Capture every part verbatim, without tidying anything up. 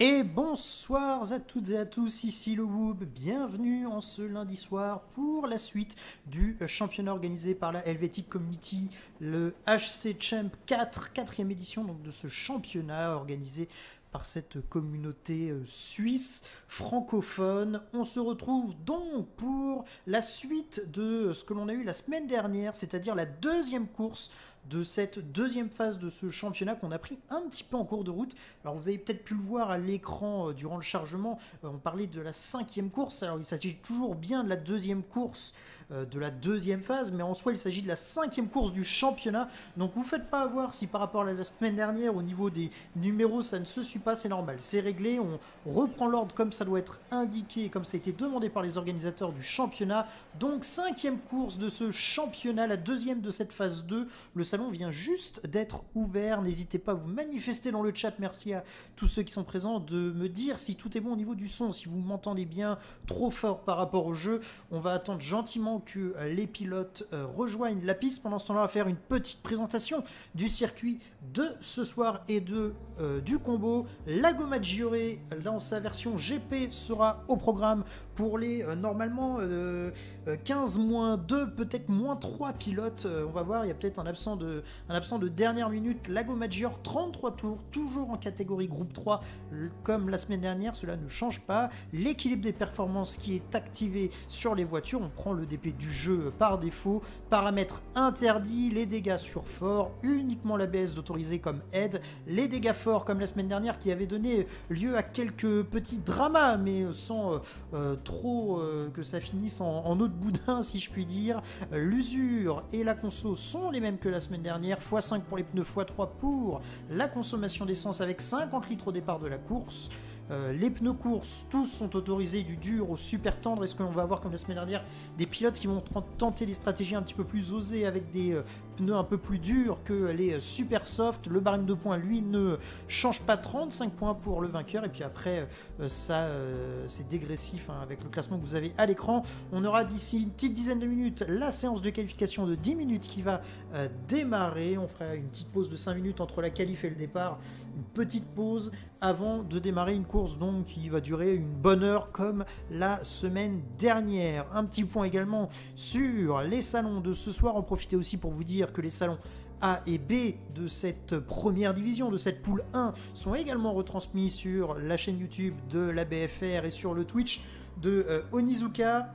Et bonsoir à toutes et à tous, ici le Woob, bienvenue en ce lundi soir pour la suite du championnat organisé par la Helvetic Community, le H C Champ quatre, quatrième édition donc de ce championnat organisé par cette communauté suisse francophone. On se retrouve donc pour la suite de ce que l'on a eu la semaine dernière, c'est-à-dire la deuxième course de cette deuxième phase de ce championnat qu'on a pris un petit peu en cours de route. Alors vous avez peut-être pu le voir à l'écran euh, durant le chargement, euh, on parlait de la cinquième course. Alors il s'agit toujours bien de la deuxième course euh, de la deuxième phase, mais en soi il s'agit de la cinquième course du championnat. Donc vous ne faites pas avoir si par rapport à la semaine dernière au niveau des numéros ça ne se suit pas, c'est normal, c'est réglé, on reprend l'ordre comme ça doit être indiqué, comme ça a été demandé par les organisateurs du championnat. Donc cinquième course de ce championnat, la deuxième de cette phase deux, le salon vient juste d'être ouvert, n'hésitez pas à vous manifester dans le chat, merci à tous ceux qui sont présents de me dire si tout est bon au niveau du son, si vous m'entendez bien, trop fort par rapport au jeu. On va attendre gentiment que les pilotes euh, rejoignent la piste. Pendant ce temps-là, on va faire une petite présentation du circuit de ce soir et de euh, du combo. Lago Maggiore, dans sa version G P, sera au programme pour les euh, normalement euh, quinze moins deux, peut-être moins trois pilotes. Euh, on va voir, il y a peut-être un absent de, un absent de dernière minute. Lago Maggiore, trente-trois tours, toujours en catégorie groupe trois, comme la semaine dernière, cela ne change pas. L'équilibre des performances qui est activé sur les voitures, on prend le D P du jeu par défaut. Paramètres interdits, les dégâts sur fort, uniquement l'A B S d'autoriser comme aide, les dégâts forts comme la semaine dernière qui avait donné lieu à quelques petits dramas, mais sans euh, trop euh, que ça finisse en, en eau de boudin si je puis dire. L'usure et la conso sont les mêmes que la semaine dernière, fois cinq pour les pneus, fois trois pour la consommation d'essence avec cinquante litres au départ de la course. Euh, les pneus course, tous sont autorisés du dur au super tendre. Est-ce qu'on va avoir comme la semaine dernière des pilotes qui vont tenter des stratégies un petit peu plus osées avec des euh, pneus un peu plus durs que les euh, super soft. Le barème de points lui ne change pas, trente-cinq points pour le vainqueur, et puis après euh, ça euh, c'est dégressif hein, avec le classement que vous avez à l'écran. On aura d'ici une petite dizaine de minutes la séance de qualification de dix minutes qui va euh, démarrer. On fera une petite pause de cinq minutes entre la qualif et le départ, une petite pause avant de démarrer une course donc qui va durer une bonne heure comme la semaine dernière. Un petit point également sur les salons de ce soir, en profiter aussi pour vous dire que les salons A et B de cette première division, de cette poule un, sont également retransmis sur la chaîne YouTube de l'A B F R et sur le Twitch de euh, Onizuka.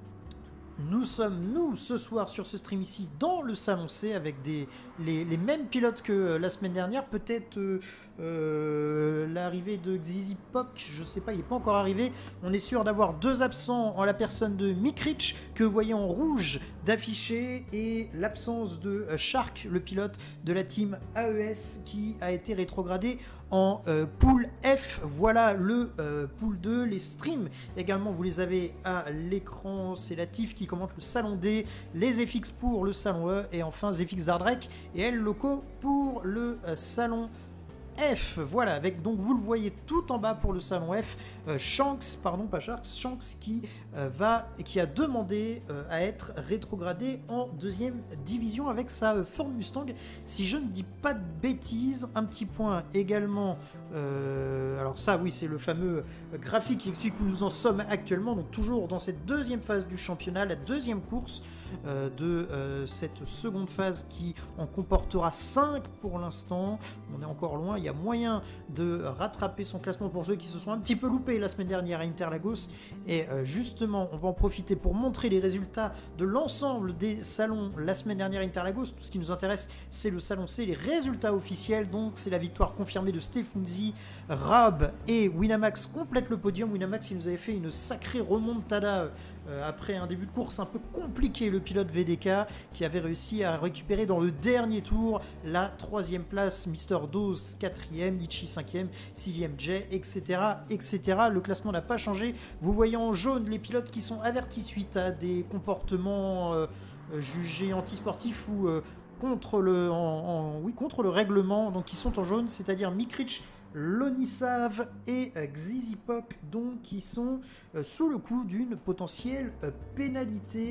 Nous sommes, nous, ce soir, sur ce stream ici, dans le salon C, avec des, les, les mêmes pilotes que euh, la semaine dernière. Peut-être euh, euh, l'arrivée de Xizi Poc, je sais pas, il n'est pas encore arrivé. On est sûr d'avoir deux absents en la personne de Mikrich, que vous voyez en rouge d'afficher, et l'absence de euh, Shark, le pilote de la team A E S, qui a été rétrogradé en euh, pool F. Voilà le euh, pool deux. Les streams également, vous les avez à l'écran. C'est Latif qui commente le salon D, les F X pour le salon E, et enfin Zfx Zardrek et El Loco pour le euh, salon F. Voilà, avec donc vous le voyez tout en bas pour le salon F, euh, Shanks, pardon pas Sharks, Shanks qui euh, va et qui a demandé euh, à être rétrogradé en deuxième division avec sa euh, Ford Mustang, si je ne dis pas de bêtises. Un petit point également, euh, alors ça oui c'est le fameux euh, graphique qui explique où nous en sommes actuellement, donc toujours dans cette deuxième phase du championnat, la deuxième course euh, de euh, cette seconde phase qui en comportera cinq pour l'instant. On est encore loin, il y a moyen de rattraper son classement pour ceux qui se sont un petit peu loupés la semaine dernière à Interlagos, et euh, justement on va en profiter pour montrer les résultats de l'ensemble des salons la semaine dernière à Interlagos. Tout ce qui nous intéresse c'est le salon C, les résultats officiels. Donc c'est la victoire confirmée de Stefunzi, Rab et Winamax complète le podium. Winamax il nous avait fait une sacrée remontada euh, après un début de course un peu compliqué, le pilote V D K qui avait réussi à récupérer dans le dernier tour la troisième place, Mister Dose quatrième, Litchi cinquième, sixième Jay, et cetera et cetera. Le classement n'a pas changé. Vous voyez en jaune les pilotes qui sont avertis suite à des comportements euh, jugés antisportifs ou euh, contre le, en, en, oui, contre le règlement, donc qui sont en jaune, c'est-à-dire Mikrich, Lonisav et euh, Xizi Poc, donc qui sont euh, sous le coup d'une potentielle euh, pénalité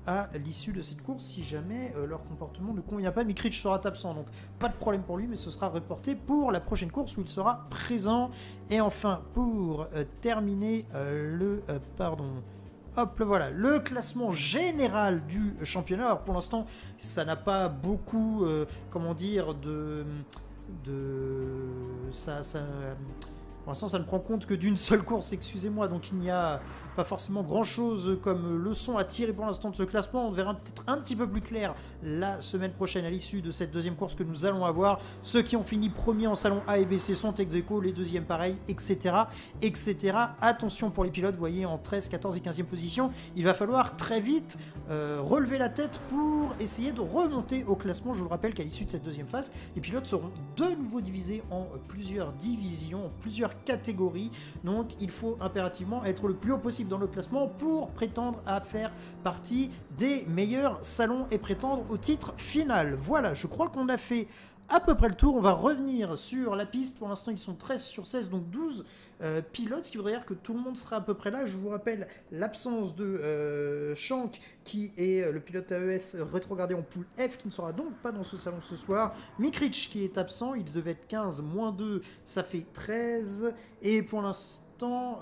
à l'issue de cette course si jamais euh, leur comportement ne convient pas. Mikric sera absent, donc pas de problème pour lui, mais ce sera reporté pour la prochaine course où il sera présent. Et enfin, pour euh, terminer euh, le... Euh, pardon... Hop, le voilà, le classement général du championnat. Alors pour l'instant, ça n'a pas beaucoup, euh, comment dire, de... de ça, ça, pour l'instant, ça ne prend compte que d'une seule course, excusez-moi. Donc il n'y a pas forcément grand-chose comme leçon à tirer pour l'instant de ce classement. On verra peut-être un petit peu plus clair la semaine prochaine à l'issue de cette deuxième course que nous allons avoir. Ceux qui ont fini premier en salon A et B C sont ex aequo, les deuxièmes pareil, et cetera, et cetera. Attention pour les pilotes, vous voyez, en treize, quatorze et quinzième position, il va falloir très vite euh, relever la tête pour essayer de remonter au classement. Je vous le rappelle qu'à l'issue de cette deuxième phase, les pilotes seront de nouveau divisés en plusieurs divisions, en plusieurs catégories. Donc il faut impérativement être le plus haut possible dans le classement pour prétendre à faire partie des meilleurs salons et prétendre au titre final. Voilà, je crois qu'on a fait à peu près le tour. On va revenir sur la piste. Pour l'instant, ils sont treize sur seize, donc douze euh, pilotes, ce qui voudrait dire que tout le monde sera à peu près là. Je vous rappelle l'absence de euh, Shank, qui est le pilote A E S rétrogradé en poule F, qui ne sera donc pas dans ce salon ce soir. Mikric qui est absent, il devait être quinze, moins deux, ça fait treize. Et pour l'instant...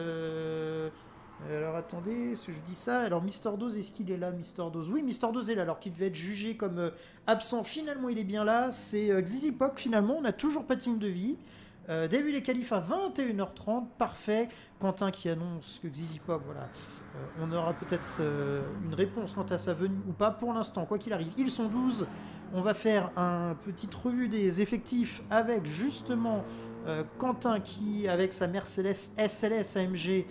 Euh Alors attendez, si je dis ça, alors Mister Dose, est-ce qu'il est là, Mister Dose? Oui, Mister Dose est là, alors qu'il devait être jugé comme euh, absent. Finalement, il est bien là. C'est euh, Xizipok, finalement, on n'a toujours pas de signe de vie. Euh, début des qualifs à vingt et une heures trente, parfait. Quentin qui annonce que Xizipok, voilà, euh, on aura peut-être euh, une réponse quant à sa venue ou pas. Pour l'instant, quoi qu'il arrive, ils sont douze. On va faire une petite revue des effectifs avec justement euh, Quentin qui, avec sa Mercedes S L S A M G,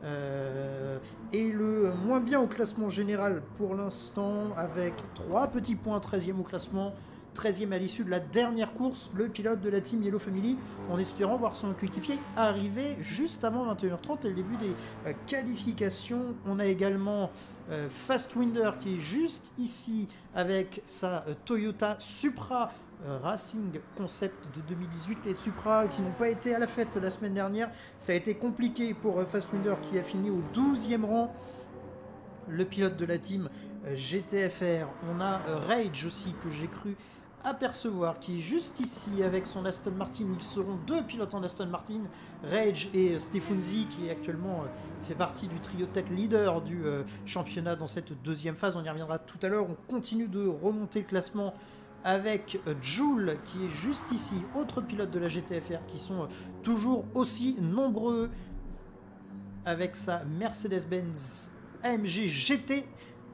Euh, et le moins bien au classement général pour l'instant, avec trois petits points, treizième au classement, treizième à l'issue de la dernière course, le pilote de la team Yellow Family, en espérant voir son coéquipier arriver juste avant vingt et une heures trente et le début des euh, qualifications. On a également euh, Fastwinder qui est juste ici avec sa euh, Toyota Supra Racing Concept de deux mille dix-huit, les Supra qui n'ont pas été à la fête la semaine dernière. Ça a été compliqué pour Fastwinder qui a fini au douzième rang. Le pilote de la team G T F R. On a Rage aussi que j'ai cru apercevoir qui est juste ici avec son Aston Martin. Ils seront deux pilotes en Aston Martin, Rage et Stefunzi, qui est actuellement fait partie du trio tech leader du championnat dans cette deuxième phase. On y reviendra tout à l'heure. On continue de remonter le classement avec Joule qui est juste ici, autre pilote de la G T F R qui sont toujours aussi nombreux avec sa Mercedes-Benz A M G G T.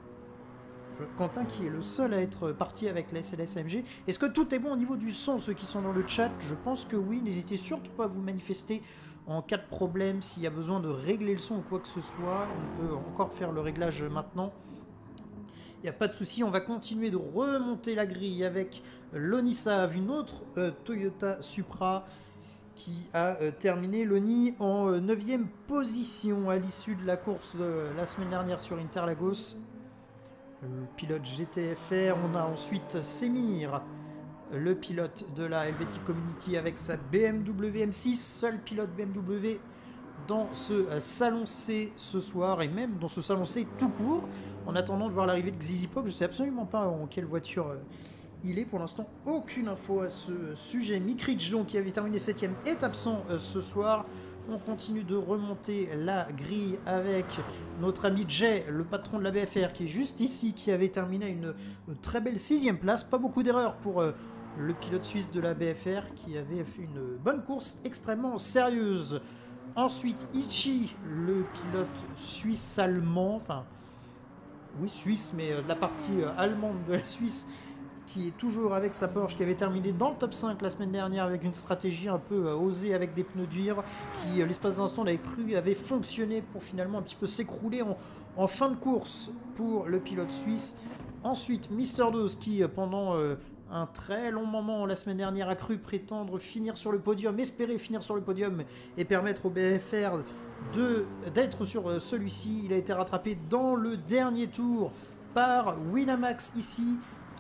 Quentin qui est le seul à être parti avec la S L S A M G. Est-ce que tout est bon au niveau du son, ceux qui sont dans le chat? Je pense que oui, n'hésitez surtout pas à vous manifester en cas de problème, s'il y a besoin de régler le son ou quoi que ce soit. On peut encore faire le réglage maintenant. Il n'y a pas de souci, on va continuer de remonter la grille avec l'Onisav, une autre euh, Toyota Supra qui a euh, terminé l'Oni en euh, neuvième position à l'issue de la course de la semaine dernière sur Interlagos. Le pilote G T F R, on a ensuite Semir, le pilote de la Helvetic Community avec sa B M W M six, seul pilote B M W dans ce euh, salon C ce soir et même dans ce salon C tout court. En attendant de voir l'arrivée de Xizipok, je ne sais absolument pas en quelle voiture euh, il est. Pour l'instant, aucune info à ce euh, sujet. Mikric, donc, qui avait terminé septième, est absent euh, ce soir. On continue de remonter la grille avec notre ami Jay, le patron de la B F R, qui est juste ici, qui avait terminé une, une très belle sixième place. Pas beaucoup d'erreurs pour euh, le pilote suisse de la B F R, qui avait fait une bonne course extrêmement sérieuse. Ensuite, Ichi, le pilote suisse-allemand, enfin... oui, Suisse, mais euh, la partie euh, allemande de la Suisse, qui est toujours avec sa Porsche, qui avait terminé dans le top cinq la semaine dernière avec une stratégie un peu euh, osée avec des pneus durs, qui, euh, l'espace d'un instant, on avait cru, avait fonctionné pour finalement un petit peu s'écrouler en, en fin de course pour le pilote suisse. Ensuite, Mister Dose, qui, euh, pendant euh, un très long moment la semaine dernière, a cru prétendre finir sur le podium, espérer finir sur le podium et permettre au B F R d'être sur celui-ci. Il a été rattrapé dans le dernier tour par Winamax ici,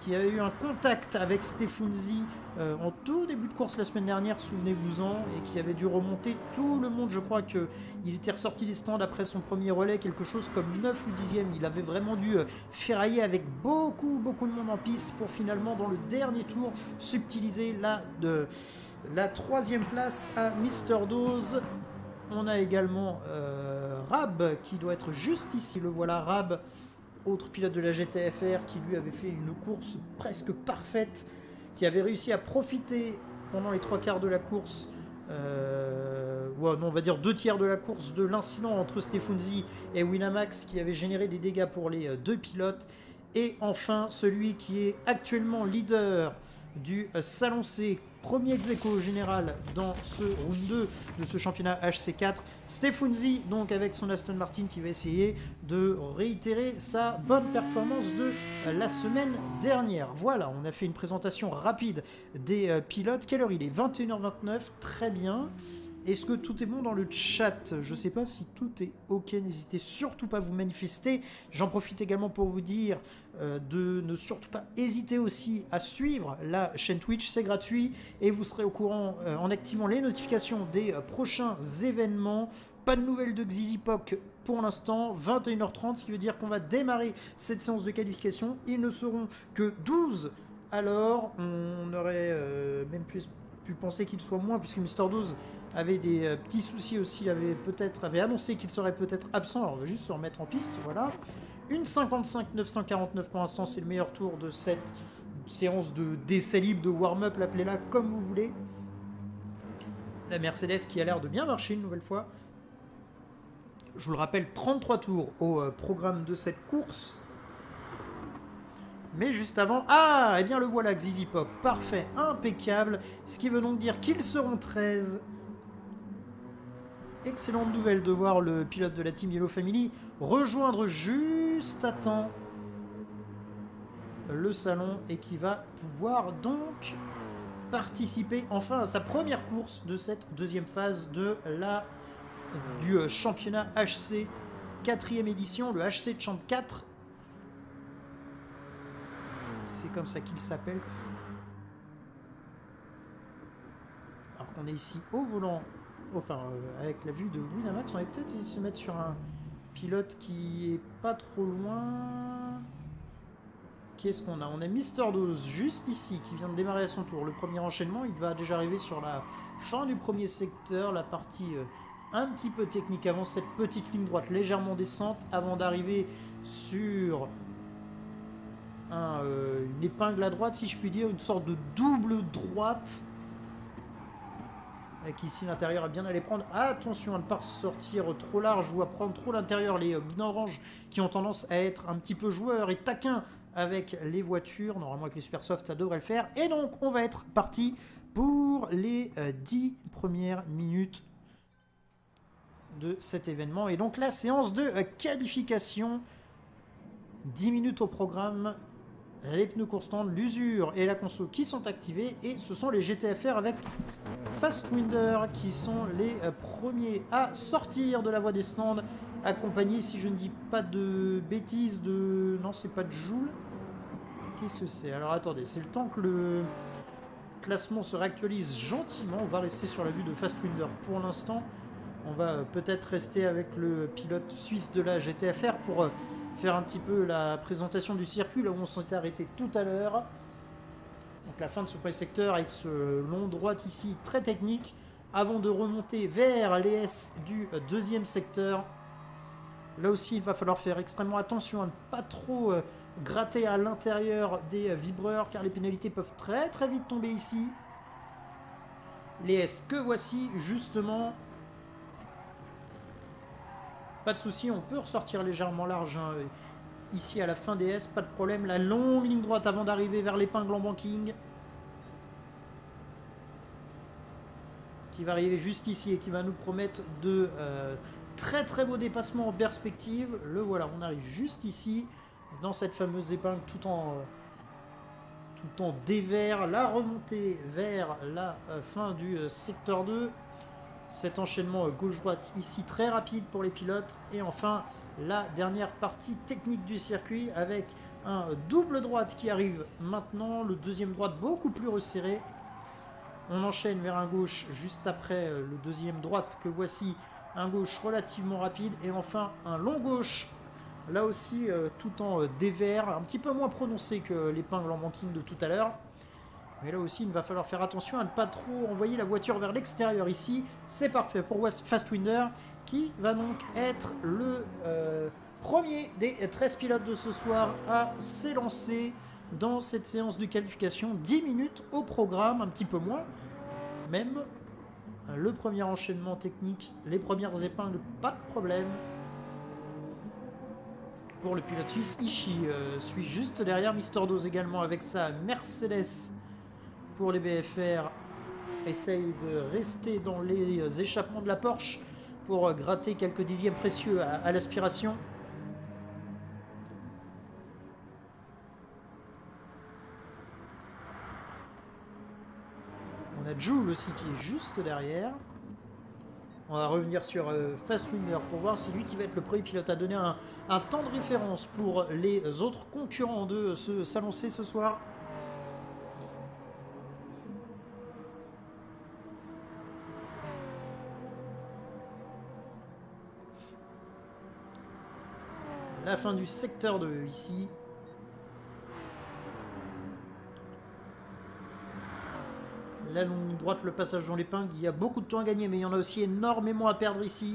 qui avait eu un contact avec Stefanzi euh, en tout début de course la semaine dernière, souvenez-vous-en, et qui avait dû remonter tout le monde. Je crois qu'il était ressorti des stands après son premier relais, quelque chose comme neuf ou dixième. Il avait vraiment dû euh, ferrailler avec beaucoup, beaucoup de monde en piste pour finalement, dans le dernier tour, subtiliser la, de, la troisième place à Mister Dose. On a également euh, Rab qui doit être juste ici, le voilà, Rab, autre pilote de la G T F R qui lui avait fait une course presque parfaite, qui avait réussi à profiter pendant les trois quarts de la course, euh, ouais, non, on va dire deux tiers de la course, de l'incident entre Stefanzi et Winamax qui avait généré des dégâts pour les deux pilotes. Et enfin, celui qui est actuellement leader du Salon C, premier ex-aequo général dans ce round deux de ce championnat H C quatre, Stefanzi, donc avec son Aston Martin qui va essayer de réitérer sa bonne performance de la semaine dernière. Voilà, on a fait une présentation rapide des euh, pilotes. Quelle heure il est? vingt et une heures vingt-neuf, très bien. Est-ce que tout est bon dans le chat? Je ne sais pas si tout est ok, n'hésitez surtout pas à vous manifester. J'en profite également pour vous dire euh, de ne surtout pas hésiter aussi à suivre la chaîne Twitch, c'est gratuit et vous serez au courant euh, en activant les notifications des euh, prochains événements. Pas de nouvelles de Xizipok pour l'instant, vingt et une heures trente, ce qui veut dire qu'on va démarrer cette séance de qualification. Ils ne seront que douze, alors on aurait euh, même pu, pu penser qu'il soit moins puisque Mister Dose avait des euh, petits soucis aussi, avait peut-être avait annoncé qu'il serait peut-être absent. Alors on va juste se remettre en piste, voilà. Une cinquante-cinq neuf cent quarante-neuf pour l'instant, c'est le meilleur tour de cette séance de d'essai libre, de warm-up, l'appelez-la comme vous voulez. La Mercedes qui a l'air de bien marcher une nouvelle fois. Je vous le rappelle, trente-trois tours au euh, programme de cette course. Mais juste avant... Ah, eh bien le voilà, Xizipok. Parfait, impeccable. Ce qui veut donc dire qu'ils seront treize. Excellente nouvelle de voir le pilote de la Team Yellow Family rejoindre juste à temps le salon et qui va pouvoir donc participer enfin à sa première course de cette deuxième phase de la, du championnat H C quatrième édition, le H C Champ quatre. C'est comme ça qu'il s'appelle. Alors qu'on est ici au volant. Enfin, euh, avec la vue de Winamax, on va peut-être se mettre sur un pilote qui est pas trop loin. Qu'est-ce qu'on a? On a Mister Dose juste ici, qui vient de démarrer à son tour. Le premier enchaînement, il va déjà arriver sur la fin du premier secteur, la partie euh, un petit peu technique avant cette petite ligne droite légèrement descente, avant d'arriver sur un, euh, une épingle à droite, si je puis dire, une sorte de double droite. Avec ici l'intérieur à bien aller prendre attention à ne pas sortir trop large ou à prendre trop l'intérieur, les bidons orange qui ont tendance à être un petit peu joueurs et taquins avec les voitures. Normalement avec les Supersoft ça devrait le faire. Et donc on va être parti pour les euh, dix premières minutes de cet événement. Et donc la séance de euh, qualification, dix minutes au programme. Les pneus constants, l'usure et la console qui sont activés, et ce sont les G T F R avec Fastwinder qui sont les euh, premiers à sortir de la voie des stands, accompagnés, si je ne dis pas de bêtises, de... non, c'est pas de Joule. Qu'est-ce que c'est? Alors attendez, c'est le temps que le classement se réactualise gentiment. On va rester sur la vue de Fastwinder pour l'instant. On va euh, peut-être rester avec le pilote suisse de la G T F R pour... Euh, faire un petit peu la présentation du circuit, là où on s'était arrêté tout à l'heure. Donc la fin de ce premier secteur avec ce long droit ici très technique, avant de remonter vers les S du deuxième secteur. Là aussi il va falloir faire extrêmement attention à ne pas trop euh, gratter à l'intérieur des euh, vibreurs, car les pénalités peuvent très très vite tomber ici. Les S que voici justement. Pas de souci, on peut ressortir légèrement large hein. Ici à la fin des S, pas de problème. La longue ligne droite avant d'arriver vers l'épingle en banking, qui va arriver juste ici et qui va nous promettre de euh, très très beaux dépassements en perspective. Le voilà, on arrive juste ici dans cette fameuse épingle tout en euh, tout en dévers. La remontée vers la euh, fin du euh, secteur deux. Cet enchaînement gauche-droite ici très rapide pour les pilotes. Et enfin la dernière partie technique du circuit avec un double droite qui arrive maintenant. Le deuxième droite beaucoup plus resserré. On enchaîne vers un gauche juste après le deuxième droite que voici. Un gauche relativement rapide. Et enfin un long gauche. Là aussi euh, tout en euh, dévers. Un petit peu moins prononcé que l'épingle en banking de tout à l'heure. Mais là aussi, il va falloir faire attention à ne pas trop envoyer la voiture vers l'extérieur ici. C'est parfait pour Fastwinder qui va donc être le euh, premier des treize pilotes de ce soir à s'élancer dans cette séance de qualification. dix minutes au programme, un petit peu moins. Même le premier enchaînement technique, les premières épingles, pas de problème. Pour le pilote suisse, Ishii euh, suit juste derrière. Mister Dose également avec sa Mercedes. Pour les B F R, essaye de rester dans les échappements de la Porsche pour gratter quelques dixièmes précieux à, à l'aspiration. On a Joule aussi qui est juste derrière. On va revenir sur euh, Fastwinder pour voir si lui qui va être le premier pilote à donner un, un temps de référence pour les autres concurrents de se s'annoncer ce soir. La fin du secteur deux ici. La longue droite, le passage dans l'épingle. Il y a beaucoup de temps à gagner, mais il y en a aussi énormément à perdre ici.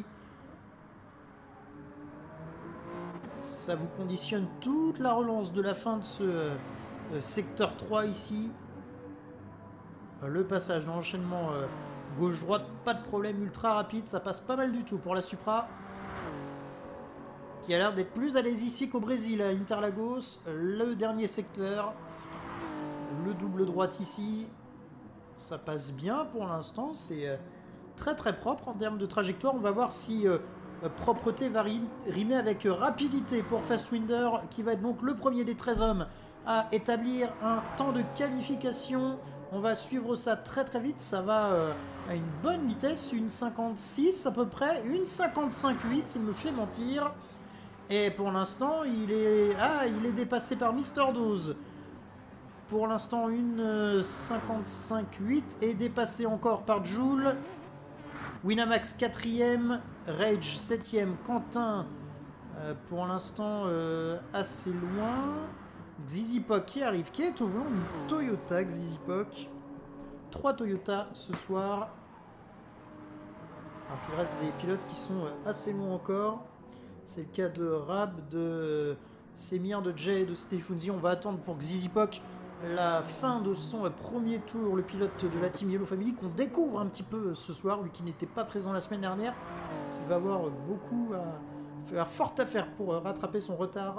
Ça vous conditionne toute la relance de la fin de ce euh, secteur trois ici. Le passage dans l'enchaînement euh, gauche-droite, pas de problème, ultra rapide. Ça passe pas mal du tout pour la Supra. Qui a l'air d'être plus à l'aise ici qu'au Brésil, à Interlagos. Le dernier secteur. Le double droite ici. Ça passe bien pour l'instant. C'est très très propre en termes de trajectoire. On va voir si euh, propreté va rimer avec rapidité pour Fastwinder, qui va être donc le premier des treize hommes à établir un temps de qualification. On va suivre ça très très vite. Ça va euh, à une bonne vitesse. Une cinquante-six à peu près. Une cinquante-cinq huit, il me fait mentir. Et pour l'instant, il est ah, il est dépassé par Mister Dose. Pour l'instant, une cinquante-cinq huit est dépassé encore par Joule. Winamax quatrième, Rage septième, Quentin euh, pour l'instant euh, assez loin. Xizipok qui arrive, qui est au volant d'une Toyota Xizipok. Trois Toyota ce soir. Alors, il reste des pilotes qui sont assez loin encore. C'est le cas de Rab, de Semir, de Jay et de Stefunzi. On va attendre pour Xizipok la fin de son premier tour, le pilote de la Team Yellow Family qu'on découvre un petit peu ce soir, lui qui n'était pas présent la semaine dernière, qui va avoir beaucoup à faire, fort à faire pour rattraper son retard.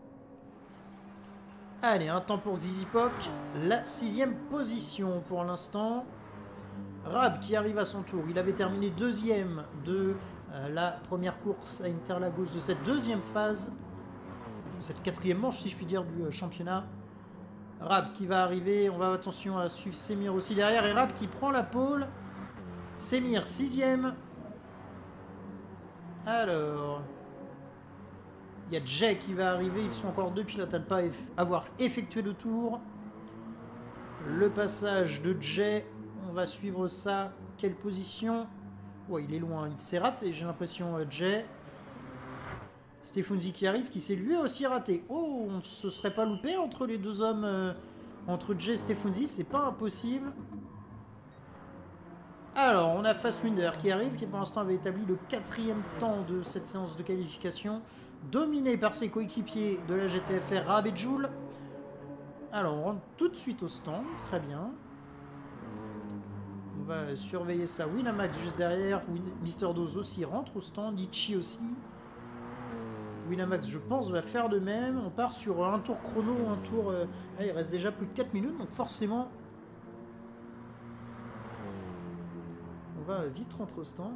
Allez, un temps pour Xizipok, la sixième position pour l'instant. Rab qui arrive à son tour, il avait terminé deuxième de euh, la première course à Interlagos de cette deuxième phase, cette quatrième manche si je puis dire du euh, championnat. Rab qui va arriver, on va attention à suivre Semir aussi derrière, et Rab qui prend la pole. Semir sixième. Alors, il y a Jay qui va arriver, ils sont encore deux pilotes à ne pas avoir effectué le tour. Le passage de Jay, on va suivre ça. Quelle position? Ouais, il est loin, il s'est raté, j'ai l'impression, Jay. Stefunzi qui arrive, qui s'est lui aussi raté. Oh, on ne se serait pas loupé entre les deux hommes, euh, entre Jay et Stefunzi, c'est pas impossible. Alors, on a Fastwinder qui arrive, qui pour l'instant avait établi le quatrième temps de cette séance de qualification, dominé par ses coéquipiers de la G T F R, Rab et Joule. Alors, on rentre tout de suite au stand, très bien. On va surveiller ça. Winamax juste derrière, Mister Dose aussi rentre au stand, Ichi aussi. Winamax, je pense, va faire de même. On part sur un tour chrono, un tour... Euh... Ah, il reste déjà plus de quatre minutes, donc forcément... On va vite rentrer au stand.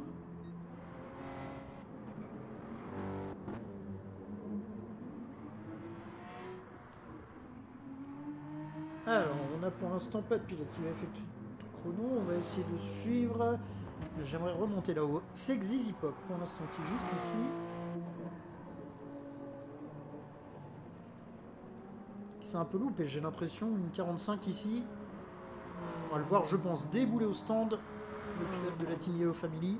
Alors, on a pour l'instant pas de pilote qui va effectuer tout chrono. On va essayer de suivre. J'aimerais remonter là-haut. C'est Xizipok pour l'instant qui est juste ici. c'est un peu loupé, j'ai l'impression, une quarante-cinq ici. On va le voir, je pense, débouler au stand, le pilote de la Team Yellow Family.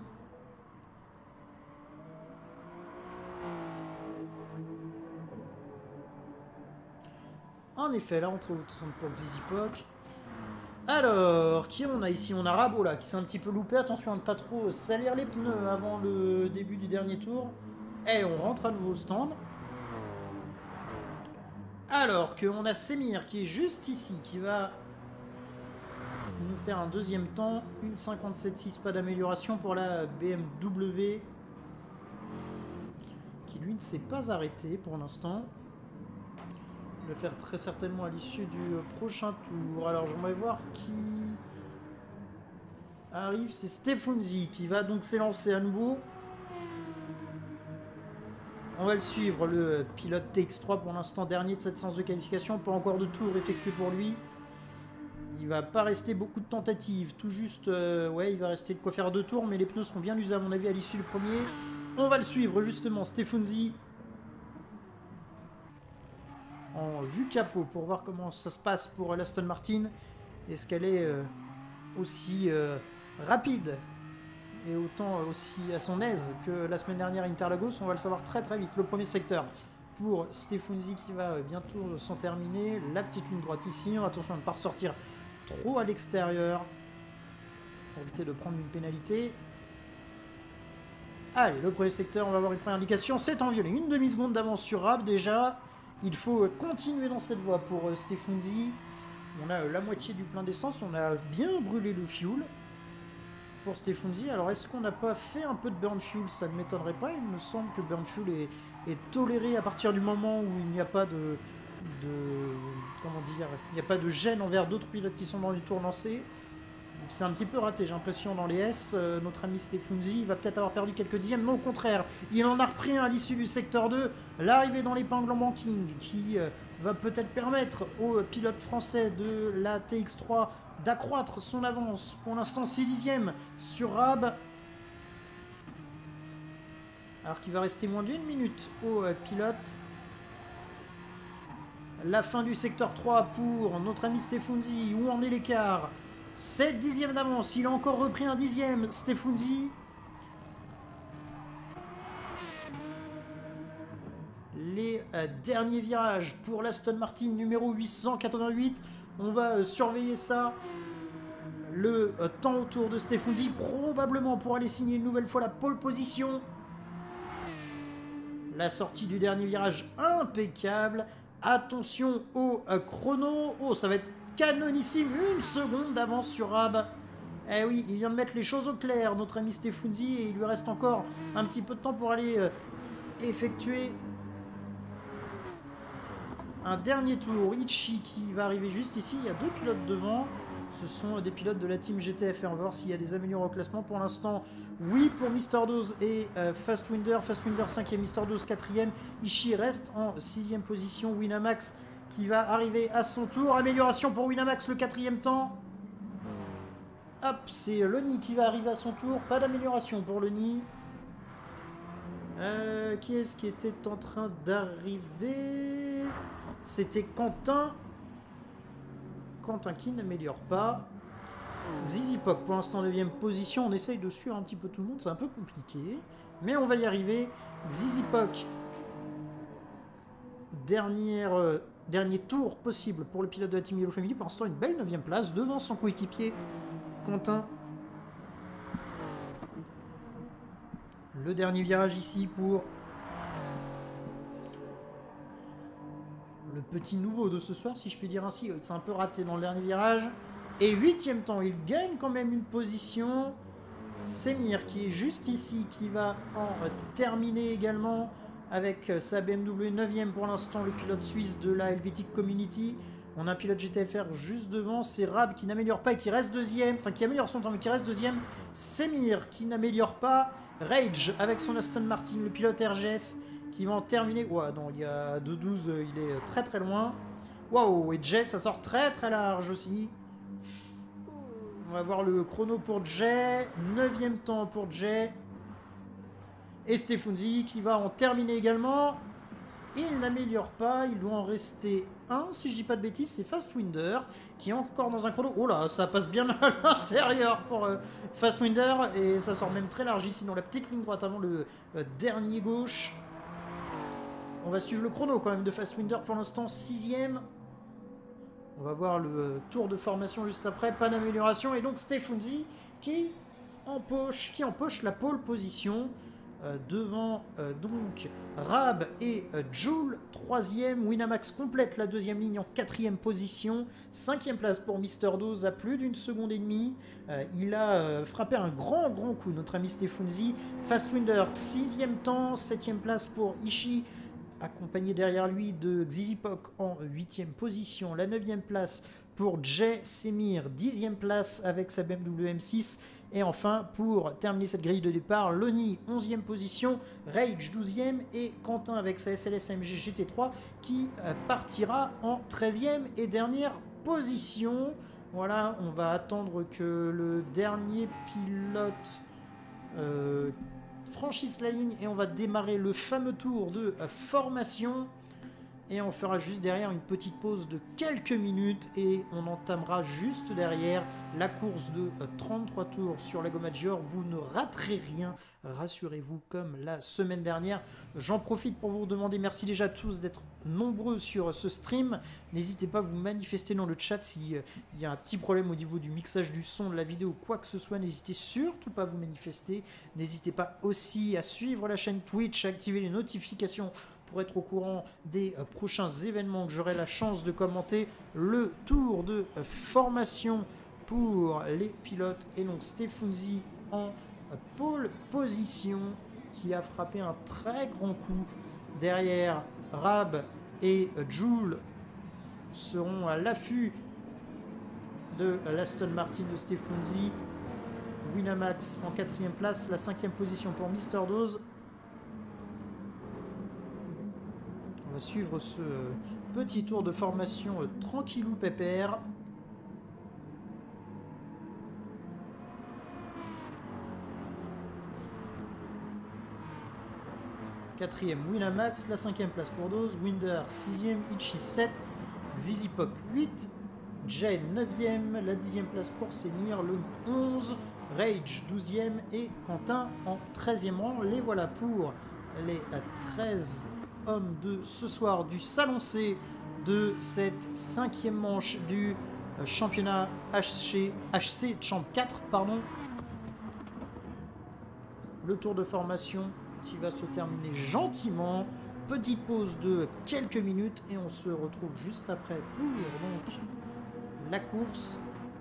En effet, là, on trouve son pour Zizipok. Alors, qui on a ici? On a Rabo là, qui s'est un petit peu loupé. Attention à ne pas trop salir les pneus avant le début du dernier tour. Et on rentre à nouveau au stand. Alors qu'on a Semir qui est juste ici, qui va nous faire un deuxième temps. Une cinquante-sept six, pas d'amélioration pour la B M W. Qui lui ne s'est pas arrêté pour l'instant. Il va faire très certainement à l'issue du prochain tour. Alors j'aimerais voir qui arrive. C'est Stefunzi qui va donc s'élancer à nouveau. On va le suivre, le pilote T X trois pour l'instant dernier de cette séance de qualification. Pas encore de tour effectué pour lui. Il va pas rester beaucoup de tentatives. Tout juste, euh, ouais, il va rester de quoi faire deux tours. Mais les pneus seront bien usés à mon avis à l'issue du premier. On va le suivre justement, Stefunzi. En vue capot pour voir comment ça se passe pour l'Aston Martin. Est-ce qu'elle est euh, aussi euh, rapide et autant euh, aussi à son aise que la semaine dernière à Interlagos? On va le savoir très très vite. Le premier secteur pour Stefunzi qui va euh, bientôt s'en terminer. La petite ligne droite ici. Attention à ne pas ressortir trop à l'extérieur pour éviter de prendre une pénalité. Allez, le premier secteur, on va avoir une première indication. C'est en violet. Une demi-seconde d'avance sur Rab déjà. Il faut continuer dans cette voie pour euh, Stefunzi. On a euh, la moitié du plein d'essence. On a bien brûlé le fuel pour Stefunzi. Alors, est-ce qu'on n'a pas fait un peu de burn fuel? Ça ne m'étonnerait pas. Il me semble que burn fuel est, est toléré à partir du moment où il n'y a pas de, de... Comment dire? Il n'y a pas de gêne envers d'autres pilotes qui sont dans les tours lancés. C'est un petit peu raté, j'ai l'impression, dans les S. Euh, notre ami Stefunzi va peut-être avoir perdu quelques dixièmes. Non, au contraire, il en a repris un à l'issue du secteur deux. L'arrivée dans l'épingle en banking qui euh, va peut-être permettre au euh, pilote français de la T X trois d'accroître son avance. Pour l'instant, six dixièmes sur Rab. Alors qu'il va rester moins d'une minute au euh, pilote. La fin du secteur trois pour notre ami Stefunzi. Où en est l'écart? sept dixièmes d'avance, il a encore repris un dixième, Stefunzi. Les euh, derniers virages pour l'Aston Martin numéro huit cent quatre-vingt-huit. On va euh, surveiller ça. Le euh, temps autour de Stefunzi, probablement pour aller signer une nouvelle fois la pole position. La sortie du dernier virage, impeccable. Attention au euh, chrono. Oh, ça va être canonissime, une seconde d'avance sur Rab. Eh oui, il vient de mettre les choses au clair, notre ami Stefunzi, et il lui reste encore un petit peu de temps pour aller euh, effectuer un dernier tour. Ichi qui va arriver juste ici, il y a deux pilotes devant. Ce sont des pilotes de la team G T F R. On va voir s'il y a des améliorations au classement. Pour l'instant, oui pour mister Dose et euh, Fastwinder. Fastwinder cinquième, mister Dose quatrième. Ichi reste en sixième position. Winamax qui va arriver à son tour. Amélioration pour Winamax, le quatrième temps. Hop, c'est Lenny qui va arriver à son tour. Pas d'amélioration pour Lenny. Euh, qui est-ce qui était en train d'arriver? C'était Quentin. Quentin qui n'améliore pas. Zizipok pour l'instant neuvième position. On essaye de suivre un petit peu tout le monde. C'est un peu compliqué. Mais on va y arriver. Zizipok. Dernière... Euh, Dernier tour possible pour le pilote de la Team Yellow Family. Pour l'instant, une belle neuvième place devant son coéquipier Quentin. Le dernier virage ici pour le petit nouveau de ce soir, si je puis dire ainsi. Il s'est un peu raté dans le dernier virage. Et huitième temps, il gagne quand même une position. Semir qui est juste ici, qui va en terminer également. Avec sa B M W neuvième pour l'instant, le pilote suisse de la Helvetic Community. On a un pilote G T F R juste devant. C'est Rab qui n'améliore pas et qui reste deuxième. Enfin, qui améliore son temps mais qui reste deuxième. Semir qui n'améliore pas. Rage avec son Aston Martin, le pilote R G S qui va en terminer. Ouais, non, il y a deux douze, il est très très loin. Waouh, et Jay, ça sort très très large aussi. On va voir le chrono pour Jay. neuvième temps pour Jay. Et Stefunzi qui va en terminer également. Il n'améliore pas, il doit en rester un, si je dis pas de bêtises, c'est Fastwinder qui est encore dans un chrono. Oh là, ça passe bien à l'intérieur pour euh, Fastwinder et ça sort même très large ici dans la petite ligne droite avant le euh, dernier gauche. On va suivre le chrono quand même de Fastwinder pour l'instant, sixième. On va voir le euh, tour de formation juste après, pas d'amélioration. Et donc Stefanzi qui empoche, qui empoche la pole position. Euh, devant euh, donc Rab et euh, Joule, troisième. Winamax complète la deuxième ligne en quatrième position. Cinquième place pour Mister Dose à plus d'une seconde et demie. Euh, il a euh, frappé un grand grand coup, notre ami Stefanzi. Fastwinder, sixième temps. Septième place pour Ishii, accompagné derrière lui de Xizipok en huitième position. La neuvième place pour Jay Semir, dixième place avec sa B M W M six. Et enfin, pour terminer cette grille de départ, Lonnie, onzième position, Rage, douzième, et Quentin avec sa S L S A M G G T trois qui partira en treizième et dernière position. Voilà, on va attendre que le dernier pilote euh, franchisse la ligne et on va démarrer le fameux tour de formation. Et on fera juste derrière une petite pause de quelques minutes et on entamera juste derrière la course de trente-trois tours sur Lago Maggiore. Vous ne raterez rien, rassurez-vous, comme la semaine dernière. J'en profite pour vous demander merci déjà à tous d'être nombreux sur ce stream. N'hésitez pas à vous manifester dans le chat s'il y a un petit problème au niveau du mixage du son de la vidéo ou quoi que ce soit. N'hésitez surtout pas à vous manifester. N'hésitez pas aussi à suivre la chaîne Twitch, à activer les notifications pour être au courant des euh, prochains événements que j'aurai la chance de commenter. Le tour de euh, formation pour les pilotes et donc Stefanzi en euh, pole position qui a frappé un très grand coup. Derrière, Rab et euh, Joule seront à l'affût de l'Aston Martin de Stefanzi. Winamax en quatrième place, la cinquième position pour Mister Dose. On va suivre ce petit tour de formation euh, tranquillou pépère. Quatrième Winamax, la cinquième place pour Dose, Winder sixième, Ichi sept, Xizipok huit, Jay neuvième, la dixième place pour Semir, Lonnie onze, Rage douzième et Quentin en treizième rang. Les voilà pour les treize hommes de ce soir du Salon C de cette cinquième manche du championnat H C Champ quatre. Pardon. Le tour de formation qui va se terminer gentiment. Petite pause de quelques minutes et on se retrouve juste après pour donc la course.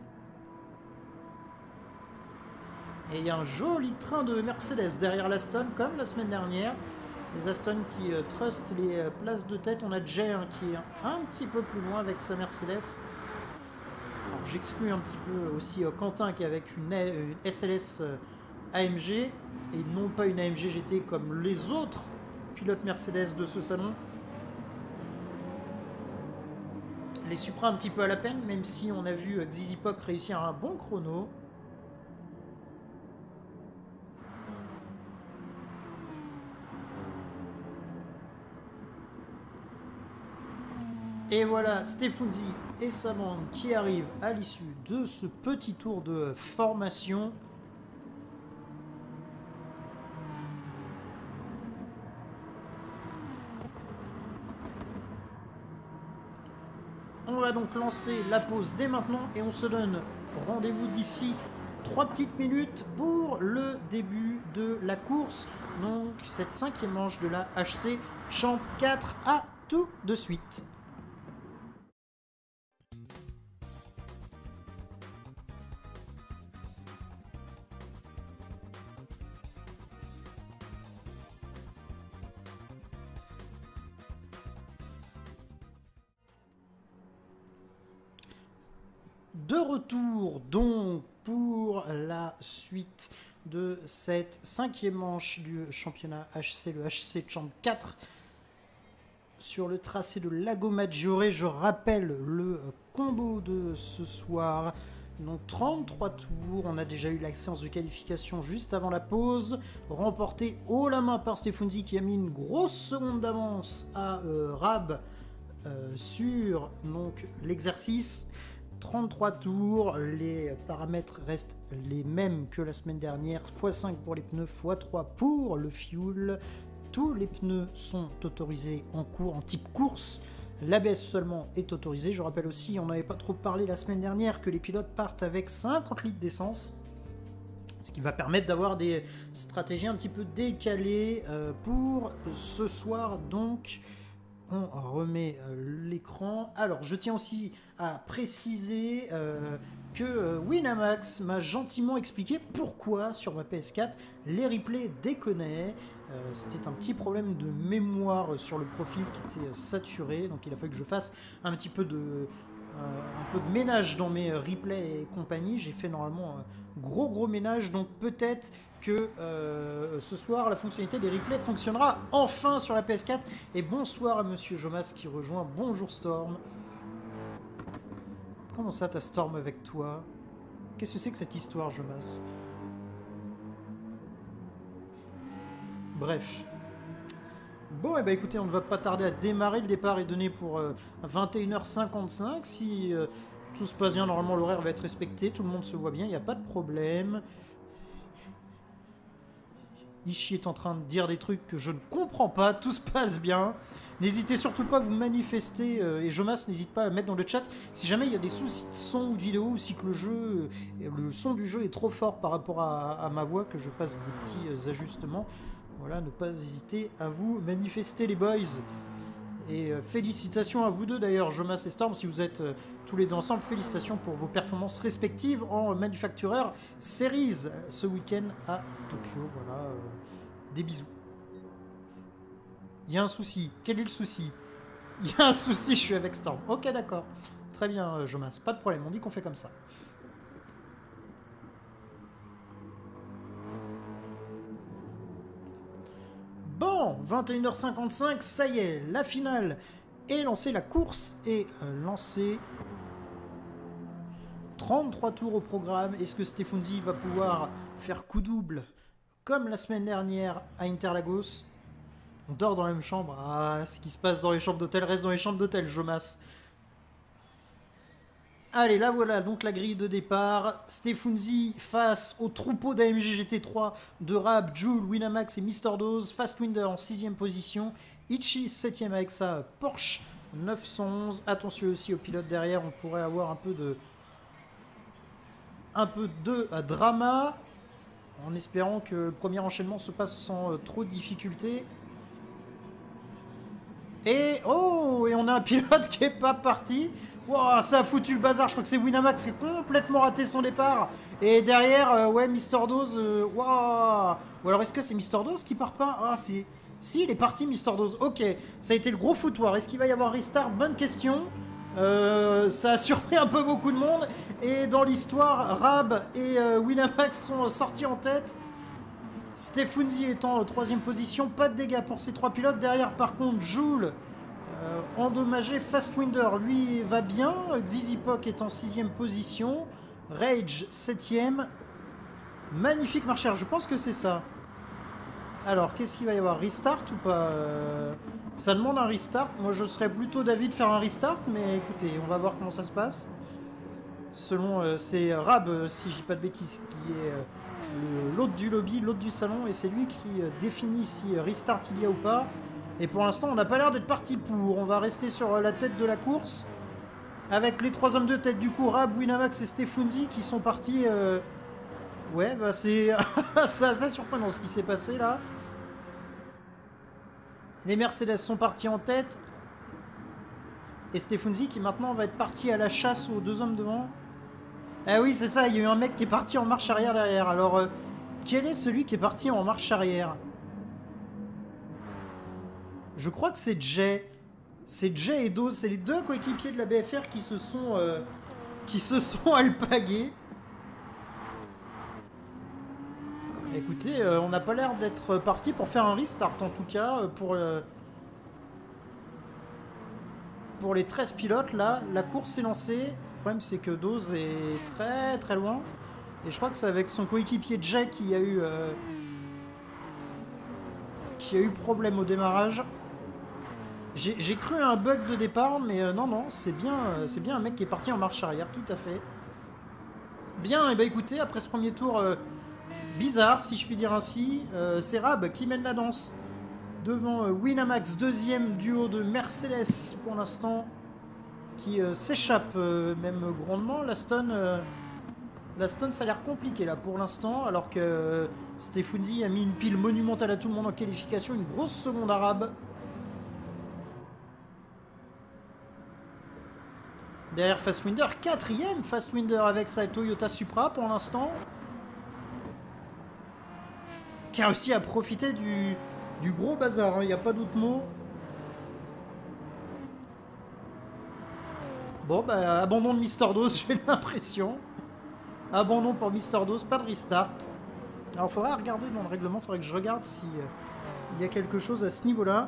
Et il y a un joli train de Mercedes derrière l'Aston comme la semaine dernière. Les Aston qui euh, trustent les euh, places de tête. On a Jay hein, qui est un, un petit peu plus loin avec sa Mercedes. J'exclus un petit peu aussi euh, Quentin qui est avec une, une S L S euh, A M G et non pas une A M G G T comme les autres pilotes Mercedes de ce salon. Les Supra un petit peu à la peine, même si on a vu euh, Xizipok réussir un bon chrono. Et voilà, Stefanzi et sa bande qui arrivent à l'issue de ce petit tour de formation. On va donc lancer la pause dès maintenant et on se donne rendez-vous d'ici trois petites minutes pour le début de la course. Donc cette cinquième manche de la H C Champ quatre. À tout de suite. De retour donc pour la suite de cette cinquième manche du championnat H C, le H C Champ quatre sur le tracé de Lago Maggiore. Je rappelle le combo de ce soir. Donc trente-trois tours, on a déjà eu la séance de qualification juste avant la pause, remporté haut la main par Stefanzi qui a mis une grosse seconde d'avance à euh, Rab euh, sur l'exercice. trente-trois tours, les paramètres restent les mêmes que la semaine dernière, fois cinq pour les pneus, fois trois pour le fuel. Tous les pneus sont autorisés en cours, en type course. L'A B S seulement est autorisé. Je rappelle aussi, on n'avait pas trop parlé la semaine dernière, que les pilotes partent avec cinquante litres d'essence. Ce qui va permettre d'avoir des stratégies un petit peu décalées euh, pour ce soir. Donc, on remet euh, l'écran. Alors, je tiens aussi à préciser euh, que euh, Winamax m'a gentiment expliqué pourquoi sur ma P S quatre les replays déconnaient. Euh, C'était un petit problème de mémoire sur le profil qui était saturé. Donc, il a fallu que je fasse un petit peu de... Euh, un peu de ménage dans mes replays et compagnie. J'ai fait normalement un gros gros ménage, donc peut-être que euh, ce soir la fonctionnalité des replays fonctionnera enfin sur la P S quatre. Et bonsoir à Monsieur Jomas qui rejoint. Bonjour Storm. Comment ça t'as Storm avec toi? Qu'est-ce que c'est que cette histoire, Jomas? Bref. Bon, et eh ben écoutez, on ne va pas tarder à démarrer. Le départ est donné pour euh, vingt et une heures cinquante-cinq. Si euh, tout se passe bien, normalement l'horaire va être respecté. Tout le monde se voit bien, il n'y a pas de problème. Ishii est en train de dire des trucs que je ne comprends pas. Tout se passe bien. N'hésitez surtout pas à vous manifester. Euh, et Jomas, n'hésite pas à mettre dans le chat si jamais il y a des soucis de son ou de vidéo, ou si que le jeu, euh, le son du jeu est trop fort par rapport à, à ma voix, que je fasse des petits euh, ajustements. Voilà, ne pas hésiter à vous manifester, les boys. Et euh, félicitations à vous deux d'ailleurs, Jomas et Storm, si vous êtes euh, tous les deux ensemble. Félicitations pour vos performances respectives en Manufacturer Series euh, ce week-end à Tokyo. Voilà, euh, des bisous. Il y a un souci. Quel est le souci? Il y a un souci, je suis avec Storm. Ok, d'accord. Très bien, euh, Jomas, pas de problème. On dit qu'on fait comme ça. Bon, vingt et une heures cinquante-cinq, ça y est, la finale est lancée, la course est euh, lancée. trente-trois tours au programme. Est-ce que Stefanzi va pouvoir faire coup double comme la semaine dernière à Interlagos? On dort dans la même chambre. Ah, ce qui se passe dans les chambres d'hôtel reste dans les chambres d'hôtel, Jomas. Allez, là voilà, donc la grille de départ. Stefanzi face au troupeau d'A M G G T trois de Rab, Joule, Winamax et Mister Dose. Fastwinder en sixième position. Ichi septième avec sa Porsche neuf cent onze. Attention aussi au pilote derrière, on pourrait avoir un peu de... un peu de euh, drama. En espérant que le premier enchaînement se passe sans euh, trop de difficultés. Et... oh, et on a un pilote qui est pas parti. Wow, ça a foutu le bazar. Je crois que c'est Winamax qui a complètement raté son départ. Et derrière, euh, ouais, Mister Dose. Euh, wow. Ou alors est-ce que c'est Mister Dose qui part pas? Ah, c'est... si, il est parti, Mister Dose. Ok, ça a été le gros foutoir. Est-ce qu'il va y avoir restart? Bonne question. Euh, ça a surpris un peu beaucoup de monde. Et dans l'histoire, Rab et euh, Winamax sont sortis en tête. Stefanzi étant en troisième position. Pas de dégâts pour ces trois pilotes. Derrière, par contre, Joule... Euh, endommagé. Fastwinder, lui, va bien. Xizipok est en sixième position. Rage, septième. Magnifique marche arrière. Je pense que c'est ça. Alors, qu'est-ce qu'il va y avoir? Restart ou pas? euh, Ça demande un restart. Moi, je serais plutôt d'avis de faire un restart. Mais écoutez, on va voir comment ça se passe. Selon... Euh, c'est Rab, euh, si je dis pas de bêtises, qui est euh, l'hôte du lobby, l'hôte du salon. Et c'est lui qui euh, définit si euh, restart il y a ou pas. Et pour l'instant, on n'a pas l'air d'être parti pour. On va rester sur la tête de la course. Avec les trois hommes de tête, du coup, Rab, Winamax et Stefanzi qui sont partis... Euh... Ouais, bah c'est assez surprenant ce qui s'est passé là. Les Mercedes sont partis en tête. Et Stefanzi qui maintenant va être parti à la chasse aux deux hommes devant. Ah oui, c'est ça, il y a eu un mec qui est parti en marche arrière derrière. Alors, euh, quel est celui qui est parti en marche arrière? Je crois que c'est Jay. C'est Jay et Dose. C'est les deux coéquipiers de la B F R qui se sont... Euh, qui se sont alpagués. Écoutez, euh, on n'a pas l'air d'être parti pour faire un restart, en tout cas, pour, euh, pour les treize pilotes, là. La course est lancée. Le problème, c'est que Dose est très très loin. Et je crois que c'est avec son coéquipier Jay qui a eu... Euh, qui a eu problème au démarrage. J'ai cru à un bug de départ, mais euh, non, non, c'est bien, euh, c'est bien un mec qui est parti en marche arrière, tout à fait. Bien, et bah écoutez, après ce premier tour euh, bizarre, si je puis dire ainsi, euh, c'est Rab qui mène la danse devant euh, Winamax, deuxième duo de Mercedes pour l'instant, qui euh, s'échappe euh, même grandement. La stun, euh, la stun, ça a l'air compliqué là pour l'instant, alors que euh, Stefunzi a mis une pile monumentale à tout le monde en qualification, une grosse seconde arabe. Derrière Fastwinder, quatrième Fastwinder avec sa Toyota Supra pour l'instant. Qui a réussi à profiter du, du gros bazar, il hein, n'y a pas d'autre mot. Bon, bah, abandon de Mister Dose, j'ai l'impression. Abandon pour Mister Dose, pas de restart. Alors, il faudra regarder dans le règlement, il faudrait que je regarde si euh, il y a quelque chose à ce niveau-là.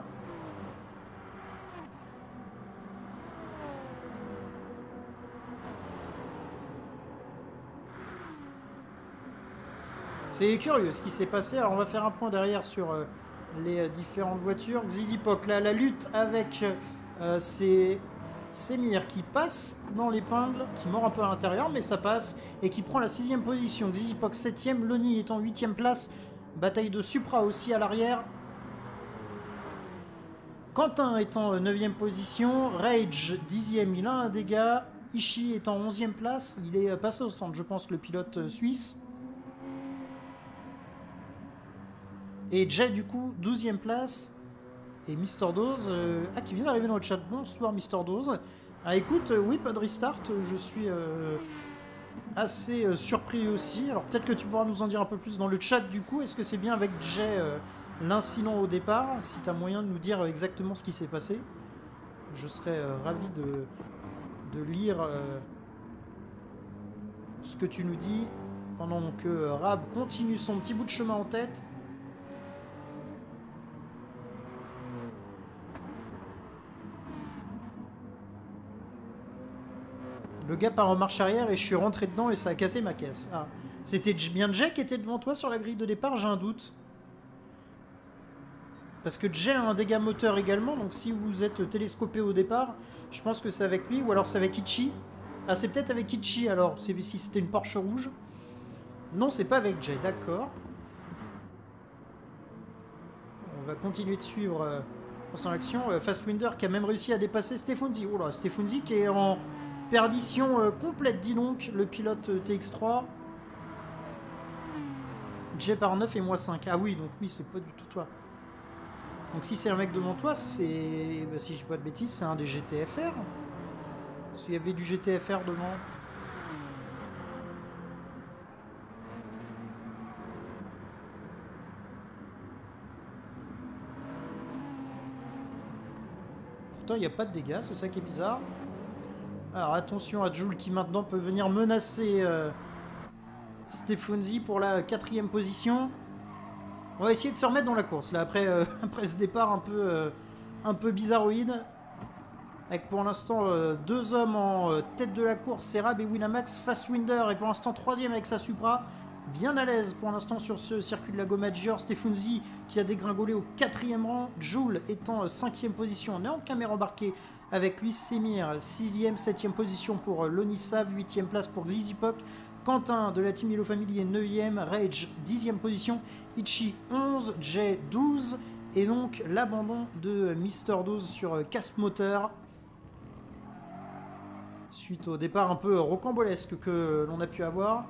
C'est curieux ce qui s'est passé. Alors, on va faire un point derrière sur euh, les euh, différentes voitures. Xizipok, là, la lutte avec euh, ces... Semir qui passe dans l'épingle, qui mord un peu à l'intérieur, mais ça passe, et qui prend la sixième position. Xizipok septième, Loni est en huitième place. Bataille de Supra aussi à l'arrière. Quentin est en neuvième position. Rage dixième, il a un dégât. Ishii est en onzième place. Il est passé au stand, je pense, le pilote suisse. Et Jay, du coup, douzième place. Et Mister Dose, euh, ah, qui vient d'arriver dans le chat. Bonsoir Mister Dose. Ah écoute, euh, oui, pas de restart. Je suis euh, assez euh, surpris aussi. Alors peut-être que tu pourras nous en dire un peu plus dans le chat du coup. Est-ce que c'est bien avec Jay euh, l'incident au départ? Si tu as moyen de nous dire exactement ce qui s'est passé, je serais euh, ravi de, de lire euh, ce que tu nous dis pendant que euh, Rab continue son petit bout de chemin en tête. Le gars part en marche arrière et je suis rentré dedans et ça a cassé ma caisse. Ah. C'était bien Jay qui était devant toi sur la grille de départ, j'ai un doute. Parce que Jay a un dégât moteur également, donc si vous êtes télescopé au départ, je pense que c'est avec lui, ou alors c'est avec Ichi. Ah, c'est peut-être avec Ichi alors, si c'était une Porsche rouge. Non, c'est pas avec Jay, d'accord. On va continuer de suivre euh, son action. Euh, Fastwinder qui a même réussi à dépasser Stefunzi. Oh là, Stefunzi qui est en perdition euh, complète, dis donc, le pilote euh, T X trois. Jay par neuf et moi cinq. Ah oui, donc oui, c'est pas du tout toi. Donc si c'est un mec devant toi, c'est... Bah, si je dis pas de bêtises, c'est un des G T F R. S'il y avait du G T F R devant... Pourtant, il n'y a pas de dégâts, c'est ça qui est bizarre. Alors attention à Joule qui maintenant peut venir menacer euh, Stefunzi pour la quatrième position. On va essayer de se remettre dans la course là après, euh, après ce départ un peu, euh, un peu bizarroïde. Avec pour l'instant euh, deux hommes en euh, tête de la course, c'est Rab et Winamax. Fastwinder est pour l'instant troisième avec sa Supra. Bien à l'aise pour l'instant sur ce circuit de la Major. Stefunzi qui a dégringolé au quatrième rang. Joule est en cinquième position. On est en caméra embarquée avec lui. Semir, sixième, septième position pour Lonisav, huitième place pour Xizipok. Quentin de la Team Yellow Family est neuvième. Rage, dixième position. Ichi, onze. Jay, douze. Et donc l'abandon de Mister Dose sur casque moteur. Suite au départ un peu rocambolesque que l'on a pu avoir.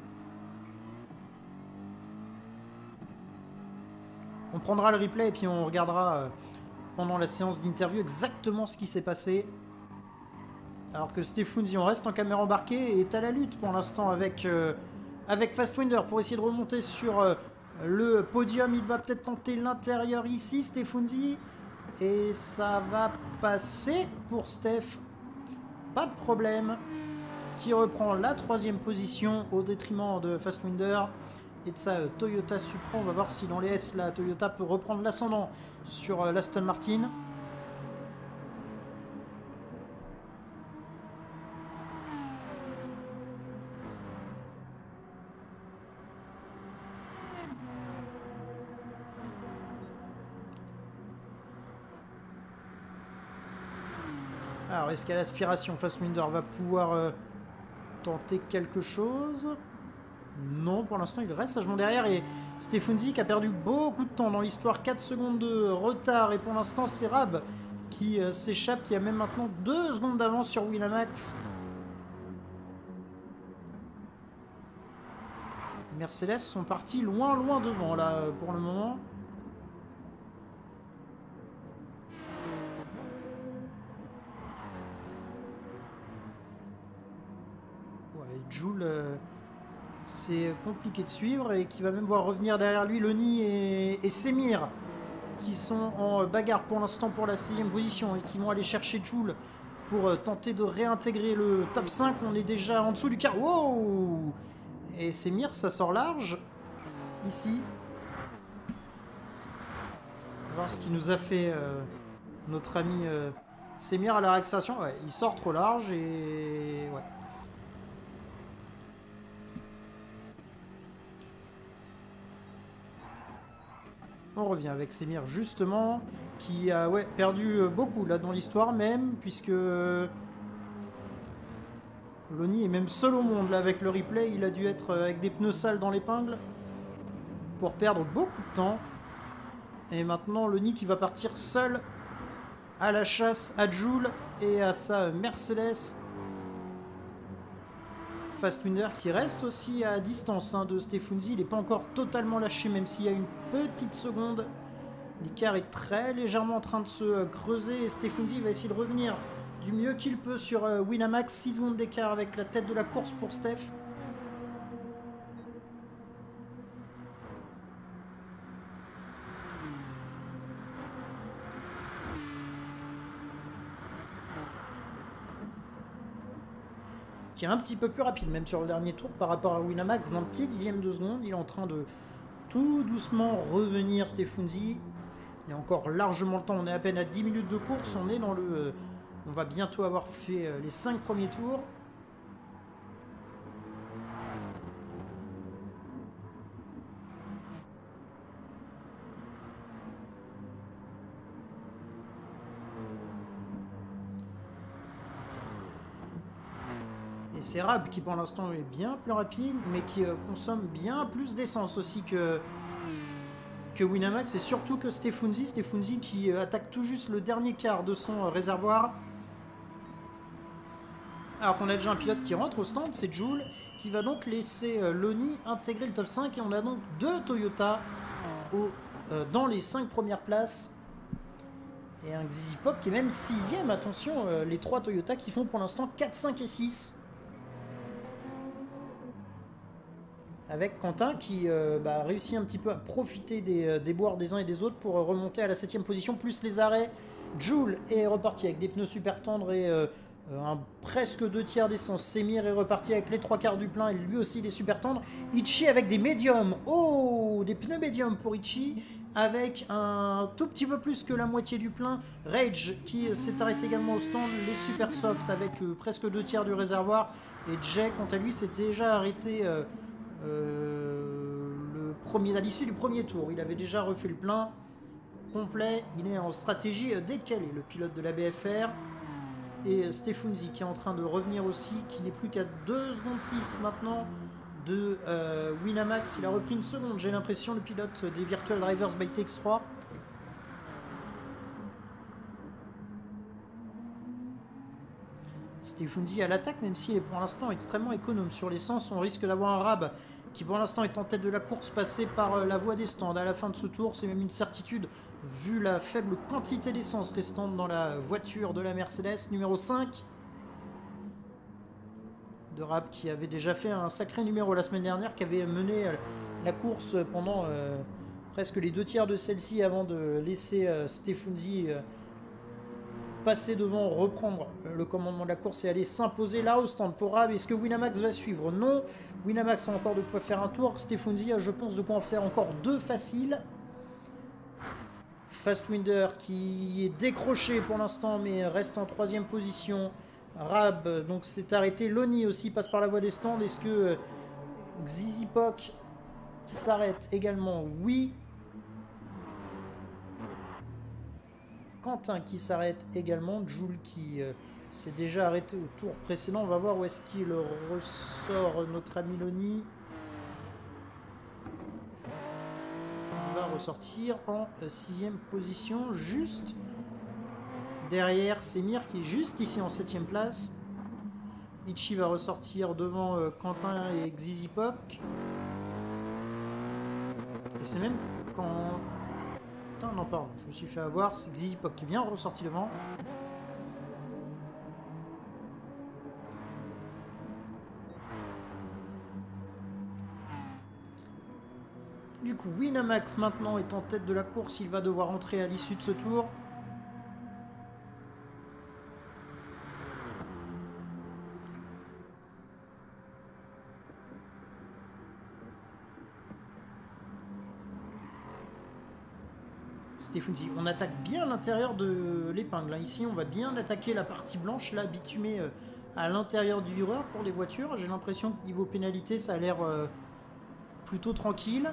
On prendra le replay et puis on regardera pendant la séance d'interview exactement ce qui s'est passé. Alors que Stefunzi, on reste en caméra embarquée et est à la lutte pour l'instant avec, euh, avec Fastwinder pour essayer de remonter sur euh, le podium. Il va peut-être tenter l'intérieur ici, Stefunzi. Et ça va passer pour Steph. Pas de problème. Qui reprend la troisième position au détriment de Fastwinder et de sa Toyota Supra. On va voir si dans les S, la Toyota peut reprendre l'ascendant sur l'Aston Martin. Alors, est-ce qu'à l'aspiration, Fastwinder va pouvoir euh, tenter quelque chose? Non, pour l'instant, il reste sagement derrière. Et Stefanzi qui a perdu beaucoup de temps dans l'histoire. quatre secondes de retard. Et pour l'instant, c'est Rab qui euh, s'échappe, qui a même maintenant deux secondes d'avance sur Winamax. Mercedes sont partis loin, loin devant, là, pour le moment. Ouais, Joule, euh, c'est compliqué de suivre et qui va même voir revenir derrière lui Lonnie et, et Semir, qui sont en bagarre pour l'instant pour la sixième position et qui vont aller chercher Joule pour euh, tenter de réintégrer le top cinq. On est déjà en dessous du car. Wow! Et Semir, ça sort large, ici. On va voir ce qu'il nous a fait euh, notre ami euh, Semir à la réaction. Ouais, il sort trop large et... ouais. On revient avec Semir, justement, qui a ouais, perdu beaucoup, là, dans l'histoire même, puisque... Lonnie est même seul au monde là avec le replay, il a dû être avec des pneus sales dans l'épingle pour perdre beaucoup de temps. Et maintenant Lonnie qui va partir seul à la chasse à Joule et à sa Mercedes. Fastwinder qui reste aussi à distance hein, de Stefanzi, il n'est pas encore totalement lâché même s'il y a une petite seconde. L'écart est très légèrement en train de se creuser et Stefanzi va essayer de revenir du mieux qu'il peut sur euh, Winamax. Six secondes d'écart avec la tête de la course pour Steph. Qui est un petit peu plus rapide même sur le dernier tour par rapport à Winamax. Dans le petit dixième de seconde, il est en train de tout doucement revenir Stefanzi. Il y a encore largement le temps, on est à peine à dix minutes de course, on est dans le... Euh, on va bientôt avoir fait les cinq premiers tours. Et c'est Rab qui pour l'instant est bien plus rapide, mais qui euh, consomme bien plus d'essence aussi que, que Winamax, et surtout que Stefanzi. Stefanzi qui euh, attaque tout juste le dernier quart de son euh, réservoir. Alors qu'on a déjà un pilote qui rentre au stand, c'est Joule, qui va donc laisser euh, Lonnie intégrer le top cinq. Et on a donc deux Toyota au, euh, dans les cinq premières places. Et un Xizi Pop qui est même sixième. Attention, euh, les trois Toyota qui font pour l'instant quatre, cinq et six. Avec Quentin qui euh, bah, réussit un petit peu à profiter des euh, déboires des uns et des autres pour euh, remonter à la septième position, plus les arrêts. Joule est reparti avec des pneus super tendres et... Euh, Euh, un, presque deux tiers d'essence. Semir est reparti avec les trois quarts du plein et lui aussi des super tendres. Ichi avec des médiums. Oh, des pneus médiums pour Ichi avec un tout petit peu plus que la moitié du plein. Rage qui s'est arrêté également au stand. Les super soft avec euh, presque deux tiers du réservoir. Et Jay quant à lui s'est déjà arrêté euh, euh, le premier, à l'issue du premier tour. Il avait déjà refait le plein complet. Il est en stratégie décalée, le pilote de la B F R. Et Stefanzi qui est en train de revenir aussi, qui n'est plus qu'à deux secondes six maintenant de euh, Winamax. Il a repris une seconde, j'ai l'impression, le pilote des Virtual Drivers by T X trois. Stefanzi à l'attaque, même s'il est pour l'instant extrêmement économe sur l'essence. On risque d'avoir un Rab qui pour l'instant est en tête de la course, passé par la voie des stands à la fin de ce tour. C'est même une certitude vu la faible quantité d'essence restante dans la voiture de la Mercedes. Numéro cinq de Rab qui avait déjà fait un sacré numéro la semaine dernière, qui avait mené la course pendant euh, presque les deux tiers de celle-ci avant de laisser euh, Stefanzi euh, passer devant, reprendre le commandement de la course et aller s'imposer là au stand pour Rab. Est-ce que Winamax va suivre? Non. Winamax a encore de quoi faire un tour. Stefanzi a, je pense, de quoi en faire encore deux faciles. Fastwinder qui est décroché pour l'instant mais reste en troisième position. Rab donc s'est arrêté. Lonnie aussi passe par la voie des stands. Est-ce que Xizi Pop s'arrête également? Oui. Quentin qui s'arrête également. Joule qui euh, s'est déjà arrêté au tour précédent. On va voir où est-ce qu'il ressort notre ami Loni. Il va ressortir en sixième position, juste derrière Semir qui est juste ici en septième place. Ichi va ressortir devant euh, Quentin et Xizipok. Et c'est même quand... Putain, non, pardon, je me suis fait avoir. C'est Xizipok qui est bien ressorti devant. Du coup, Winamax maintenant est en tête de la course. Il va devoir entrer à l'issue de ce tour. Stefunzi, on attaque bien l'intérieur de l'épingle. Ici, on va bien attaquer la partie blanche, là, bitumée euh, à l'intérieur du vireur pour les voitures. J'ai l'impression que niveau pénalité, ça a l'air euh, plutôt tranquille.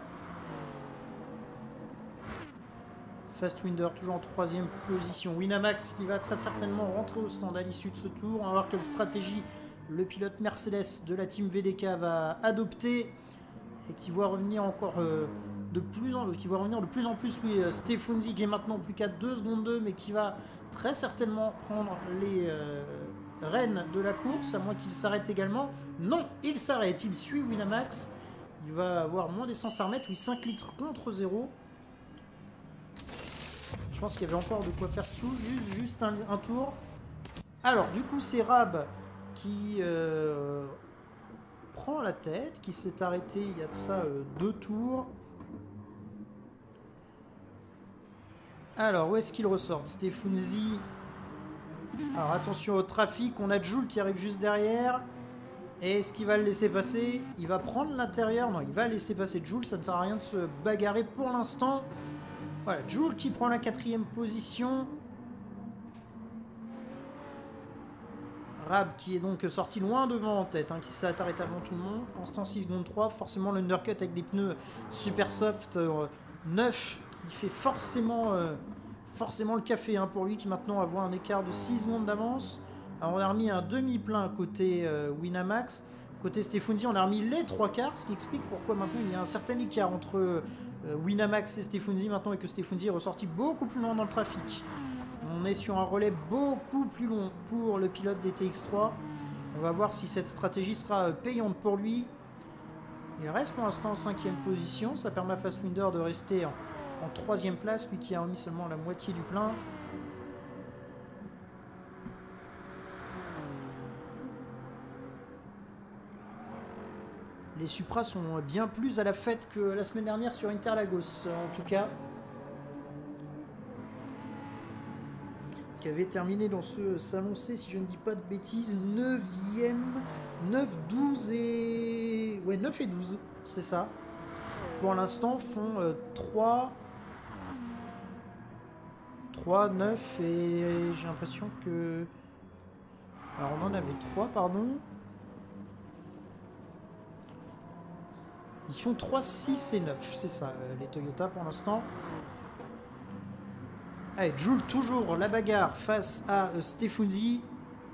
Fastwinder toujours en troisième position. Winamax qui va très certainement rentrer au stand à l'issue de ce tour. On va voir quelle stratégie le pilote Mercedes de la team V D K va adopter et qui va revenir encore euh, de plus en qui va revenir de plus en plus. Oui, euh, Stefunzi qui est maintenant plus qu'à deux secondes deux, mais qui va très certainement prendre les euh, rênes de la course, à moins qu'il s'arrête également. Non, il s'arrête, il suit Winamax. Il va avoir moins d'essence à remettre, oui, cinq litres contre zéro. Je pense qu'il y avait encore de quoi faire tout, juste, juste un, un tour. Alors, du coup, c'est Rab qui euh, prend la tête, qui s'est arrêté il y a de ça euh, deux tours. Alors, où est-ce qu'il ressort? Stefunzi. Alors, attention au trafic. On a Joule qui arrive juste derrière. Et est-ce qu'il va le laisser passer? Il va prendre l'intérieur. Non, il va laisser passer Joule. Ça ne sert à rien de se bagarrer pour l'instant. Voilà, Joule qui prend la quatrième position. Rab qui est donc sorti loin devant en tête, hein, qui s'est arrêté avant tout le monde. En ce temps, six secondes trois. Forcément, l'undercut avec des pneus super soft euh, neuf qui fait forcément, euh, forcément le café hein, pour lui qui maintenant va avoir un écart de six secondes d'avance. Alors, on a remis un demi-plein côté euh, Winamax. Côté Stefunzi, on a remis les trois quarts, ce qui explique pourquoi maintenant il y a un certain écart entre euh, Winamax et Stefunzi maintenant et que Stefunzi est ressorti beaucoup plus loin dans le trafic. On est sur un relais beaucoup plus long pour le pilote des T X trois. On va voir si cette stratégie sera payante pour lui. Il reste pour l'instant en cinquième position. Ça permet à Fastwinder de rester en, en troisième place, lui qui a remis seulement la moitié du plein. Les Supras sont bien plus à la fête que la semaine dernière sur Interlagos, en tout cas. Qui avait terminé dans ce salon C, si je ne dis pas de bêtises, neuvième, neuf, douze et... Ouais, neuf et douze, c'est ça. Pour l'instant, font euh, trois... trois, neuf et j'ai l'impression que... Alors on en avait trois, pardon. Ils font trois, six et neuf, c'est ça, les Toyota pour l'instant. Allez, Joule toujours la bagarre face à euh, Stefunzi.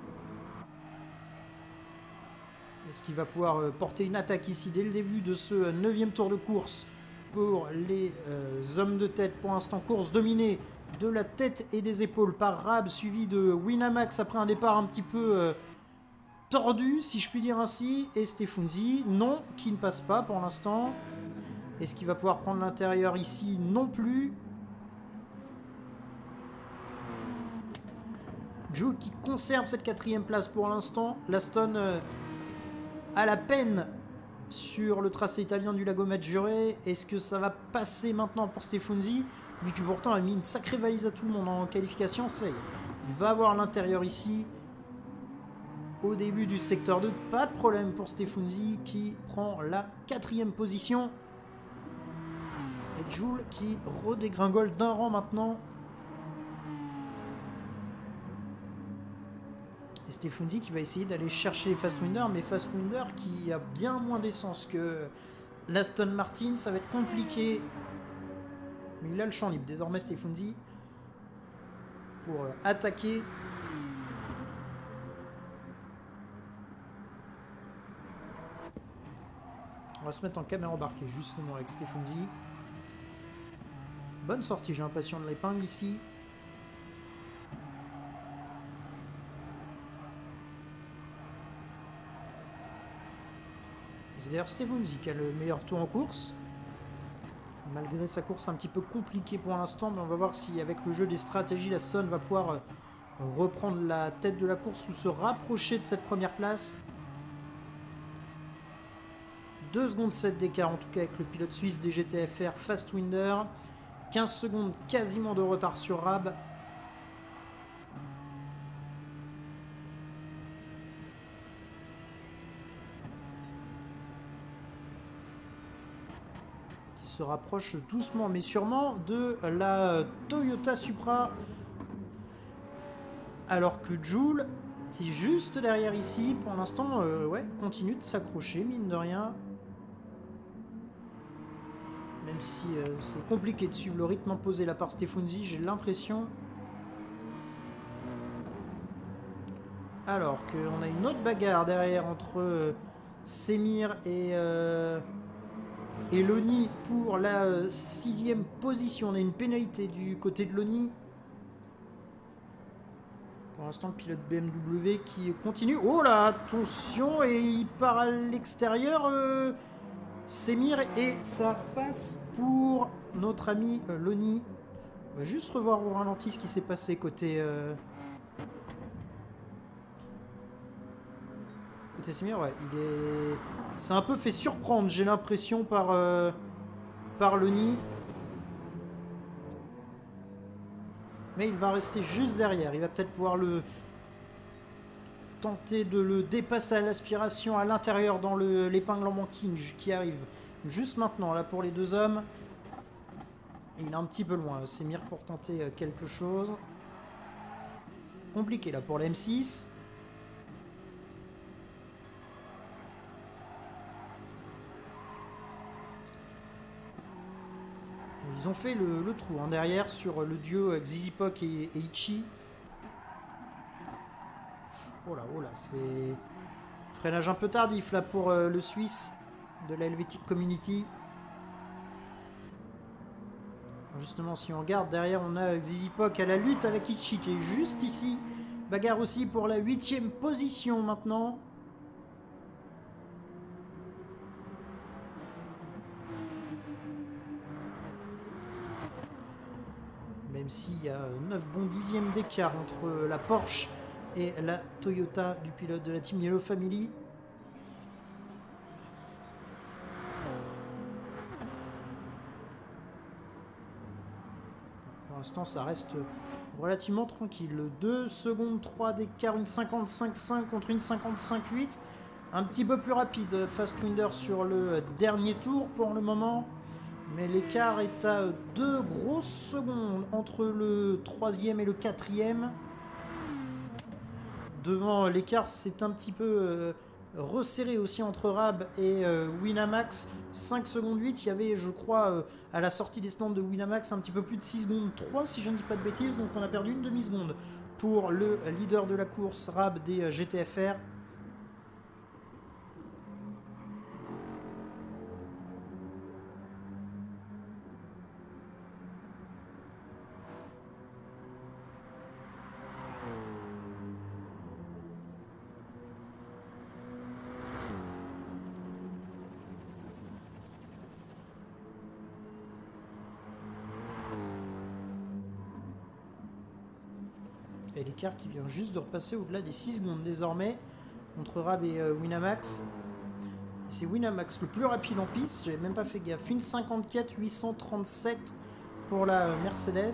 Est-ce qu'il va pouvoir euh, porter une attaque ici dès le début de ce euh, neuvième tour de course pour les euh, hommes de tête? Pour l'instant, course dominée de la tête et des épaules par Rab, suivi de Winamax après un départ un petit peu... Euh, tordu, si je puis dire ainsi, et Stefunzi, non, qui ne passe pas pour l'instant. Est-ce qu'il va pouvoir prendre l'intérieur ici? Non plus. Joe qui conserve cette quatrième place pour l'instant. L'Aston euh, a la peine sur le tracé italien du Lago Maggiore. Est-ce que ça va passer maintenant pour Stefunzi? Lui qui pourtant a mis une sacrée valise à tout le monde en qualification, ça y est. Il va avoir l'intérieur ici. Au début du secteur deux, pas de problème pour Stefunzi qui prend la quatrième position. Et Joule qui redégringole d'un rang maintenant. Et Stefunzi qui va essayer d'aller chercher Fastwinder, mais Fastwinder qui a bien moins d'essence que l'Aston Martin, ça va être compliqué. Mais il a le champ libre désormais Stefunzi pour attaquer. va se mettre en caméra embarquée justement avec Stefanzi. Bonne sortie, j'ai l'impression, de l'épingle ici. C'est d'ailleurs Stefanzi qui a le meilleur tour en course. Malgré sa course un petit peu compliquée pour l'instant, mais on va voir si avec le jeu des stratégies, la Stone va pouvoir reprendre la tête de la course ou se rapprocher de cette première place. deux secondes sept d'écart en tout cas avec le pilote suisse des G T F R Fastwinder. quinze secondes quasiment de retard sur Rab. Qui se rapproche doucement mais sûrement de la Toyota Supra. Alors que Joule, qui est juste derrière ici, pour l'instant, euh, ouais, continue de s'accrocher, mine de rien. Même si euh, c'est compliqué de suivre le rythme imposé là par Stefanzi, j'ai l'impression. Alors qu'on a une autre bagarre derrière entre euh, Semir et, euh, et Loni pour la euh, sixième position. On a une pénalité du côté de Loni. Pour l'instant, le pilote B M W qui continue. Oh là, attention, et il part à l'extérieur. Euh, Semir et ça passe pour notre ami euh, Loni. On va juste revoir au ralenti ce qui s'est passé côté euh... côté Semir. Ouais, il est, c'est un peu fait surprendre, j'ai l'impression par euh... par Loni. Mais il va rester juste derrière. Il va peut-être pouvoir le tenter de le dépasser à l'aspiration à l'intérieur dans l'épingle en manquing qui arrive juste maintenant là pour les deux hommes. Et il est un petit peu loin. Semir pour tenter quelque chose. Compliqué là pour la M six. Ils ont fait le, le trou hein, derrière sur le duo Xizipok et, et Ichi. Oh là, oh là, c'est freinage un peu tardif là pour euh, le Suisse de la Helvetic Community. Alors justement, si on regarde derrière, on a Xizipok à la lutte avec Ichi qui est juste ici. Bagarre aussi pour la huitième position maintenant. Même s'il y a neuf bons dixièmes d'écart entre la Porsche et la Toyota du pilote de la Team Yellow Family. Pour l'instant, ça reste relativement tranquille. deux secondes trois d'écart, une cinquante-cinq cinq contre une cinquante-cinq huit. Un petit peu plus rapide, Fastwinder sur le dernier tour pour le moment. Mais l'écart est à deux grosses secondes entre le troisième et le quatrième. Devant l'écart, c'est un petit peu euh, resserré aussi entre Rab et euh, Winamax. cinq secondes huit, il y avait, je crois, euh, à la sortie des stands de Winamax, un petit peu plus de six secondes trois, si je ne dis pas de bêtises. Donc on a perdu une demi-seconde pour le leader de la course, Rab des euh, G T F R. Et l'écart qui vient juste de repasser au-delà des six secondes désormais entre Rab et euh, Winamax. C'est Winamax le plus rapide en piste, j'avais même pas fait gaffe. Une cinquante-quatre huit cent trente-sept pour la euh, Mercedes.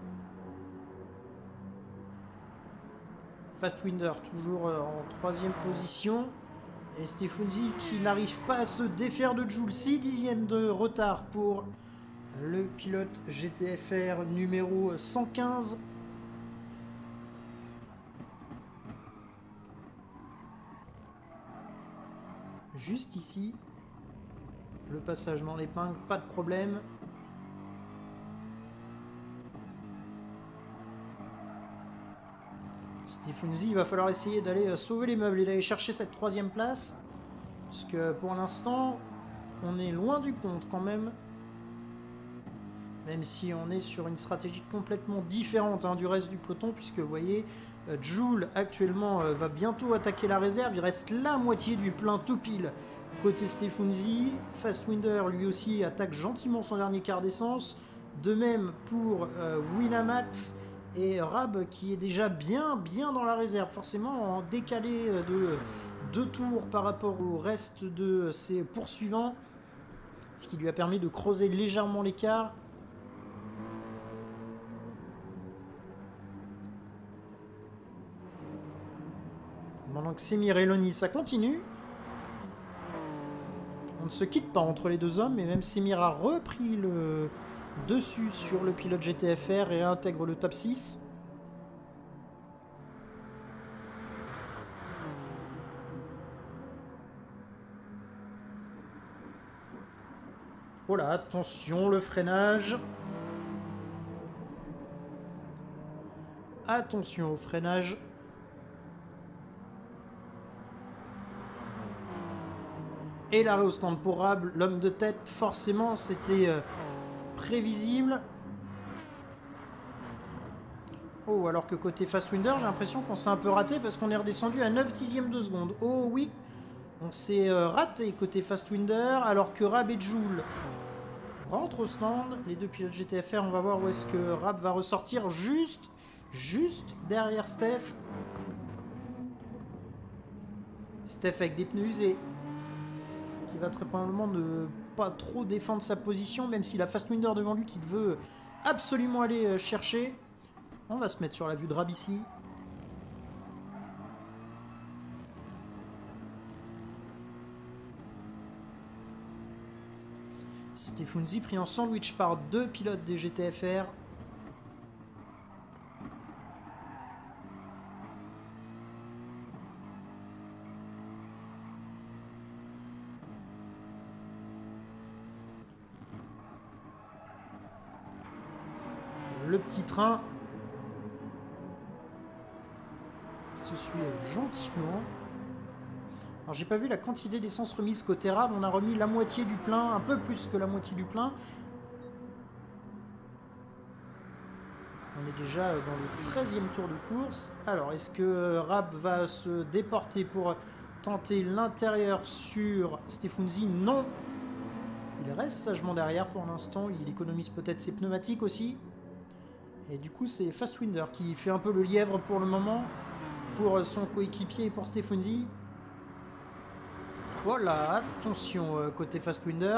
Fastwinder toujours euh, en troisième position. Et Stefanzi qui n'arrive pas à se défaire de Joule. six dixièmes de retard pour le pilote G T F R numéro cent quinze. Juste ici, le passage dans l'épingle, pas de problème. Stefanzi, il va falloir essayer d'aller sauver les meubles et d'aller chercher cette troisième place. Parce que pour l'instant, on est loin du compte quand même. Même si on est sur une stratégie complètement différente hein, du reste du peloton, puisque vous voyez, euh, Joule actuellement euh, va bientôt attaquer la réserve. Il reste la moitié du plein tout pile côté Stefunzi. Fastwinder lui aussi attaque gentiment son dernier quart d'essence. De même pour euh, Winamax et Rab qui est déjà bien bien dans la réserve. Forcément en décalé de deux tours par rapport au reste de ses poursuivants. Ce qui lui a permis de creuser légèrement l'écart. Pendant que Semir et Loni, ça continue. On ne se quitte pas entre les deux hommes, mais même Semir a repris le dessus sur le pilote G T F R et intègre le top six. Voilà, attention, le freinage. Attention au freinage. Et l'arrêt au stand pour Rab, l'homme de tête, forcément, c'était euh, prévisible. Oh, alors que côté Fastwinder, j'ai l'impression qu'on s'est un peu raté parce qu'on est redescendu à neuf dixièmes de seconde. Oh oui, on s'est euh, raté côté Fastwinder, alors que Rab et Joule rentrent au stand. Les deux pilotes G T F R, on va voir où est-ce que Rab va ressortir juste, juste derrière Steph. Steph avec des pneus usés. Qui va très probablement ne pas trop défendre sa position, même s'il a Fastwinder devant lui qu'il veut absolument aller chercher. On va se mettre sur la vue de Rab ici. Stefunzi pris en sandwich par deux pilotes des G T F R. Le petit train qui se suit gentiment. Alors j'ai pas vu la quantité d'essence remise côté Rab, on a remis la moitié du plein, un peu plus que la moitié du plein. On est déjà dans le treizième tour de course. Alors est-ce que Rab va se déporter pour tenter l'intérieur sur Stefunzi? Non. Il reste sagement derrière pour l'instant, il économise peut-être ses pneumatiques aussi. Et du coup, c'est Fastwinder qui fait un peu le lièvre pour le moment, pour son coéquipier et pour Stefunzi. Voilà, attention euh, côté Fastwinder.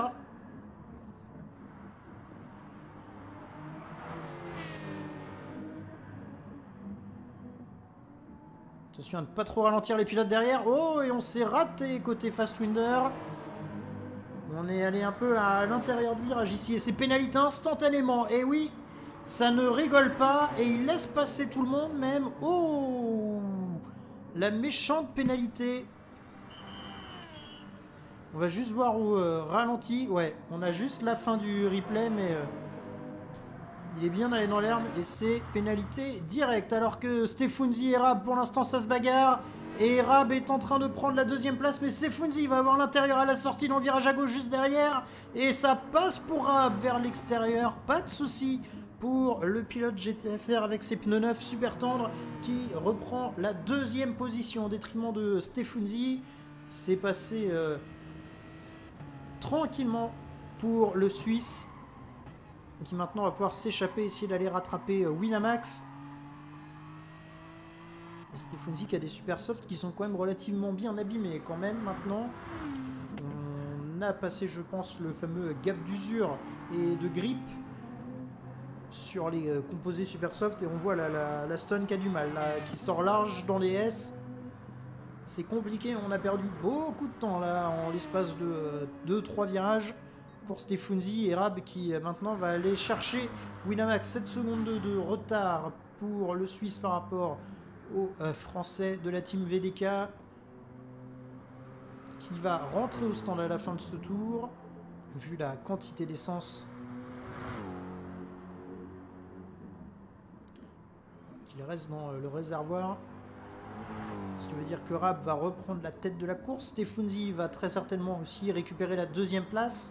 Attention à ne pas trop ralentir les pilotes derrière. Oh, et on s'est raté côté Fastwinder. On est allé un peu à l'intérieur du virage ici et c'est pénalité instantanément. Et oui, ça ne rigole pas et il laisse passer tout le monde même. Oh, la méchante pénalité. On va juste voir au euh, ralenti. Ouais, on a juste la fin du replay, mais euh, il est bien allé dans l'herbe et c'est pénalité directe. Alors que Stefunzi et Rab, pour l'instant, ça se bagarre. Et Rab est en train de prendre la deuxième place, mais Stefunzi va avoir l'intérieur à la sortie dans le virage à gauche juste derrière. Et ça passe pour Rab vers l'extérieur. Pas de souci pour le pilote G T F R avec ses pneus neufs super tendres qui reprend la deuxième position au détriment de Stefunzi. C'est passé euh, tranquillement pour le Suisse qui maintenant va pouvoir s'échapper, essayer d'aller rattraper euh, Winamax. Stefunzi qui a des super softs qui sont quand même relativement bien abîmés quand même maintenant. On a passé, je pense, le fameux gap d'usure et de grip sur les euh, composés super soft et on voit la, la, la Stone qui a du mal, là, qui sort large dans les S. C'est compliqué, on a perdu beaucoup de temps là en l'espace de euh, deux trois virages pour Stefunzi et Rab qui euh, maintenant va aller chercher Winamax. sept secondes de, de retard pour le Suisse par rapport au euh, Français de la team V D K qui va rentrer au stand à la fin de ce tour vu la quantité d'essence qu'il reste dans euh, le réservoir. Ce qui veut dire que Rab va reprendre la tête de la course. Stefunzi va très certainement aussi récupérer la deuxième place.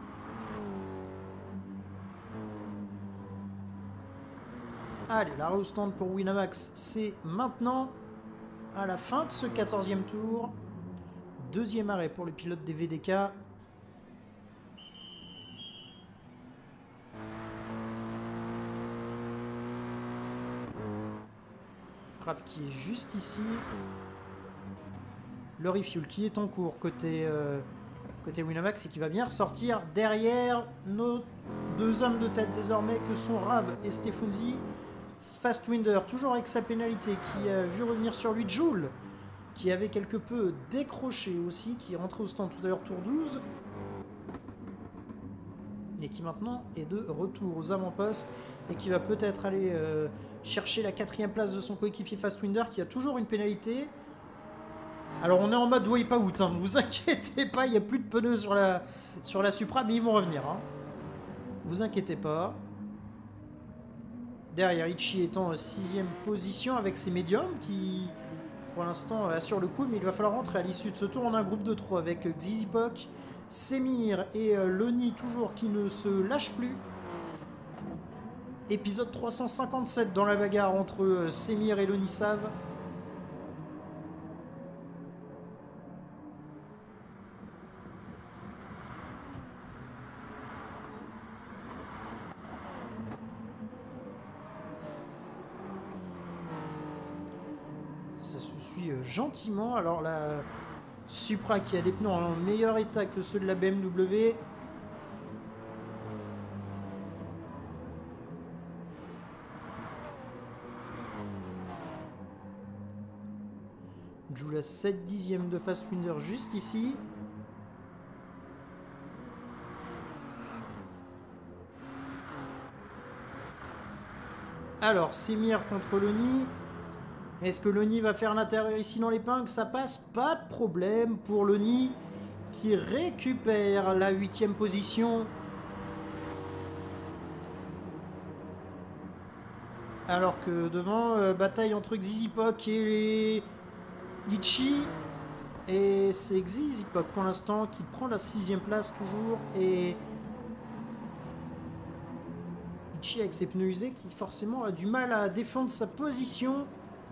Allez, l'arrêt au stand pour Winamax, c'est maintenant, à la fin de ce quatorzième tour. Deuxième arrêt pour le pilote des V D K. Rab qui est juste ici. Le refuel qui est en cours côté, euh, côté Winamax et qui va bien ressortir derrière nos deux hommes de tête désormais que sont Rab et Stefunzi. Fastwinder, toujours avec sa pénalité, qui a vu revenir sur lui Joule, qui avait quelque peu décroché aussi, qui est rentré au stand tout à l'heure tour douze. Et qui maintenant est de retour aux avant-postes et qui va peut-être aller euh, chercher la quatrième place de son coéquipier Fastwinder qui a toujours une pénalité. Alors on est en mode wipe-out, hein, ne vous inquiétez pas, il n'y a plus de pneus sur la, sur la Supra, mais ils vont revenir. Hein. Vous inquiétez pas. Derrière, Ichi est en sixième position avec ses médiums qui, pour l'instant, assurent le coup, mais il va falloir rentrer à l'issue de ce tour. On a un groupe de trois avec Xizipok, Semir et euh, Loni toujours qui ne se lâchent plus. Épisode trois cent cinquante-sept dans la bagarre entre euh, Semir et Loni Sav. Ça se suit euh, gentiment. Alors la Supra qui a des pneus en meilleur état que ceux de la B M W. Joue la sept dixième de Fastwinder juste ici. Alors, Semir contre Loni. Est-ce que Loni va faire l'intérieur ici dans l'épingle? Ça passe, pas de problème pour Loni qui récupère la huitième position. Alors que devant, euh, bataille entre Xizipok et Ichi. Et c'est Xizipok pour l'instant qui prend la sixième place toujours. Et Ichi avec ses pneus usés qui forcément a du mal à défendre sa position.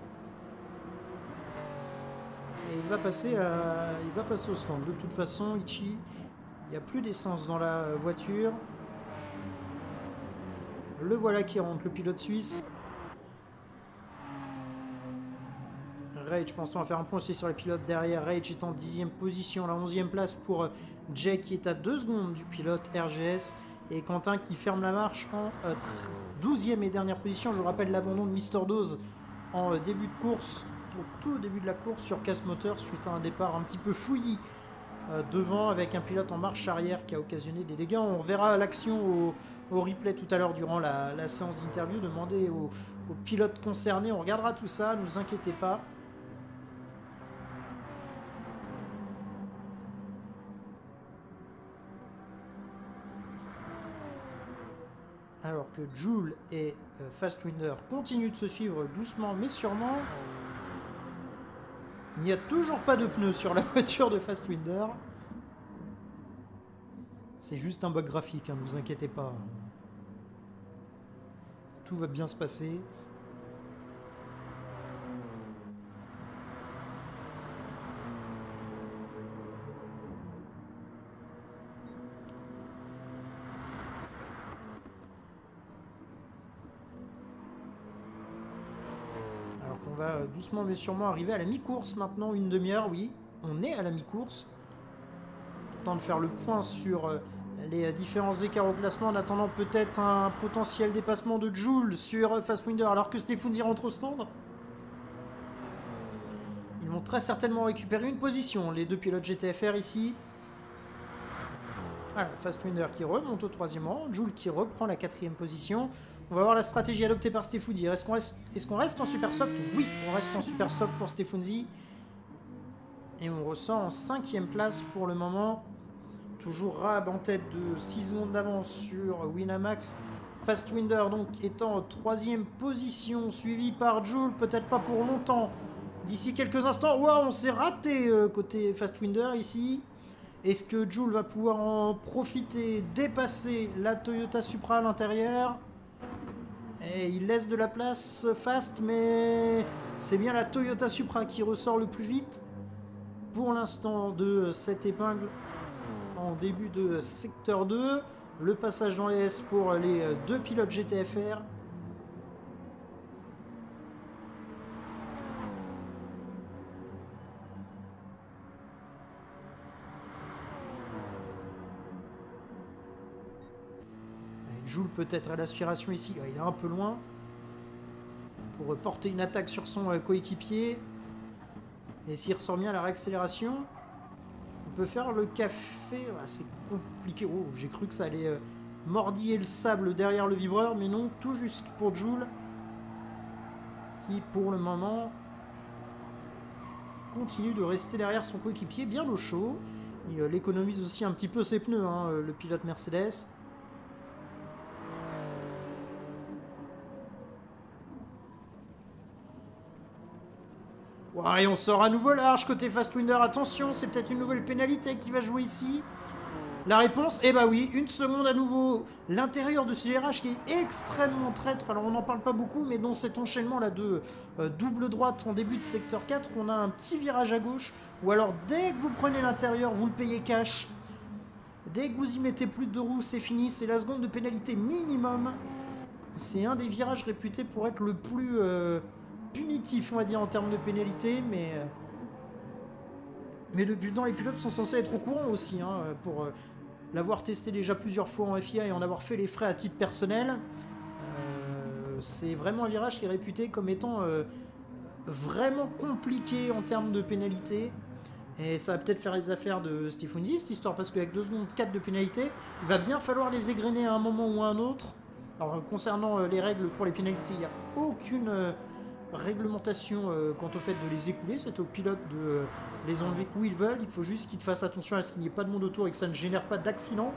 Et il va passer à, il va passer au stand. De toute façon, Ichi, il n'y a plus d'essence dans la voiture. Le voilà qui rentre, le pilote suisse. Rage, pense-t-on à faire un point aussi sur les pilotes derrière. Rage est en dixième position, la onzième place pour Jake qui est à deux secondes du pilote R G S. Et Quentin qui ferme la marche en euh, douzième et dernière position. Je vous rappelle l'abandon de Mister Dose en euh, début de course. Au tout début de la course sur casse moteur suite à un départ un petit peu fouillis euh, devant avec un pilote en marche arrière qui a occasionné des dégâts. On verra l'action au, au replay tout à l'heure durant la, la séance d'interview. Demandez aux, aux pilotes concernés. On regardera tout ça, ne vous inquiétez pas. Alors que Joule et euh, Fastwinder continuent de se suivre doucement mais sûrement. Il n'y a toujours pas de pneus sur la voiture de Fastwinder. C'est juste un bug graphique, hein, ne vous inquiétez pas. Tout va bien se passer. On va doucement mais sûrement arriver à la mi-course maintenant, une demi-heure, oui. On est à la mi-course. Temps de faire le point sur les différents écarts au classement en attendant peut-être un potentiel dépassement de Joule sur Fastwinder alors que Stefunzi rentre au stand. Ils vont très certainement récupérer une position, les deux pilotes G T F R ici. Voilà, Fastwinder qui remonte au troisième rang, Joule qui reprend la quatrième position. On va voir la stratégie adoptée par Stefunzi. Est-ce qu'on reste, est-ce qu'on reste en super soft? Oui, on reste en super soft pour Stefunzi. Et on ressort en cinquième place pour le moment. Toujours Rab en tête de six secondes d'avance sur Winamax. Fastwinder donc étant en troisième position, suivi par Joule, peut-être pas pour longtemps. d'ici quelques instants. Waouh, on s'est raté euh, côté Fastwinder ici. Est-ce que Joule va pouvoir en profiter, dépasser la Toyota Supra à l'intérieur? Et il laisse de la place Fast, mais c'est bien la Toyota Supra qui ressort le plus vite pour l'instant de cette épingle en début de secteur deux. Le passage dans les S pour les deux pilotes G T F R. Joule peut-être à l'aspiration ici, il est un peu loin pour porter une attaque sur son coéquipier. Et s'il ressort bien à la réaccélération, on peut faire le café. Ah, c'est compliqué. Oh, j'ai cru que ça allait euh, mordiller le sable derrière le vibreur, mais non, tout juste pour Joule, qui pour le moment continue de rester derrière son coéquipier bien au chaud. Il euh, économise aussi un petit peu ses pneus, hein, le pilote Mercedes. Ouais, et on sort à nouveau large côté Fastwinder. Attention, c'est peut-être une nouvelle pénalité qui va jouer ici. La réponse, eh bah oui, une seconde à nouveau. L'intérieur de ce virage qui est extrêmement traître. Alors on n'en parle pas beaucoup, mais dans cet enchaînement là de euh, double droite en début de secteur quatre, on a un petit virage à gauche. Ou alors dès que vous prenez l'intérieur, vous le payez cash. Dès que vous y mettez plus de deux roues, c'est fini. C'est la seconde de pénalité minimum. C'est un des virages réputés pour être le plus... Euh, punitif, on va dire, en termes de pénalité, mais mais depuis le temps, les pilotes sont censés être au courant aussi, hein, pour euh, l'avoir testé déjà plusieurs fois en F I A et en avoir fait les frais à titre personnel. Euh, c'est vraiment un virage qui est réputé comme étant euh, vraiment compliqué en termes de pénalité, et ça va peut-être faire les affaires de Steffounzi, cette histoire, parce qu'avec deux secondes quatre de pénalité, il va bien falloir les égrener à un moment ou à un autre. Alors concernant euh, les règles pour les pénalités, il n'y a aucune... Euh, réglementation euh, quant au fait de les écouler. C'est au pilote de euh, les enlever où ils veulent. Il faut juste qu'ils fassent attention à ce qu'il n'y ait pas de monde autour et que ça ne génère pas d'accident.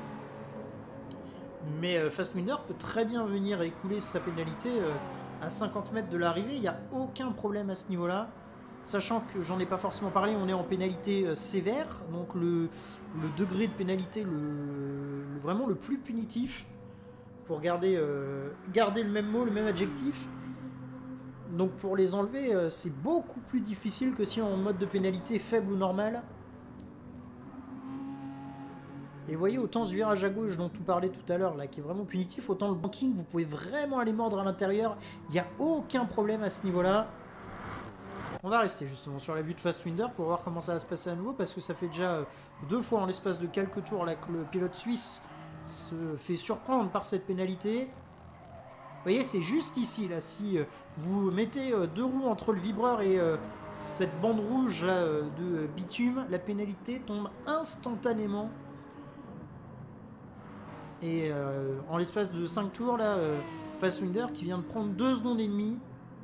Mais euh, Fastwinder peut très bien venir écouler sa pénalité euh, à cinquante mètres de l'arrivée. Il n'y a aucun problème à ce niveau-là. Sachant que j'en ai pas forcément parlé, on est en pénalité euh, sévère. Donc le, le degré de pénalité le, le, vraiment le plus punitif. Pour garder, euh, garder le même mot, le même adjectif. Donc pour les enlever, euh, c'est beaucoup plus difficile que si en mode de pénalité faible ou normal. Et vous voyez, autant ce virage à gauche dont on parlait tout à l'heure, là, qui est vraiment punitif, autant le banking, vous pouvez vraiment aller mordre à l'intérieur. Il n'y a aucun problème à ce niveau-là. On va rester justement sur la vue de Fastwinder pour voir comment ça va se passer à nouveau, parce que ça fait déjà euh, deux fois en l'espace de quelques tours là, que le pilote suisse se fait surprendre par cette pénalité. Vous voyez, c'est juste ici, là, si euh, vous mettez euh, deux roues entre le vibreur et euh, cette bande rouge là, euh, de bitume, la pénalité tombe instantanément. Et euh, en l'espace de cinq tours, là, euh, Fastwinder qui vient de prendre deux secondes et demie.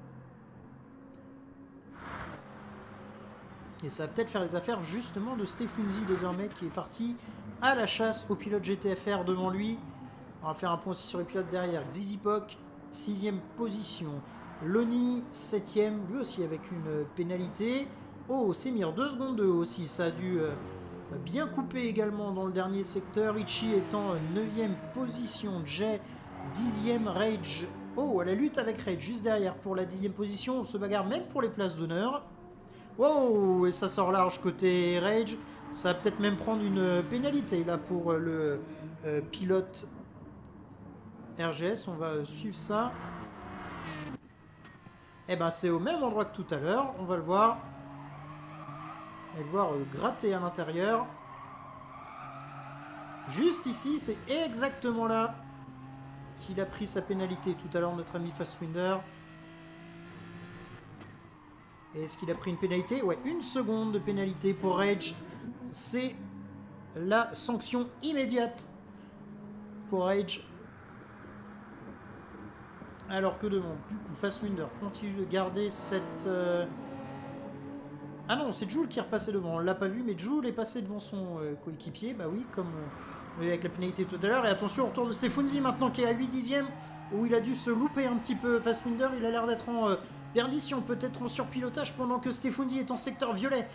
Et ça va peut-être faire les affaires justement de Steffounzi désormais, qui est parti à la chasse au pilote G T F R devant lui. On va faire un point aussi sur les pilotes derrière. Xizipok, sixième position. Loni, septième, lui aussi avec une pénalité. Oh, Semir, deux secondes deux aussi. Ça a dû euh, bien couper également dans le dernier secteur. Richie étant neuvième position. Jay, dixième. Rage. Oh, à la lutte avec Rage, juste derrière pour la dixième position. On se bagarre même pour les places d'honneur. Wow, et ça sort large côté Rage. Ça va peut-être même prendre une pénalité là pour le euh, pilote R G S, on va suivre ça. Et ben c'est au même endroit que tout à l'heure, on va le voir. Et le voir euh, gratter à l'intérieur. Juste ici, c'est exactement là qu'il a pris sa pénalité tout à l'heure, notre ami Fastwinder. Et est-ce qu'il a pris une pénalité? Ouais, une seconde de pénalité pour Rage. C'est la sanction immédiate pour Rage. Alors que demande du coup Fastwinder continue de garder cette... Euh... Ah non, c'est Joule qui est repassé devant. On l'a pas vu, mais Joule est passé devant son euh, coéquipier. Bah oui, comme euh, avec la pénalité tout à l'heure. Et attention au retour de Steffounzi maintenant qui est à huit dixièmes, où il a dû se louper un petit peu. Fastwinder, il a l'air d'être en euh, Perdition peut-être en surpilotage pendant que Stefundi est en secteur violet.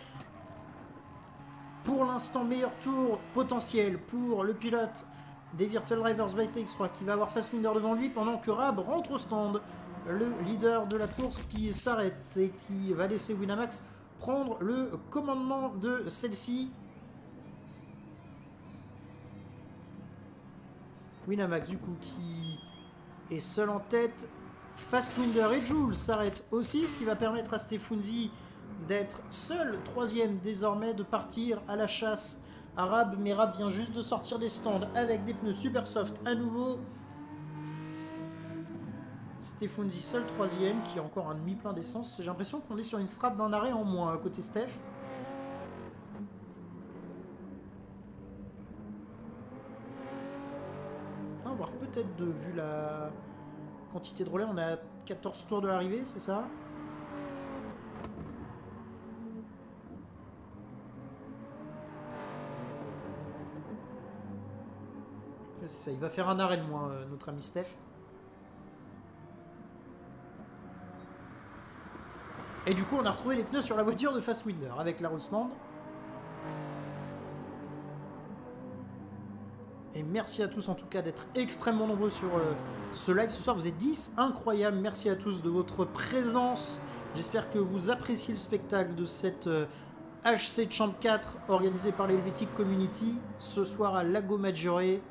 Pour l'instant, meilleur tour potentiel pour le pilote des Virtual Drivers by T X trois qui va avoir Fastwinder devant lui pendant que Rab rentre au stand. Le leader de la course qui s'arrête et qui va laisser Winamax prendre le commandement de celle-ci. Winamax du coup qui est seul en tête. Fastwinder et Jules s'arrêtent aussi, ce qui va permettre à Stefundi d'être seul troisième désormais, de partir à la chasse à Rab. Mais Rab vient juste de sortir des stands avec des pneus super soft à nouveau. Stefundi seul troisième qui a encore un demi-plein d'essence. J'ai l'impression qu'on est sur une strate d'un arrêt en moins côté Steph. On va voir peut-être de vu la quantité de relais. On a quatorze tours de l'arrivée, c'est ça? C'est ça, il va faire un arrêt de moins, euh, notre ami Steph. Et du coup, on a retrouvé les pneus sur la voiture de Fastwinder avec la Rollstand. Et merci à tous en tout cas d'être extrêmement nombreux sur euh, ce live ce soir. Vous êtes dix, incroyable. Merci à tous de votre présence. J'espère que vous appréciez le spectacle de cette euh, H C Champ quatre organisée par l'Helvetic Community ce soir à Lago Maggiore.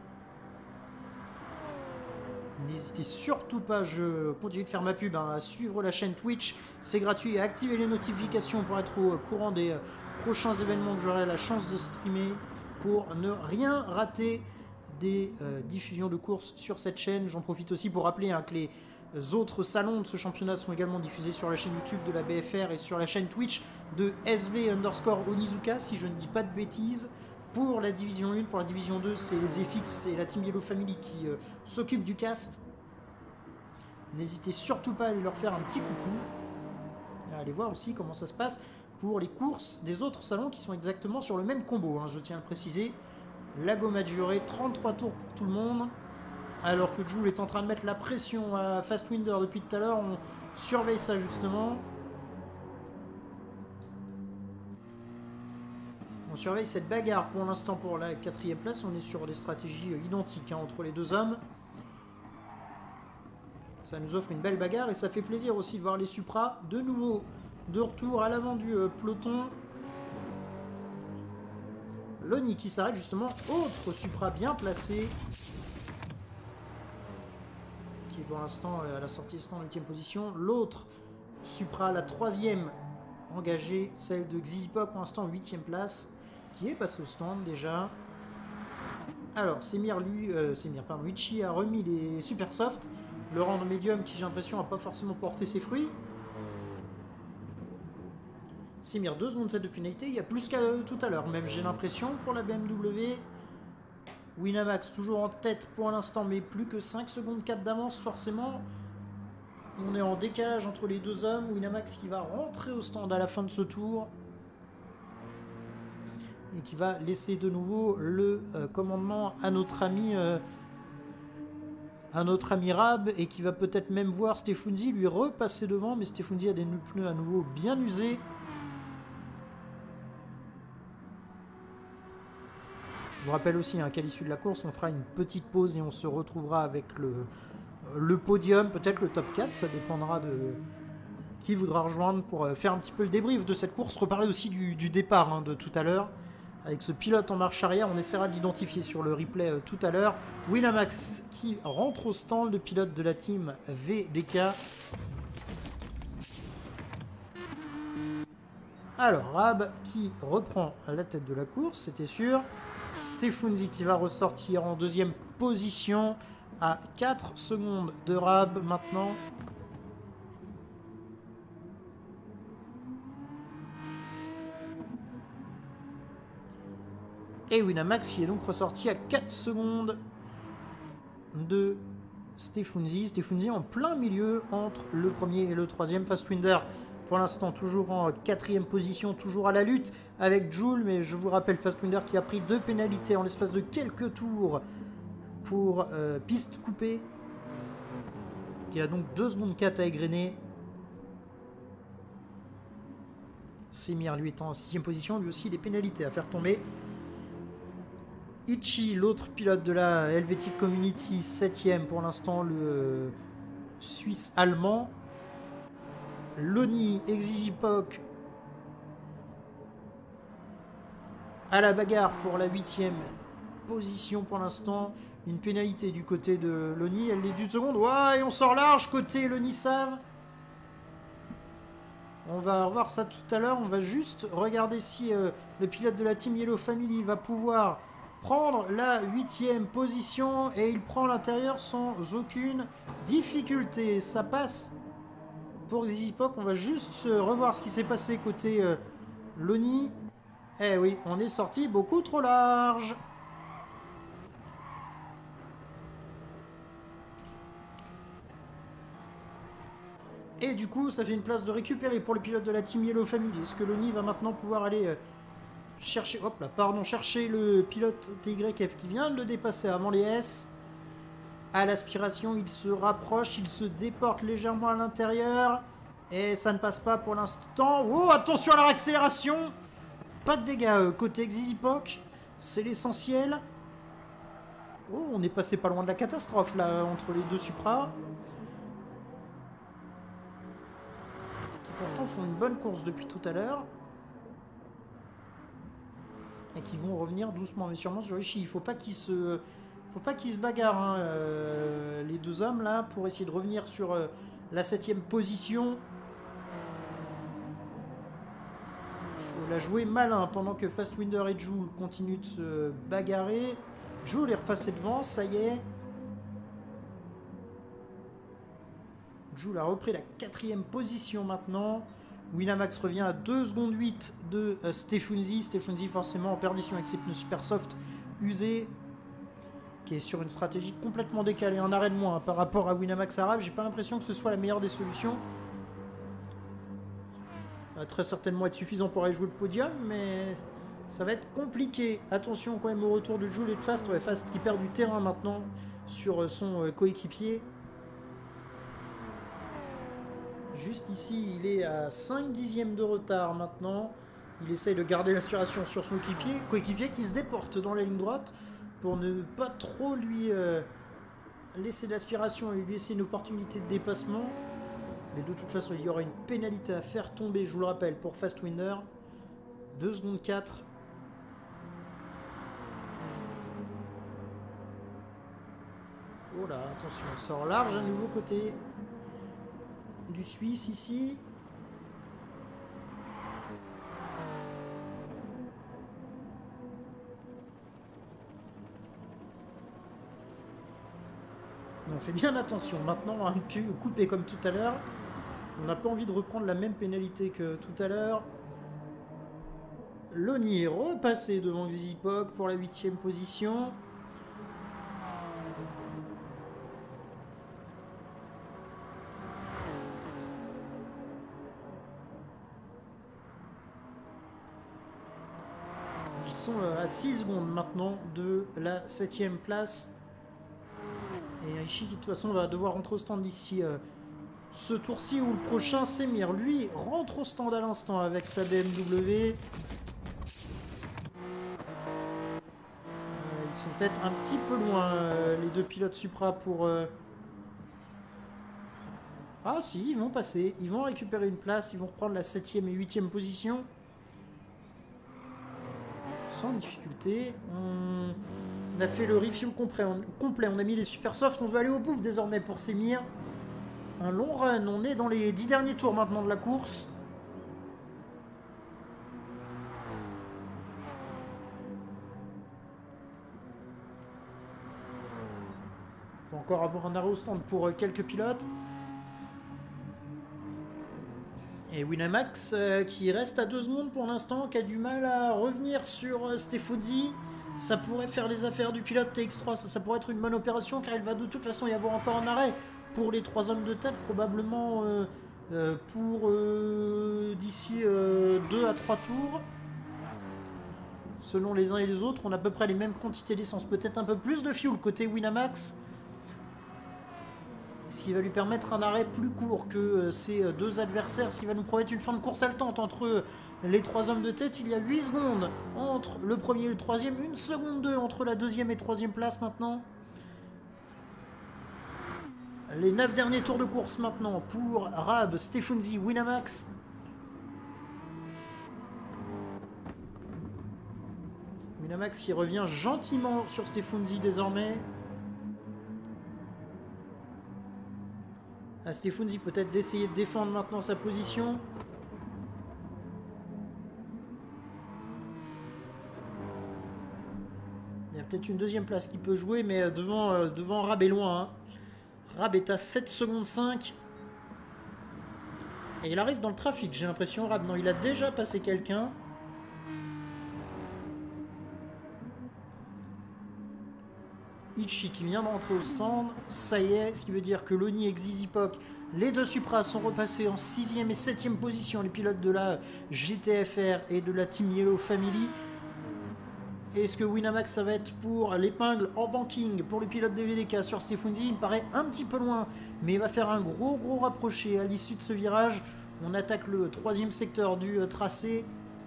N'hésitez surtout pas, je continue de faire ma pub, hein, à suivre la chaîne Twitch, c'est gratuit, et à activer les notifications pour être au courant des euh, prochains événements que j'aurai la chance de streamer, pour ne rien rater des euh, diffusions de courses sur cette chaîne. J'en profite aussi pour rappeler hein, que les autres salons de ce championnat sont également diffusés sur la chaîne YouTube de la B F R et sur la chaîne Twitch de S V underscore Onizuka, si je ne dis pas de bêtises. Pour la division un, pour la division deux, c'est les F X et la Team Yellow Family qui euh, s'occupent du cast. N'hésitez surtout pas à aller leur faire un petit coucou. À aller voir aussi comment ça se passe pour les courses des autres salons qui sont exactement sur le même combo, hein, je tiens à le préciser. Lago Maggiore, trente-trois tours pour tout le monde. Alors que Jules est en train de mettre la pression à Fastwinder depuis tout à l'heure, on surveille ça justement. On surveille cette bagarre pour l'instant pour la quatrième place. On est sur des stratégies identiques hein, entre les deux hommes. Ça nous offre une belle bagarre et ça fait plaisir aussi de voir les Supra de nouveau de retour à l'avant du euh, peloton. Loni qui s'arrête justement, autre Supra bien placé. Qui est pour l'instant à la sortie de stand en huitième position. L'autre Supra, la troisième engagée, celle de Xizipok pour l'instant en huitième place. Qui est passé au stand déjà. Alors, Semir, lui, euh, Semir, pardon, Ichi a remis les super soft. Le rang médium qui, j'ai l'impression, n'a pas forcément porté ses fruits. Semir, deux secondes sept de pénalité. Il y a plus qu'à euh, tout à l'heure, même, j'ai l'impression, pour la B M W. Winamax, toujours en tête pour l'instant, mais plus que cinq secondes quatre d'avance, forcément. On est en décalage entre les deux hommes. Winamax qui va rentrer au stand à la fin de ce tour. Et qui va laisser de nouveau le euh, commandement à notre ami euh, à notre ami Rab, et qui va peut-être même voir Stefundi lui repasser devant, mais Stefundi a des pneus à nouveau bien usés. Je vous rappelle aussi hein, qu'à l'issue de la course, on fera une petite pause et on se retrouvera avec le, le podium, peut-être le top quatre, ça dépendra de qui voudra rejoindre pour euh, faire un petit peu le débrief de cette course, reparler aussi du, du départ hein, de tout à l'heure. Avec ce pilote en marche arrière, on essaiera de l'identifier sur le replay euh, tout à l'heure. Winamax qui rentre au stand, le pilote de la team V D K. Alors, Rab qui reprend la tête de la course, c'était sûr. Stefundi qui va ressortir en deuxième position à quatre secondes de Rab maintenant. Et Winamax qui est donc ressorti à quatre secondes de Stefundi. Stefundi en plein milieu entre le premier et le troisième. Fastwinder pour l'instant toujours en quatrième position, toujours à la lutte avec Jules. Mais je vous rappelle Fastwinder qui a pris deux pénalités en l'espace de quelques tours pour euh, piste coupée. Qui a donc deux secondes quatre à égrener. Semir, lui, est en sixième position. Lui aussi, des pénalités à faire tomber. Ichi, l'autre pilote de la Helvetic Community, septième pour l'instant, le euh, Suisse-Allemand. Loni, Exizipok à la bagarre pour la huitième position pour l'instant. Une pénalité du côté de Loni, elle est d'une seconde. Ouais, et on sort large côté Loni-Save. On va revoir ça tout à l'heure. On va juste regarder si euh, le pilote de la Team Yellow Family va pouvoir prendre la huitième position. Et il prend l'intérieur sans aucune difficulté. Ça passe pour Exizipok. On va juste revoir ce qui s'est passé côté euh, Loni. Eh oui, on est sorti beaucoup trop large. Et du coup, ça fait une place de récupérer pour le pilote de la Team Yellow Family. Est-ce que Loni va maintenant pouvoir aller euh, chercher... Hop là, pardon, chercher le pilote T Y F qui vient de le dépasser avant les S. À l'aspiration, il se rapproche, il se déporte légèrement à l'intérieur. Et ça ne passe pas pour l'instant. Oh, attention à leur accélération! Pas de dégâts euh, côté Exizipok. C'est l'essentiel. Oh, on est passé pas loin de la catastrophe là, entre les deux Supra. Pourtant font une bonne course depuis tout à l'heure. Et qui vont revenir doucement mais sûrement sur Ishii. Il faut pas qu'ils se... faut pas qu'ils se bagarrent hein, euh, les deux hommes là pour essayer de revenir sur euh, la septième position. Il faut la jouer malin pendant que Fastwinder et Joule continuent de se bagarrer. Joule est repassé devant, ça y est. Joule a repris la quatrième position maintenant. Winamax revient à deux secondes huit de euh, Stefunzi. Stefunzi forcément en perdition avec ses pneus super soft usés. Qui est sur une stratégie complètement décalée. Un arrêt de moins hein, par rapport à Winamax Arabe. J'ai pas l'impression que ce soit la meilleure des solutions. Ça va très certainement être suffisant pour aller jouer le podium. Mais ça va être compliqué. Attention quand même au retour de Joule et de Fast. Ouais, Fast qui perd du terrain maintenant sur son euh, coéquipier. Juste ici, il est à cinq dixièmes de retard maintenant. Il essaye de garder l'aspiration sur son coéquipier, coéquipier qui se déporte dans la ligne droite pour ne pas trop lui euh, laisser l'aspiration et lui laisser une opportunité de dépassement. Mais de toute façon, il y aura une pénalité à faire tomber, je vous le rappelle, pour Fastwinder. deux secondes quatre. Oh là, attention, on sort large à nouveau côté du Suisse ici. On fait bien attention. Maintenant, un peu coupé comme tout à l'heure. On n'a pas envie de reprendre la même pénalité que tout à l'heure. Loni est repassé devant Exizipok pour la huitième position. Ils sont à six secondes maintenant de la septième place. Et Ishii qui de toute façon va devoir rentrer au stand d'ici euh, ce tour-ci ou le prochain. Semir lui rentre au stand à l'instant avec sa B M W. Euh, ils sont peut-être un petit peu loin euh, les deux pilotes Supra pour... Euh... Ah si, ils vont passer, ils vont récupérer une place, ils vont reprendre la septième et huitième position. Sans difficulté. On... On a fait le review complet, on a mis les super soft, on veut aller au bout désormais pour Semir. Un long run, on est dans les dix derniers tours maintenant de la course. Il faut encore avoir un arrêt au stand pour quelques pilotes. Et Winamax euh, qui reste à deux secondes pour l'instant, qui a du mal à revenir sur euh, Stefunzi. Ça pourrait faire les affaires du pilote T X trois, ça, ça pourrait être une bonne opération car il va de toute façon y avoir encore un arrêt pour les trois hommes de tête, probablement euh, euh, pour euh, d'ici euh, deux à trois tours. Selon les uns et les autres, on a à peu près les mêmes quantités d'essence, peut-être un peu plus de fuel côté Winamax. Ce qui va lui permettre un arrêt plus court que euh, ses euh, deux adversaires, ce qui va nous promettre une fin de course haletante entre euh, les trois hommes de tête. Il y a huit secondes entre le premier et le troisième, une seconde deux entre la deuxième et troisième place maintenant. Les neuf derniers tours de course maintenant pour Rab, Stefanzi, Winamax. Winamax qui revient gentiment sur Stefanzi désormais. À Stefanzi peut-être d'essayer de défendre maintenant sa position. Il y a peut-être une deuxième place qui peut jouer, mais devant, euh, devant Rab est loin. Hein. Rab est à sept secondes cinq. Et il arrive dans le trafic, j'ai l'impression. Rab, non, il a déjà passé quelqu'un. Ichi qui vient d'entrer au stand, ça y est, ce qui veut dire que Lonnie et Xizipok, les deux Supras sont repassés en sixième et septième position, les pilotes de la G T F R et de la Team Yellow Family. Est-ce que Winamax ça va être pour l'épingle en banking pour le pilote D V D K sur Stefanzi? Il me paraît un petit peu loin, mais il va faire un gros gros rapproché à l'issue de ce virage. On attaque le troisième secteur du tracé.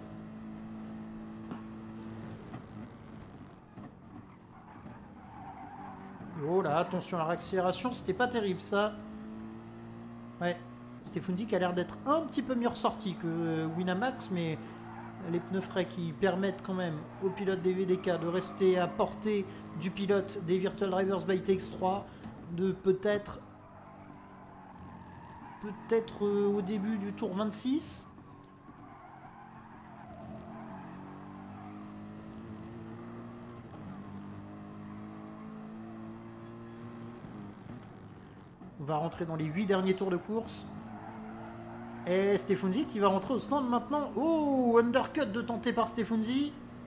Oh là, attention à la réaccélération, c'était pas terrible ça. Ouais, Stefanzi qui a l'air d'être un petit peu mieux ressorti que Winamax, mais les pneus frais qui permettent quand même au pilote des V D K de rester à portée du pilote des Virtual Drivers by T X trois, de peut-être peut-être euh, au début du tour vingt-six. On va rentrer dans les huit derniers tours de course. Et Stefanzi qui va rentrer au stand maintenant. Oh, undercut de tenter par Stefanzi.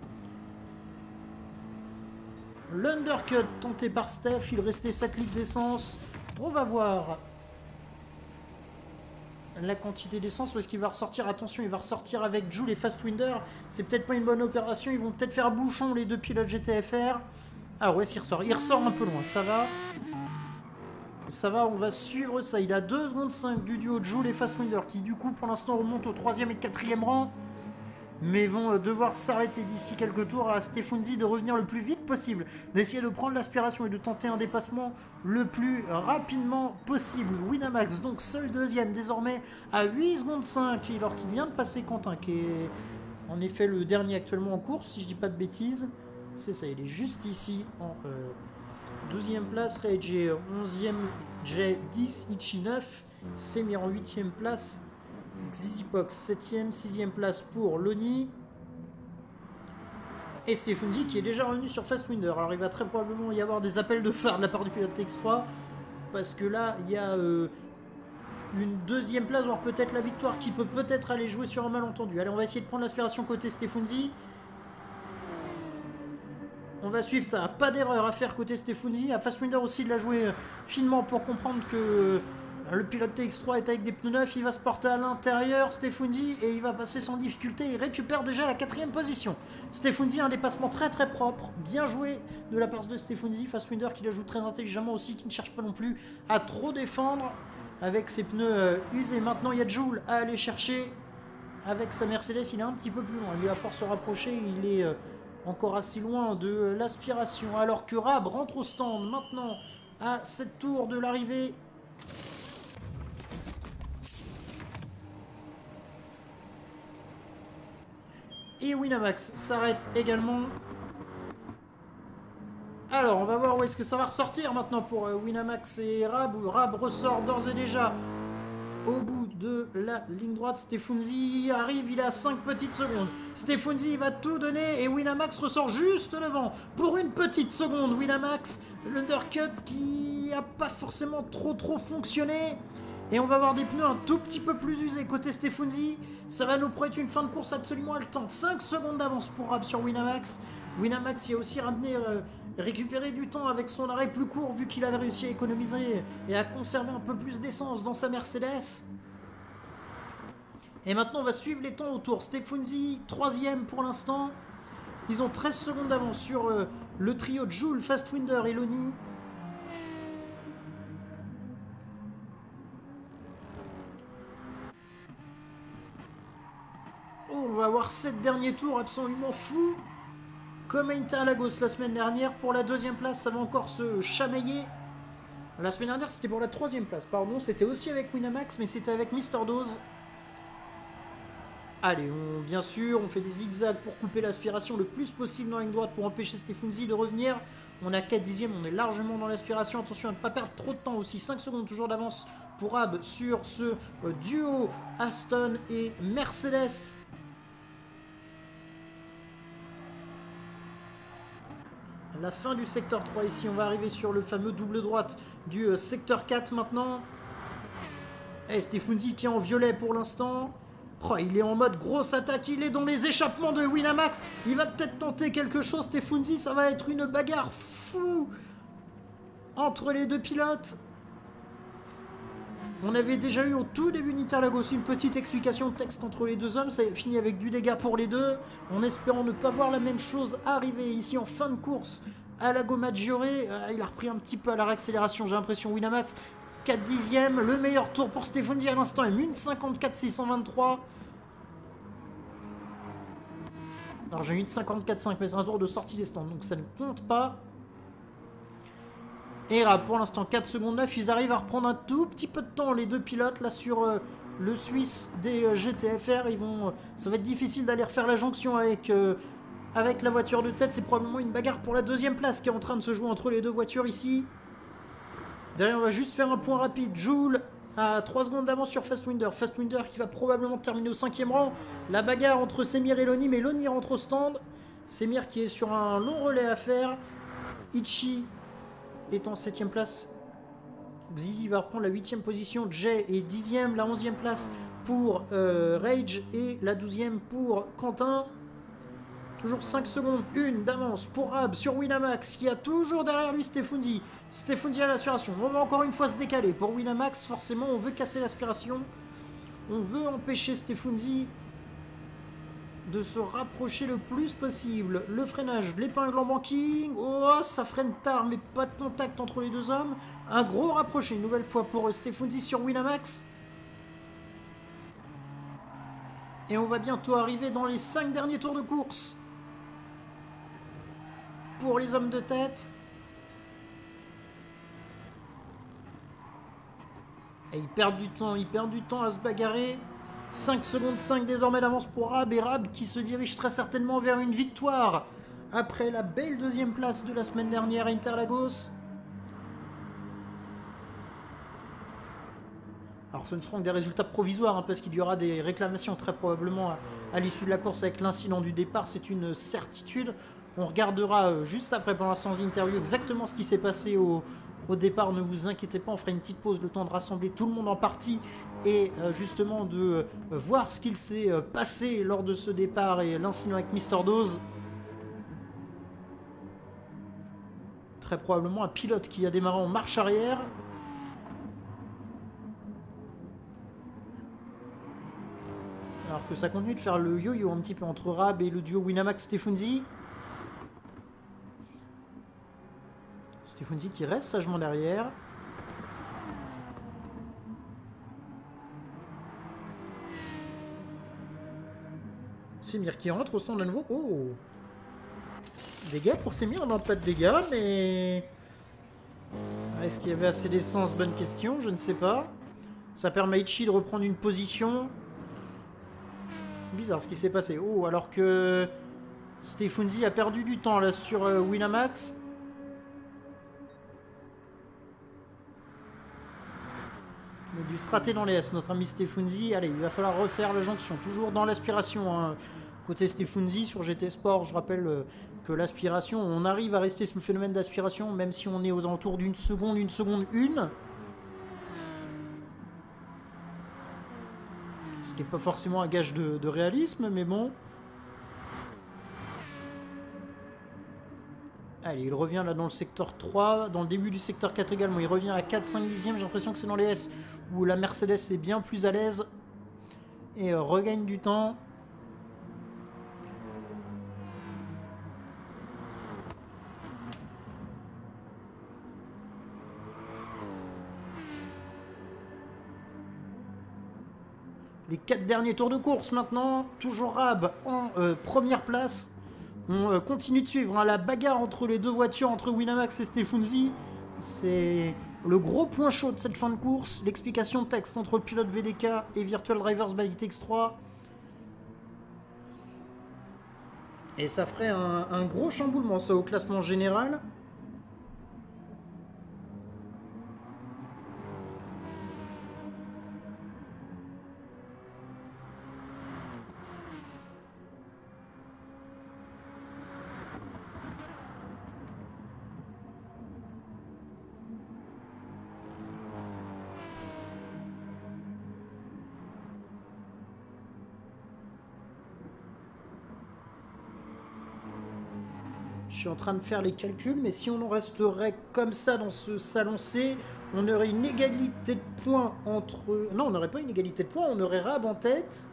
L'undercut tenté par Steph. Il restait cinq litres d'essence. On va voir la quantité d'essence. Où est-ce qu'il va ressortir? Attention, il va ressortir avec Joule et Fastwinder. C'est peut-être pas une bonne opération. Ils vont peut-être faire bouchon les deux pilotes G T F R. Alors, où est-ce qu'il ressort? Il ressort un peu loin, ça va. Ça va, on va suivre ça. Il a deux secondes cinq du duo Joule et Fastwinder qui du coup pour l'instant remontent au troisième et quatrième rang. Mais vont devoir s'arrêter d'ici quelques tours. À Stefanzi de revenir le plus vite possible. D'essayer de prendre l'aspiration et de tenter un dépassement le plus rapidement possible. Winamax donc seul deuxième désormais à huit secondes cinq. Alors qu'il vient de passer Quentin qui est en effet le dernier actuellement en course si je dis pas de bêtises. C'est ça, il est juste ici en... Euh, douzième place, Reiji onzième, J dix, Ichi neuf, Semir en huitième place, Xizipok septième, sixième place pour Lonnie. Et Stefanzi qui est déjà revenu sur Fastwinder. Alors il va très probablement y avoir des appels de phare de la part du pilote T X trois. Parce que là, il y a euh, une deuxième place, voire peut-être la victoire qui peut peut-être aller jouer sur un malentendu. Allez, on va essayer de prendre l'aspiration côté Stefanzi. On va suivre ça, pas d'erreur à faire côté Stefanzi. À Fastwinder aussi de la jouer finement pour comprendre que le pilote T X trois est avec des pneus neufs. Il va se porter à l'intérieur, Stefanzi, et il va passer sans difficulté. Il récupère déjà la quatrième position. Stefanzi, un dépassement très très propre. Bien joué de la part de Stefanzi. Fastwinder qui la joue très intelligemment aussi, qui ne cherche pas non plus à trop défendre avec ses pneus usés. Maintenant, il y a Joule à aller chercher avec sa Mercedes. Il est un petit peu plus loin. Lui, à force de se rapprocher, il est... encore assez loin de l'aspiration, alors que Rab rentre au stand maintenant à sept tours de l'arrivée. Et Winamax s'arrête également. Alors, on va voir où est-ce que ça va ressortir maintenant pour Winamax et Rab. Rab ressort d'ores et déjà au bout de la ligne droite. Stefanzi arrive, il a cinq petites secondes. Stefanzi va tout donner et Winamax ressort juste devant pour une petite seconde. Winamax, l'undercut qui n'a pas forcément trop trop fonctionné. Et on va avoir des pneus un tout petit peu plus usés côté Stefanzi. Ça va nous prêter une fin de course absolument haletante. cinq secondes d'avance pour Rab sur Winamax. Winamax qui a aussi ramené, euh, récupéré du temps avec son arrêt plus court vu qu'il avait réussi à économiser et à conserver un peu plus d'essence dans sa Mercedes. Et maintenant on va suivre les temps autour. Stefanzi troisième pour l'instant. Ils ont treize secondes d'avance sur euh, le trio Joule, Fastwinder et Lonnie. va avoir sept derniers tours absolument fous. Comme à Interlagos la semaine dernière. Pour la deuxième place, ça va encore se chamailler. La semaine dernière, c'était pour la troisième place. Pardon, c'était aussi avec Winamax, mais c'était avec Mister Dose. Allez, on, bien sûr, on fait des zigzags pour couper l'aspiration le plus possible dans la ligne droite pour empêcher Stefunzi de revenir. On a quatre dixièmes, on est largement dans l'aspiration. Attention à ne pas perdre trop de temps aussi. cinq secondes toujours d'avance pour Ab sur ce euh, duo Aston et Mercedes. La fin du secteur trois ici, on va arriver sur le fameux double droite du euh, secteur quatre maintenant. Et Stefunzi qui est en violet pour l'instant. Oh, il est en mode grosse attaque, il est dans les échappements de Winamax. Il va peut-être tenter quelque chose, Stefunzi, ça va être une bagarre fou entre les deux pilotes. On avait déjà eu au tout début d'Interlagos une petite explication de texte entre les deux hommes. Ça a fini avec du dégât pour les deux, en espérant ne pas voir la même chose arriver ici en fin de course à Lago Maggiore. Euh, il a repris un petit peu à la réaccélération, j'ai l'impression, Winamax. quatre dixièmes, le meilleur tour pour Stefunzi à l'instant est une cinquante-quatre six cent vingt-trois. Alors j'ai une cinquante-quatre cinq, mais c'est un tour de sortie des stands, donc ça ne compte pas. Et là, pour l'instant, quatre secondes neuf, ils arrivent à reprendre un tout petit peu de temps, les deux pilotes, là, sur euh, le Suisse des euh, G T F R. Ils vont, euh, ça va être difficile d'aller refaire la jonction avec, euh, avec la voiture de tête. C'est probablement une bagarre pour la deuxième place qui est en train de se jouer entre les deux voitures ici. Derrière, on va juste faire un point rapide. Joule à trois secondes d'avance sur Fastwinder. Fastwinder qui va probablement terminer au cinquième rang. La bagarre entre Semir et Lonnie, mais Lonnie rentre au stand. Semir qui est sur un long relais à faire. Ichi est en septième place. Zizi va reprendre la huitième position. Jay est dixième. La onzième place pour euh, Rage et la douzième pour Quentin. Toujours cinq secondes, une d'avance pour Ab sur Winamax qui a toujours derrière lui Stefunzi. Stefunzi à l'aspiration. On va encore une fois se décaler. Pour Winamax, forcément, on veut casser l'aspiration. On veut empêcher Stefunzi de se rapprocher le plus possible. Le freinage, l'épingle en banking. Oh, ça freine tard, mais pas de contact entre les deux hommes. Un gros rapproché, une nouvelle fois pour Stefunzi sur Winamax. Et on va bientôt arriver dans les cinq derniers tours de course. Pour les hommes de tête. Et ils perdent du temps, ils perdent du temps à se bagarrer. cinq secondes cinq désormais d'avance pour Rab, et Rab qui se dirige très certainement vers une victoire après la belle deuxième place de la semaine dernière à Interlagos. Alors ce ne seront que des résultats provisoires hein, parce qu'il y aura des réclamations très probablement à, à l'issue de la course avec l'incident du départ, c'est une certitude. On regardera euh, juste après pendant la séance d'interview exactement ce qui s'est passé au, au départ, ne vous inquiétez pas, on fera une petite pause, le temps de rassembler tout le monde en partie et euh, justement de euh, voir ce qu'il s'est euh, passé lors de ce départ et l'incident avec Mister Dose. Très probablement un pilote qui a démarré en marche arrière. Alors que ça continue de faire le yo-yo un petit peu entre Rab et le duo Winamax-Stefunzi. Stefunzi qui reste sagement derrière. Semir qui rentre au stand à nouveau. Oh! Dégâts pour Semir, non pas de dégâts, mais... Est-ce qu'il y avait assez d'essence? Bonne question, je ne sais pas. Ça permet à Ichi de reprendre une position. Bizarre ce qui s'est passé. Oh, alors que Stefunzi a perdu du temps là sur euh, Winamax. Il a dû se rater dans les S, notre ami Stefunzi. Allez, il va falloir refaire la jonction. Toujours dans l'aspiration. Hein. Côté Stefunzi, sur G T Sport, je rappelle euh, que l'aspiration, on arrive à rester sous le phénomène d'aspiration, même si on est aux alentours d'une seconde, une seconde, une. Ce qui n'est pas forcément un gage de, de réalisme, mais bon. Allez, il revient là dans le secteur trois, dans le début du secteur quatre également. Il revient à quatre cinq dixièmes. J'ai l'impression que c'est dans les S où la Mercedes est bien plus à l'aise et euh, regagne du temps. Les quatre derniers tours de course maintenant. Toujours Raab en euh, première place. On euh, continue de suivre hein, la bagarre entre les deux voitures, entre Winamax et Stefanzi. C'est le gros point chaud de cette fin de course. L'explication de texte entre pilote V D K et Virtual Drivers by I T X trois. Et ça ferait un, un gros chamboulement ça au classement général. Je suis en train de faire les calculs, mais si on en resterait comme ça dans ce salon C, on aurait une égalité de points entre... Non, on n'aurait pas une égalité de points, on aurait Raab en tête.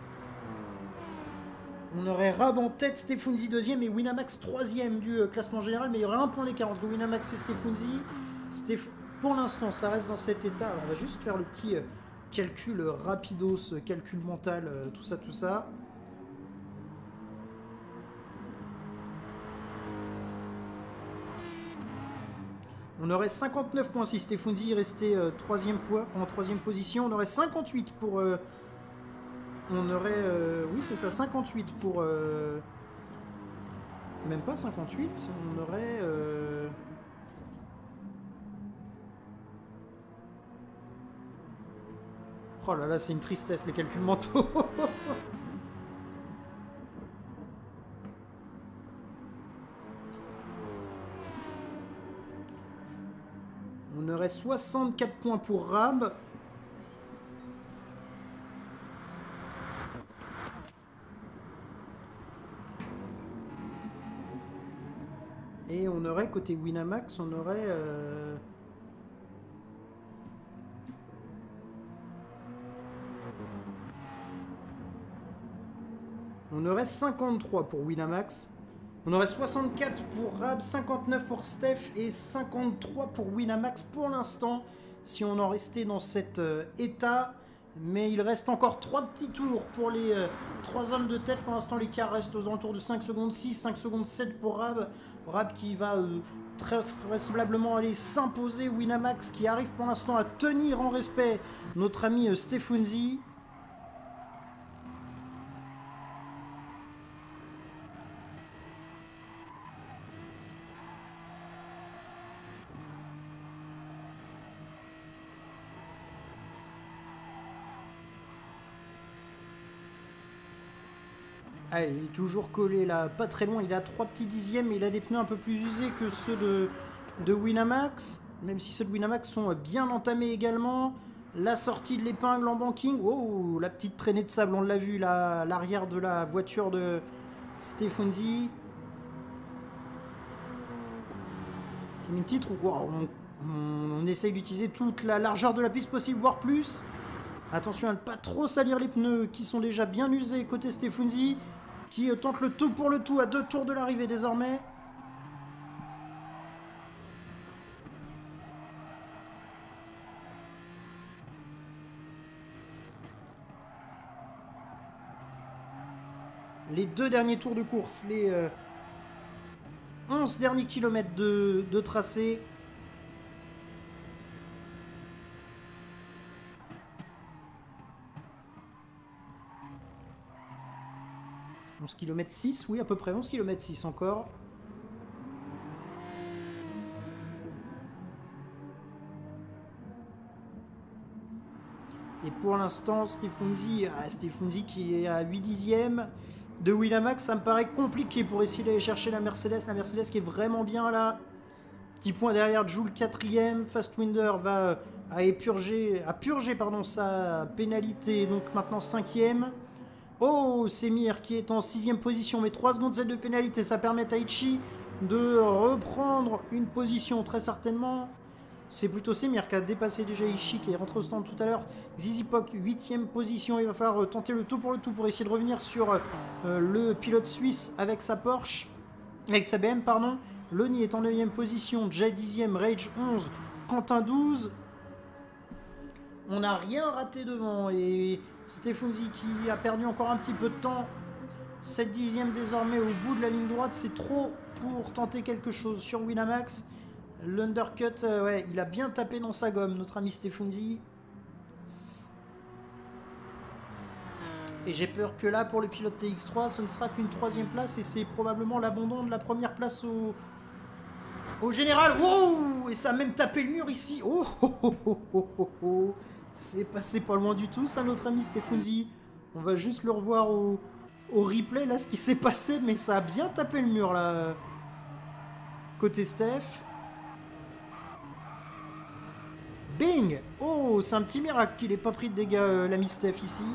On aurait Raab en tête, Stefanzi deuxième et Winamax troisième du euh, classement général, mais il y aurait un point d'écart entre Winamax et Stefanzi. Steph... Pour l'instant, ça reste dans cet état. Alors, on va juste faire le petit euh, calcul euh, rapidos, euh, calcul mental, euh, tout ça, tout ça. On aurait cinquante-neuf points si Stefanzi restait euh, troisième point, en troisième position. On aurait cinquante-huit pour... Euh, on aurait... Euh, oui, c'est ça, cinquante-huit pour... Euh, même pas cinquante-huit. On aurait... Euh, oh là là, c'est une tristesse, les calculs mentaux. On aurait soixante-quatre points pour Raab. Et on aurait, côté Winamax, on aurait... Euh... On aurait cinquante-trois pour Winamax. On aurait soixante-quatre pour Raab, cinquante-neuf pour Steph et cinquante-trois pour Winamax pour l'instant, si on en restait dans cet euh, état. Mais il reste encore trois petits tours pour les euh, trois hommes de tête. Pour l'instant, l'écart reste aux alentours de cinq secondes six, cinq secondes sept pour Raab. Raab qui va euh, très vraisemblablement aller s'imposer. Winamax qui arrive pour l'instant à tenir en respect notre ami euh, Stefanzi. Allez, il est toujours collé là, pas très loin, il a trois petits dixièmes, mais il a des pneus un peu plus usés que ceux de, de Winamax, même si ceux de Winamax sont bien entamés également. La sortie de l'épingle en banking, oh, la petite traînée de sable, on l'a vu, là, l'arrière de la voiture de Stefanzi. Une titre où wow, on, on, on essaye d'utiliser toute la largeur de la piste possible, voire plus. Attention à ne pas trop salir les pneus qui sont déjà bien usés côté Stefanzi, qui tente le tout pour le tout à deux tours de l'arrivée désormais. Les deux derniers tours de course, les euh, onze derniers kilomètres de, de tracé. onze kilomètres six, oui à peu près onze kilomètres six encore. Et pour l'instant, Stefanzi, ah, Stefanzi qui est à huit dixièmes de Winamax, ça me paraît compliqué pour essayer d'aller chercher la Mercedes. La Mercedes qui est vraiment bien là. Petit point derrière Joule quatrième. Fastwinder va à épurger, à purger pardon, sa pénalité, donc maintenant cinquième. Oh, Semir qui est en sixième position, mais trois secondes sept de pénalité, ça permet à Ichi de reprendre une position très certainement. C'est plutôt Semir qui a dépassé déjà Ishii qui est rentré au stand tout à l'heure. Zizipok, huitième position. Il va falloir tenter le tout pour le tout pour essayer de revenir sur euh, le pilote suisse avec sa Porsche, avec sa B M, pardon. Loni est en neuvième position. Jay dixième, Rage onze, Quentin douze. On n'a rien raté devant et Stephunzi qui a perdu encore un petit peu de temps. sept dixièmes désormais au bout de la ligne droite, c'est trop pour tenter quelque chose sur Winamax. L'undercut, euh, ouais, il a bien tapé dans sa gomme, notre ami Stephunzi. Et j'ai peur que là, pour le pilote T X trois, ce ne sera qu'une troisième place et c'est probablement l'abandon de la première place au, au général. Wow! Et ça a même tapé le mur ici. Oh, oh, oh, oh, oh, oh, oh. C'est passé pas loin du tout, ça, notre ami Stephunzi. On va juste le revoir au, au replay, là, ce qui s'est passé, mais ça a bien tapé le mur, là. Côté Steph. Bing! Oh, c'est un petit miracle qu'il n'ait pas pris de dégâts, euh, l'ami Steph, ici.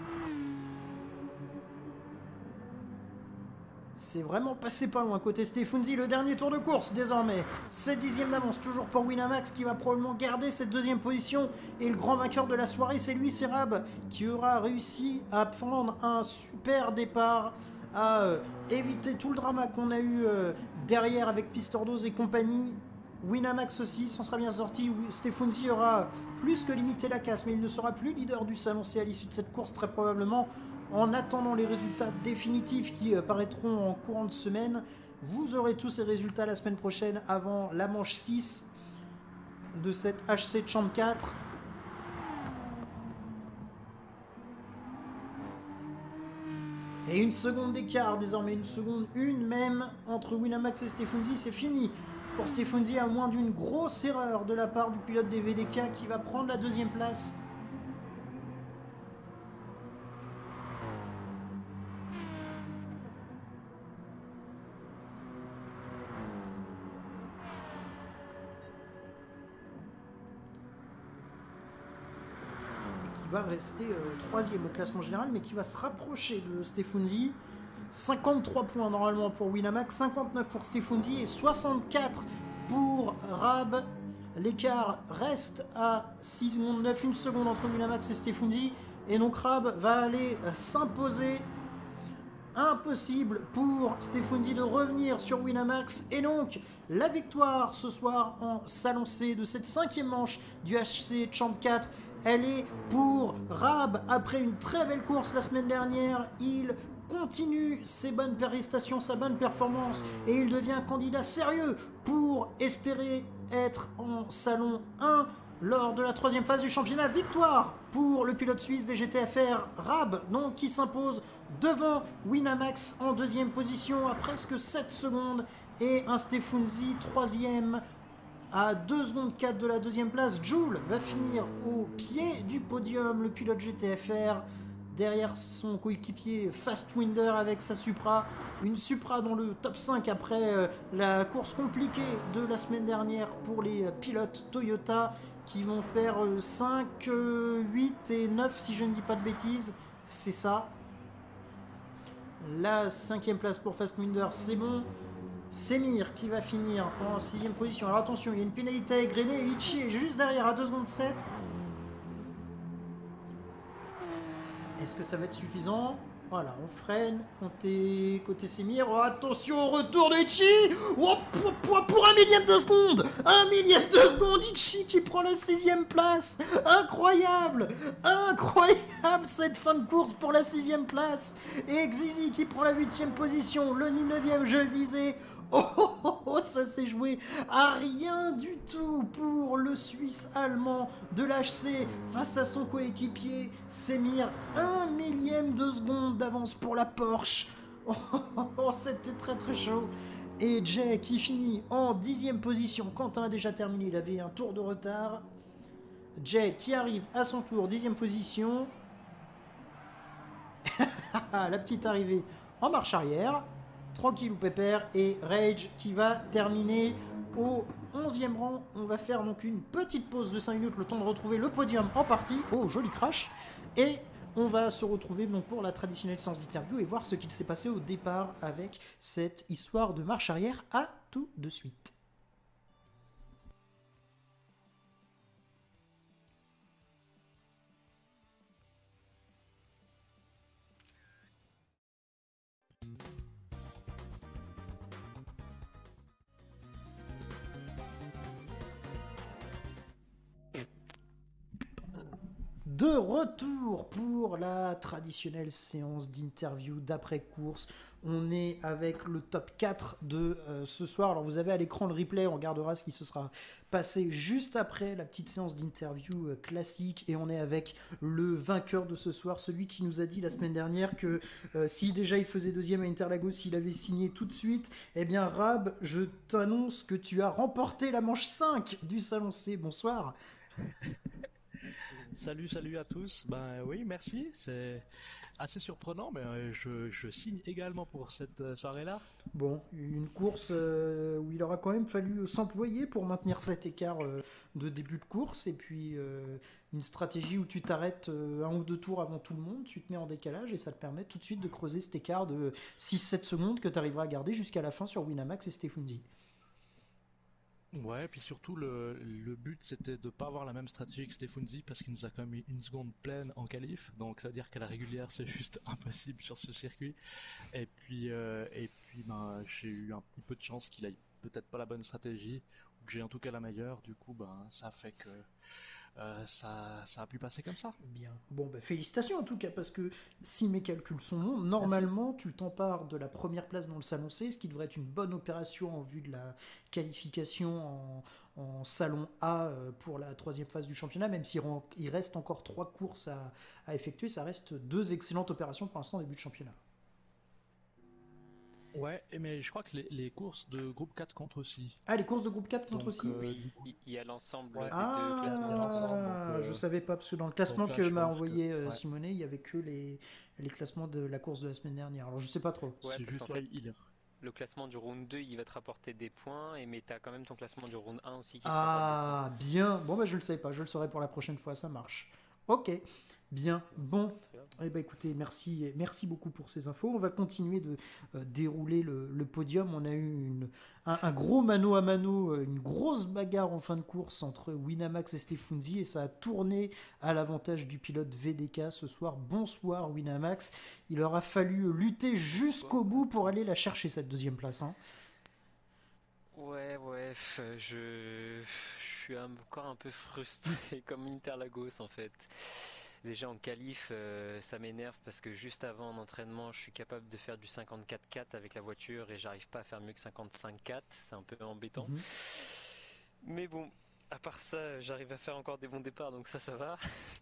C'est vraiment passé pas loin. Côté Stephunzi, le dernier tour de course désormais. sept dixièmes d'avance, toujours pour Winamax qui va probablement garder cette deuxième position. Et le grand vainqueur de la soirée, c'est lui, c'est Rab, qui aura réussi à prendre un super départ, à euh, éviter tout le drama qu'on a eu euh, derrière avec Pistordos et compagnie. Winamax aussi s'en sera bien sorti. Stephunzi aura plus que limité la casse, mais il ne sera plus leader du salon. C'est à l'issue de cette course très probablement. En attendant les résultats définitifs qui apparaîtront en courant de semaine, vous aurez tous ces résultats la semaine prochaine avant la manche six de cette H C Champ quatre. Et une seconde d'écart, désormais une seconde, une même, entre Winamax et Stephunzi, c'est fini. Pour Stephunzi, à moins d'une grosse erreur de la part du pilote des V D K qui va prendre la deuxième place. Va rester euh, troisième au classement général, mais qui va se rapprocher de Stephunzi. cinquante-trois points normalement pour Winamax, cinquante-neuf pour Stephunzi et soixante-quatre pour Rab. L'écart reste à six secondes neuf, une seconde entre Winamax et Stephunzi. Et donc Rab va aller euh, s'imposer. Impossible pour Stephunzi de revenir sur Winamax. Et donc, la victoire ce soir en Salon C de cette cinquième manche du H C Champ quatre. Elle est pour Rab. Après une très belle course la semaine dernière, il continue ses bonnes prestations, sa bonne performance et il devient candidat sérieux pour espérer être en Salon un lors de la troisième phase du championnat. Victoire pour le pilote suisse des G T F R, Rab, donc, qui s'impose devant Winamax en deuxième position à presque sept secondes et un Stephunzi troisième à deux secondes quatre de la deuxième place. Joule va finir au pied du podium, le pilote G T F R, derrière son coéquipier Fastwinder avec sa Supra. Une Supra dans le top cinq après euh, la course compliquée de la semaine dernière pour les euh, pilotes Toyota qui vont faire euh, cinq, euh, huit et neuf si je ne dis pas de bêtises. C'est ça. La cinquième place pour Fastwinder, c'est bon. Semir qui va finir en sixième position. Alors attention, il y a une pénalité à égrener et Ichi est juste derrière à deux secondes sept. Est-ce que ça va être suffisant? Voilà, on freine côté, côté Semir. Oh, attention au retour de Ichi. Oh, pour, pour, pour un millième de seconde. Un millième de seconde, Ichi qui prend la sixième place. Incroyable. Incroyable cette fin de course pour la sixième place. Et Xizi qui prend la huitième position. Le neuvième, je le disais. Oh, oh, oh, oh, ça s'est joué à rien du tout pour le Suisse allemand de l'H C face à son coéquipier Semir. Un millième de seconde d'avance pour la Porsche. Oh, oh, oh, oh, c'était très très chaud. Et Jay qui finit en dixième position. Quentin a déjà terminé, il avait un tour de retard. Jay qui arrive à son tour, dixième position. La petite arrivée en marche arrière. Tranquille ou pépère, et Rage qui va terminer au onzième rang. On va faire donc une petite pause de cinq minutes, le temps de retrouver le podium en partie. Oh, joli crash. Et on va se retrouver donc pour la traditionnelle séance d'interview et voir ce qu'il s'est passé au départ avec cette histoire de marche arrière. À tout de suite. de retour pour la traditionnelle séance d'interview d'après-course. On est avec le top quatre de euh, ce soir. Alors vous avez à l'écran le replay, on regardera ce qui se sera passé juste après la petite séance d'interview euh, classique. Et on est avec le vainqueur de ce soir, celui qui nous a dit la semaine dernière que euh, si déjà il faisait deuxième à Interlagos, s'il avait signé tout de suite, eh bien Rab, je t'annonce que tu as remporté la manche cinq du Salon C. Bonsoir. Salut, salut à tous. Ben oui, merci. C'est assez surprenant, mais euh, je, je signe également pour cette euh, soirée-là. Bon, une course euh, où il aura quand même fallu s'employer pour maintenir cet écart euh, de début de course, et puis euh, une stratégie où tu t'arrêtes euh, un ou deux tours avant tout le monde, tu te mets en décalage et ça te permet tout de suite de creuser cet écart de six sept secondes que tu arriveras à garder jusqu'à la fin sur Winamax et Stefundi. Ouais, puis surtout le, le but c'était de pas avoir la même stratégie que Stefundi parce qu'il nous a quand même mis une seconde pleine en qualif, donc ça veut dire qu'à la régulière c'est juste impossible sur ce circuit. Et puis euh, et puis ben j'ai eu un petit peu de chance qu'il ait peut-être pas la bonne stratégie ou que j'ai en tout cas la meilleure. Du coup ben ça fait que euh, ça ça a pu passer comme ça. Bien. Bon, bah, félicitations en tout cas, parce que si mes calculs sont bons, normalement tu t'empares de la première place dans le Salon C, ce qui devrait être une bonne opération en vue de la qualification en, en Salon A euh, pour la troisième phase du championnat, même s'il ren- il reste encore trois courses à, à effectuer, ça reste deux excellentes opérations pour l'instant au début de championnat. Ouais, et mais je crois que les, les courses de groupe quatre comptent aussi. Ah, les courses de groupe quatre comptent Donc, aussi. euh, du Oui, coup, il il y a l'ensemble ouais, des deux il y a, il y a classements. l'ensemble. Donc, Ah, je euh, savais pas, parce que dans le classement donc là, que je m'a pense que, envoyé euh, ouais, Simonet, il y avait que les, les classements de la course de la semaine dernière. Alors je sais pas trop. Ouais, c'est parce qu'en juste, ouais, fait, il est. le classement du round deux, il va te rapporter des points, et mais t'as quand même ton classement du round un aussi qui te rapporte des points. Ah, bien. Bon, bah, je le savais pas. Je le saurai pour la prochaine fois. Ça marche. Ok. Bien. Bon. Très bien. Eh ben, écoutez, merci, merci beaucoup pour ces infos. On va continuer de euh, dérouler le, le podium. On a eu une, un, un gros mano à mano, euh, une grosse bagarre en fin de course entre Winamax et Stefunzi, et ça a tourné à l'avantage du pilote V D K ce soir. Bonsoir Winamax. Il aura fallu lutter jusqu'au bout pour aller la chercher, cette deuxième place, hein. Ouais, ouais, f- euh, je, je suis un- encore un peu frustré comme Interlagos en fait. Déjà en qualif, euh, ça m'énerve parce que juste avant en entraînement, je suis capable de faire du cinquante-quatre quatre avec la voiture et j'arrive pas à faire mieux que cinquante-cinq quatre. C'est un peu embêtant. Mhm. Mais bon, à part ça, j'arrive à faire encore des bons départs, donc ça, ça va.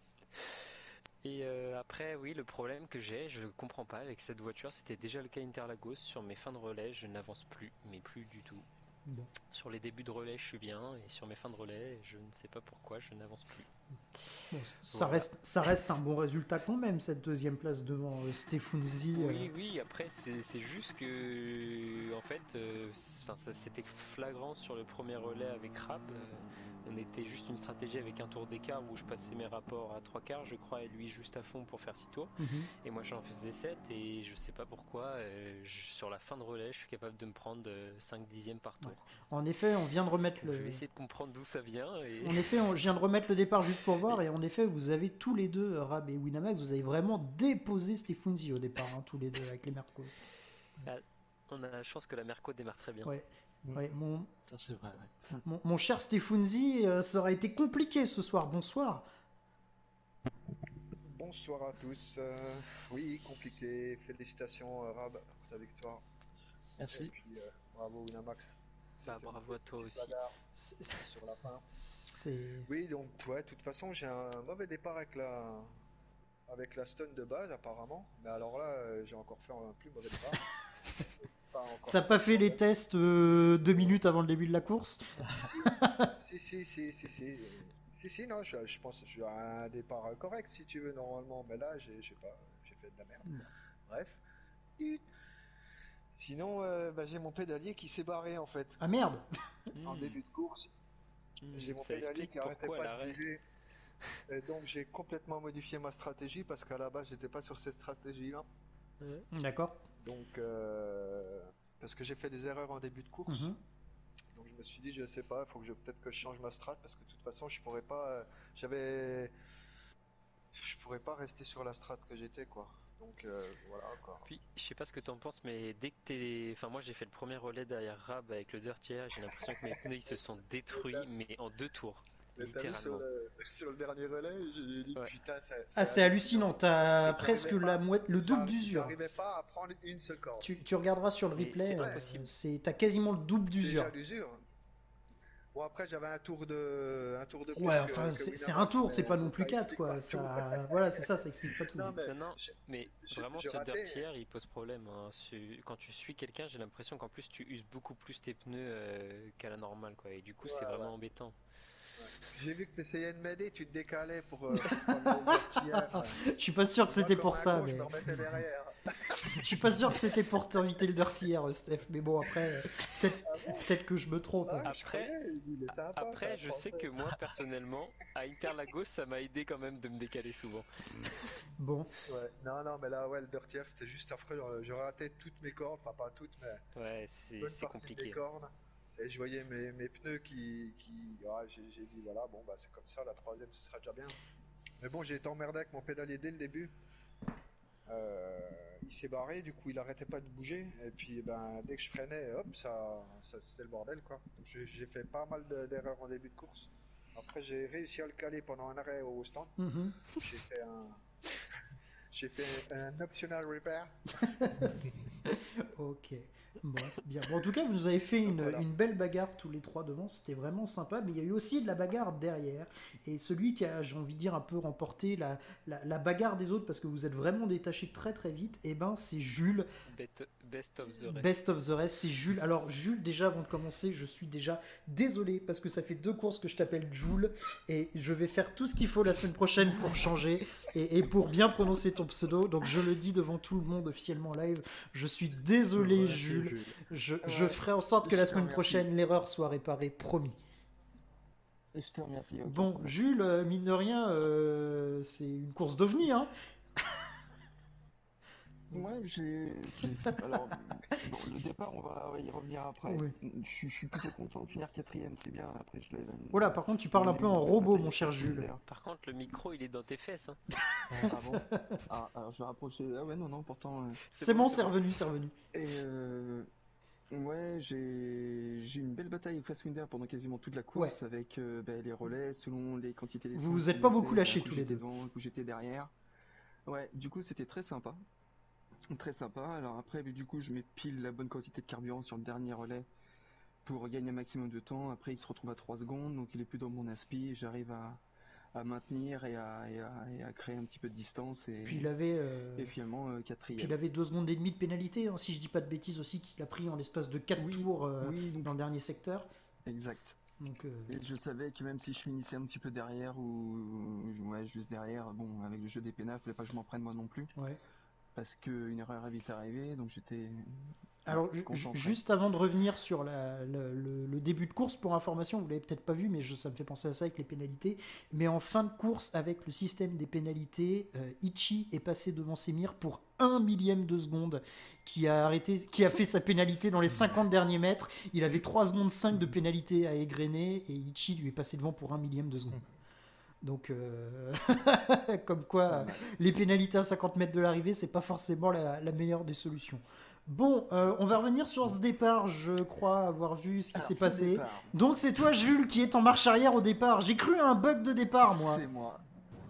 Et euh, après, oui, le problème que j'ai, je comprends pas avec cette voiture, c'était déjà le cas Interlagos. Sur mes fins de relais, je n'avance plus, mais plus du tout. Bon. Sur les débuts de relais, je suis bien, et sur mes fins de relais, je ne sais pas pourquoi, je n'avance plus. Bon, ça, Voilà. reste, ça reste un bon résultat quand même, cette deuxième place devant euh, Stefunzi. euh. Oui, oui, après, c'est c'est juste que, en fait, euh, c'est- enfin, ça c'était flagrant sur le premier relais avec Rab. euh, on était juste une stratégie avec un tour d'écart où je passais mes rapports à trois quarts, je crois, et lui juste à fond pour faire six tours. Mhm. Et moi j'en faisais sept, et je sais pas pourquoi, euh, je- sur la fin de relais, je suis capable de me prendre euh, cinq dixièmes par Ouais. tour. En effet, on vient de remettre Donc je vais le. essayer de comprendre d'où ça vient, et... En effet, on- je viens de remettre le départ juste pour voir, et en effet, vous avez tous les deux, euh, Rab et Winamax, vous avez vraiment déposé Stefunzi au départ, hein, tous les deux, avec les Merco. Ah, on a la chance que la Merco démarre très bien. Ouais. Mm. Ouais, mon, Ça c'est vrai. Ouais. mon, mon cher Stefunzi, euh, ça aurait été compliqué ce soir. Bonsoir. Bonsoir à tous. Euh, oui, compliqué. Félicitations, euh, Rab, pour ta victoire. Et Merci. puis, euh, bravo, Winamax. Bah, C'était bravo à une toi petite aussi. bagarre C'est. c'est- sur la fin. c'est- Oui, donc, ouais, de toute façon, j'ai un mauvais départ avec la, avec la stun de base, apparemment. Mais alors là, euh, j'ai encore fait un plus mauvais départ. Pas encore T'as pas de fait les problème. tests euh, deux minutes avant le début de la course? Si, si, si, si, si. Si, si, non, je, je pense que je suis à un départ correct, si tu veux, normalement. Mais là, j'ai, je sais pas, j'ai fait de la merde. Bon. Bref. Sinon, euh, bah, j'ai mon pédalier qui s'est barré, en fait. Ah merde! En Hmm, début de course, hmm, j'ai mon ça pédalier explique qui arrêtait pourquoi pas de l'arrêt. bouger. Et donc, j'ai complètement modifié ma stratégie parce qu'à la base, j'étais pas sur cette stratégie-là. Ouais. D'accord. Donc, euh, parce que j'ai fait des erreurs en début de course. Mhm. Donc, je me suis dit, je sais pas, il faut que je peut-être que je change ma strat parce que de toute façon, je pourrais pas. euh, J'avais. Je pourrais pas rester sur la strat que j'étais, quoi. Donc, euh, voilà, quoi. Puis, je sais pas ce que t'en penses, mais dès que t'es... Enfin, moi j'ai fait le premier relais derrière Rab avec le Dirtier, j'ai l'impression que mes pneus ils se sont détruits, mais en deux tours. Mais t'as vu sur littéralement. le, sur le dernier relais, j'ai dit Ouais. putain, c'est Ah, c'est hallucinant, t'as J'arrivais presque pas- la moitié, le double j'arri- d'usure. J'arrivais pas à prendre une seule corde. Tu, tu regarderas sur le Mais replay, c'est euh, impossible. c'est, t'as quasiment le double d'usure. Déjà l'usure. Bon après j'avais un tour de un tour de plus Ouais, que- enfin, que c'est, c'est Winamax, un tour, mais c'est pas non ça plus quatre, explique quoi. pas Ça, voilà, c'est ça, ça explique pas tout. Non, mais Non, non, j'ai- mais j'ai- vraiment j'ai ce raté. dirt tier il pose problème. Hein. Su- Quand tu suis quelqu'un, j'ai l'impression qu'en plus tu uses beaucoup plus tes pneus euh, qu'à la normale, quoi. Et du coup, c'est Ouais, vraiment ouais. embêtant. J'ai vu que tu essayais de m'aider, tu te décalais pour, euh, pour prendre le dirt tier. Je suis pas sûr que c'était Moi, pour comme un ça, con, mais Je me remettais derrière. je suis pas sûr que c'était pour t'inviter le dirty hier, Steph. Mais bon, après, euh, peut-être, peut-être que je me trompe. Ah, hein. je Après- croyais, il est sympa, c'est Après, un je sais Français. que moi, personnellement, à Interlagos, ça m'a aidé quand même de me décaler souvent. Bon, Ouais. Non, non, mais là, ouais, le dirt tier, c'était juste affreux. Genre, je ratais toutes mes cordes, enfin pas toutes, mais Ouais, c'est bonne c'est partie compliqué. des cordes. Et je voyais mes, mes pneus qui. qui... Ah, j'ai j'ai dit, voilà, bon, bah c'est comme ça, la troisième, ce sera déjà bien. Mais bon, j'ai été emmerdé avec mon pédalier dès le début. Euh, il s'est barré, du coup, il arrêtait pas de bouger. Et puis, ben, dès que je freinais, hop, ça, ça c'était le bordel, quoi. Donc, j'ai j'ai fait pas mal de- d'erreurs en début de course. Après, j'ai réussi à le caler pendant un arrêt au stand. mhm. J'ai fait un. J'ai fait un optional repair. Ok. Bon, bien. Bon, en tout cas, vous nous avez fait une, Voilà. une belle bagarre tous les trois devant. C'était vraiment sympa. Mais il y a eu aussi de la bagarre derrière. Et celui qui a, j'ai envie de dire, un peu remporté la, la, la bagarre des autres parce que vous êtes vraiment détachés très très vite, et ben c'est Jules. Bet- Best of the rest. Best of the rest, c'est Jules. Alors, Jules, déjà avant de commencer, je suis déjà désolé parce que ça fait deux courses que je t'appelle Jules et je vais faire tout ce qu'il faut la semaine prochaine pour changer et, et pour bien prononcer ton pseudo. Donc, je le dis devant tout le monde officiellement en live. Je suis désolé, Ouais, c'est Jules. Jules. Je, je Ouais. ferai en sorte que la Je te semaine remercie. prochaine, l'erreur soit réparée, promis. Je te remercie. ok. Bon, Jules, euh, mine de rien, euh, c'est une course d'ovni, hein. Ouais, j'ai. j'ai- Alors, bon, le départ, on va, on va y revenir après. Oui. Je, suis- je suis plutôt content de finir quatrième, c'est bien. Après, je l'ai. Voilà, par contre, tu parles un peu en robot, mon cher Jules. Par contre, le micro, il est dans tes fesses. Hein. Ah bon Ah, alors je vais rapprocher. Ah ouais, non, non, pourtant. euh, C'est bon, c'est revenu, c'est revenu. Et euh, ouais, j'ai j'ai eu une belle bataille avec Fasswinder pendant quasiment toute la course avec euh, bah, les relais selon les quantités d'essence Vous vous qu'on êtes pas mettait, beaucoup bah, lâchés un coup tous les j'étais deux. devant, un coup j'étais derrière. Ouais, du coup c'était très sympa. Très sympa. Alors après, bah, du coup, je mets pile la bonne quantité de carburant sur le dernier relais pour gagner un maximum de temps. Après, il se retrouve à trois secondes, donc il est plus dans mon aspi. J'arrive à, à maintenir et à, et, à, et à créer un petit peu de distance. Et, Puis il avait, euh, et finalement, euh, puis quatrième. il avait deux secondes et demie de pénalité, hein, si je dis pas de bêtises aussi, qu'il a pris en l'espace de quatre Oui, tours euh, Oui, donc, dans le dernier secteur. exact. Donc, euh, Et je savais que même si je finissais un petit peu derrière ou ouais, juste derrière, bon, avec le jeu des pénals, fallait pas que je m'en prenne moi non plus. ouais. Parce qu'une erreur est vite arrivée, donc j'étais. Alors, ouais, ju- concentré. juste avant de revenir sur la- le, le- le début de course, pour information, vous l'avez peut-être pas vu, mais je- ça me fait penser à ça avec les pénalités. Mais en fin de course, avec le système des pénalités, euh, Ichi est passé devant Semir pour un millième de seconde, qui a arrêté, qui a fait sa pénalité dans les cinquante derniers mètres. Il avait trois secondes cinq de pénalité à égrener, et Ichi lui est passé devant pour un millième de seconde. Donc, euh, comme quoi, les pénalités à cinquante mètres de l'arrivée, c'est pas forcément la, la meilleure des solutions. Bon, euh, on va revenir sur ce départ. Je crois avoir vu ce qui Alors, s'est ce passé. départ, Donc, c'est toi, Jules, qui est en marche arrière au départ. J'ai cru à un bug de départ, moi. C'est moi.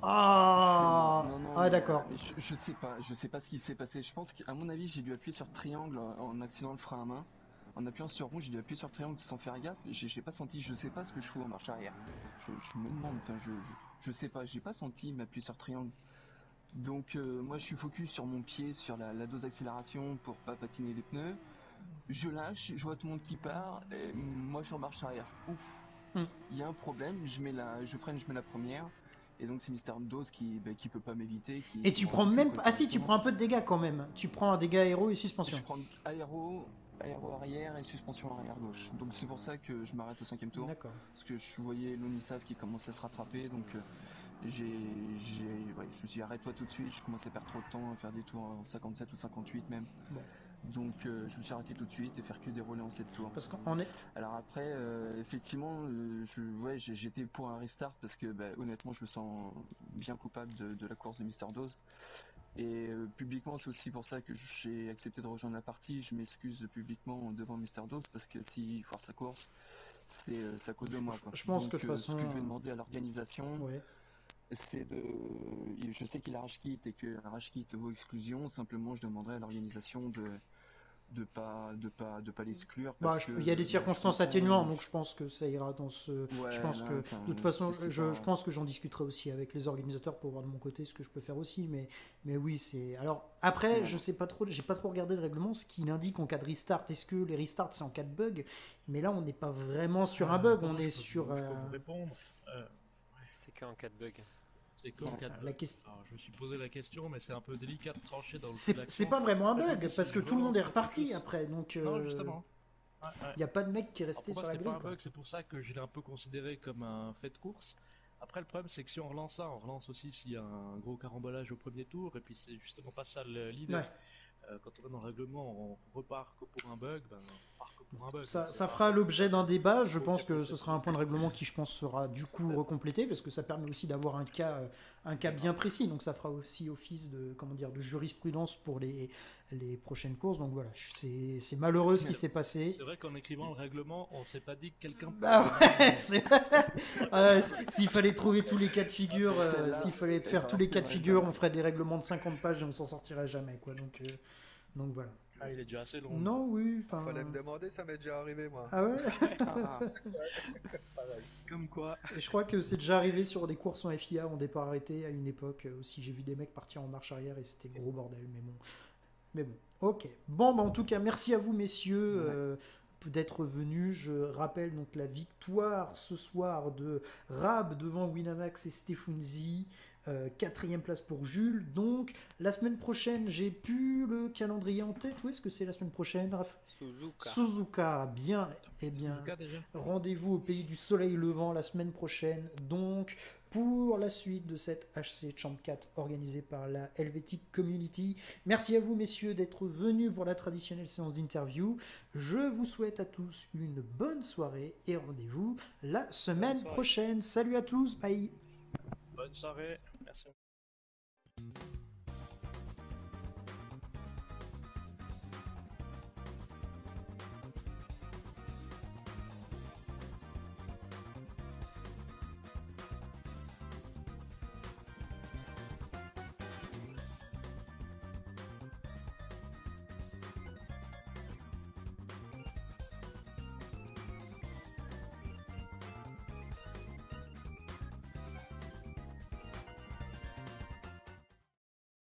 Ah, Non, non, ah mais, d'accord. euh, Je, je sais pas, je sais pas ce qui s'est passé. Je pense qu'à mon avis, j'ai dû appuyer sur triangle en activant le frein à main. En appuyant sur rouge, j'ai dû appuyer sur triangle sans faire gaffe. J'ai j'ai pas senti, je sais pas ce que je fous en marche arrière. Je, je me demande, enfin, je, je, je sais pas, j'ai pas senti m'appuyer sur triangle. Donc euh, moi je suis focus sur mon pied, sur la, la dose d'accélération pour pas patiner les pneus. Je lâche, je vois tout le monde qui part, et moi je suis en marche arrière. Ouf, Hmm. il y a un problème, je mets la, je freine, je mets la première. Et donc c'est Mister Dose qui, bah, qui peut pas m'éviter. qui- Et tu qui prends me même recule, pas. quoi, Ah si, tu directement. prends un peu de dégâts quand même. Tu prends un dégât aéro et suspension. Je prends aéro, aéro arrière et suspension arrière gauche. Donc c'est pour ça que je m'arrête au cinquième tour. D'accord. Parce que je voyais l'Onisav qui commençait à se rattraper. Donc euh, j'ai, j'ai, ouais, je me suis dit arrête-toi tout de suite. Je commençais à perdre trop de temps, à faire des tours en cinquante-sept ou cinquante-huit même. Bon. Donc euh, je me suis arrêté tout de suite et faire que des relais en sept tours. Parce qu'on est. Alors après, euh, effectivement, euh, je, ouais, j'ai- j'étais pour un restart parce que bah, honnêtement, je me sens bien coupable de, de la course de Mister Dose. Et euh, publiquement, c'est aussi pour ça que j'ai accepté de rejoindre la partie. Je m'excuse publiquement devant Mister Dose parce que s'il force la course, c'est euh, c'est à cause de moi. Quoi. Je pense Donc, que de toute euh, façon. Ce que je vais demander à l'organisation, Ouais. c'est de. Je sais qu'il a rage kit et que rage kit vaut exclusion. Simplement, je demanderai à l'organisation de de pas de pas de pas l'exclure. Bah, je- il y a des circonstances atténuantes, donc je pense que ça ira dans ce. Ouais, je pense là, que enfin, de toute façon, c'est je, pas- je pense que j'en discuterai aussi avec les organisateurs pour voir de mon côté ce que je peux faire aussi. Mais, mais oui, c'est. Alors après, Ouais. je sais pas trop, j'ai pas trop regardé le règlement, ce qu'il indique en cas de restart. Est-ce que les restarts c'est en cas de bug? Mais là, on n'est pas vraiment sur un bug, Euh, on je est peux- sur. Je peux euh, vous répondre. Euh, C'est qu'en cas de bug. c'est comme Ouais, quatre la bugs. question. Alors, je me suis posé la question, mais c'est un peu délicat de trancher dans le C'est feu de c'est l'action. pas vraiment un Là, je me bug dis, parce si que je tout le monde est relance reparti quelque chose- après, donc. Non, euh, justement. Ouais, ouais. Il n'y a pas de mec qui est Alors, resté pour moi, sur la c'était grille. pas un quoi. bug, c'est pour ça que je l'ai un peu considéré comme un fait de course. Après, le problème, c'est que si on relance ça, on relance aussi s'il y a un gros carambolage au premier tour, et puis c'est justement pas ça le- l'idée. Ouais. Euh, quand on va dans le règlement, on repart que pour un bug, ben, on part que pour un bug. Ça, C'est ça pas- fera l'objet d'un débat. Je Ok, pense que peut-être. ce sera un point de règlement qui, je pense, sera du coup recomplété parce que ça permet aussi d'avoir un cas, euh, un cas bien précis. Donc ça fera aussi office de, comment dire, de jurisprudence pour les, les prochaines courses. Donc voilà, c'est c'est malheureux ce qui s'est passé. C'est vrai qu'en écrivant le règlement, on s'est pas dit que quelqu'un. Bah ouais, c'est euh, s'il fallait trouver tous les cas de figure, euh, s'il fallait faire tous les cas de figure, on ferait des règlements de cinquante pages et on s'en sortirait jamais, quoi. Donc, euh, donc voilà. Ah, il est déjà assez long. Non, oui, enfin. Fallait me demander, ça m'est déjà arrivé moi. Ah ouais. Ah, Comme quoi. Et je crois que c'est déjà arrivé sur des courses en F I A en départ arrêté à une époque euh, aussi. J'ai vu des mecs partir en marche arrière et c'était gros bordel. Mais bon, mais bon, ok. Bon, bah, en tout cas, merci à vous messieurs euh, d'être venus. Je rappelle donc la victoire ce soir de Rab devant Winamax et Stefunzi. Euh, quatrième place pour Jules. Donc la semaine prochaine, j'ai plus le calendrier en tête. Où est-ce que c'est la semaine prochaine, Raph? Suzuka. Suzuka, bien, eh bien. Suzuka, déjà. Rendez-vous au pays du soleil levant la semaine prochaine, donc pour la suite de cette H C Champ quatre organisée par la Helvetic Community. Merci à vous messieurs d'être venus pour la traditionnelle séance d'interview. Je vous souhaite à tous une bonne soirée et rendez-vous la semaine soirée. prochaine. Salut à tous, bye. Bonne soirée. Merci.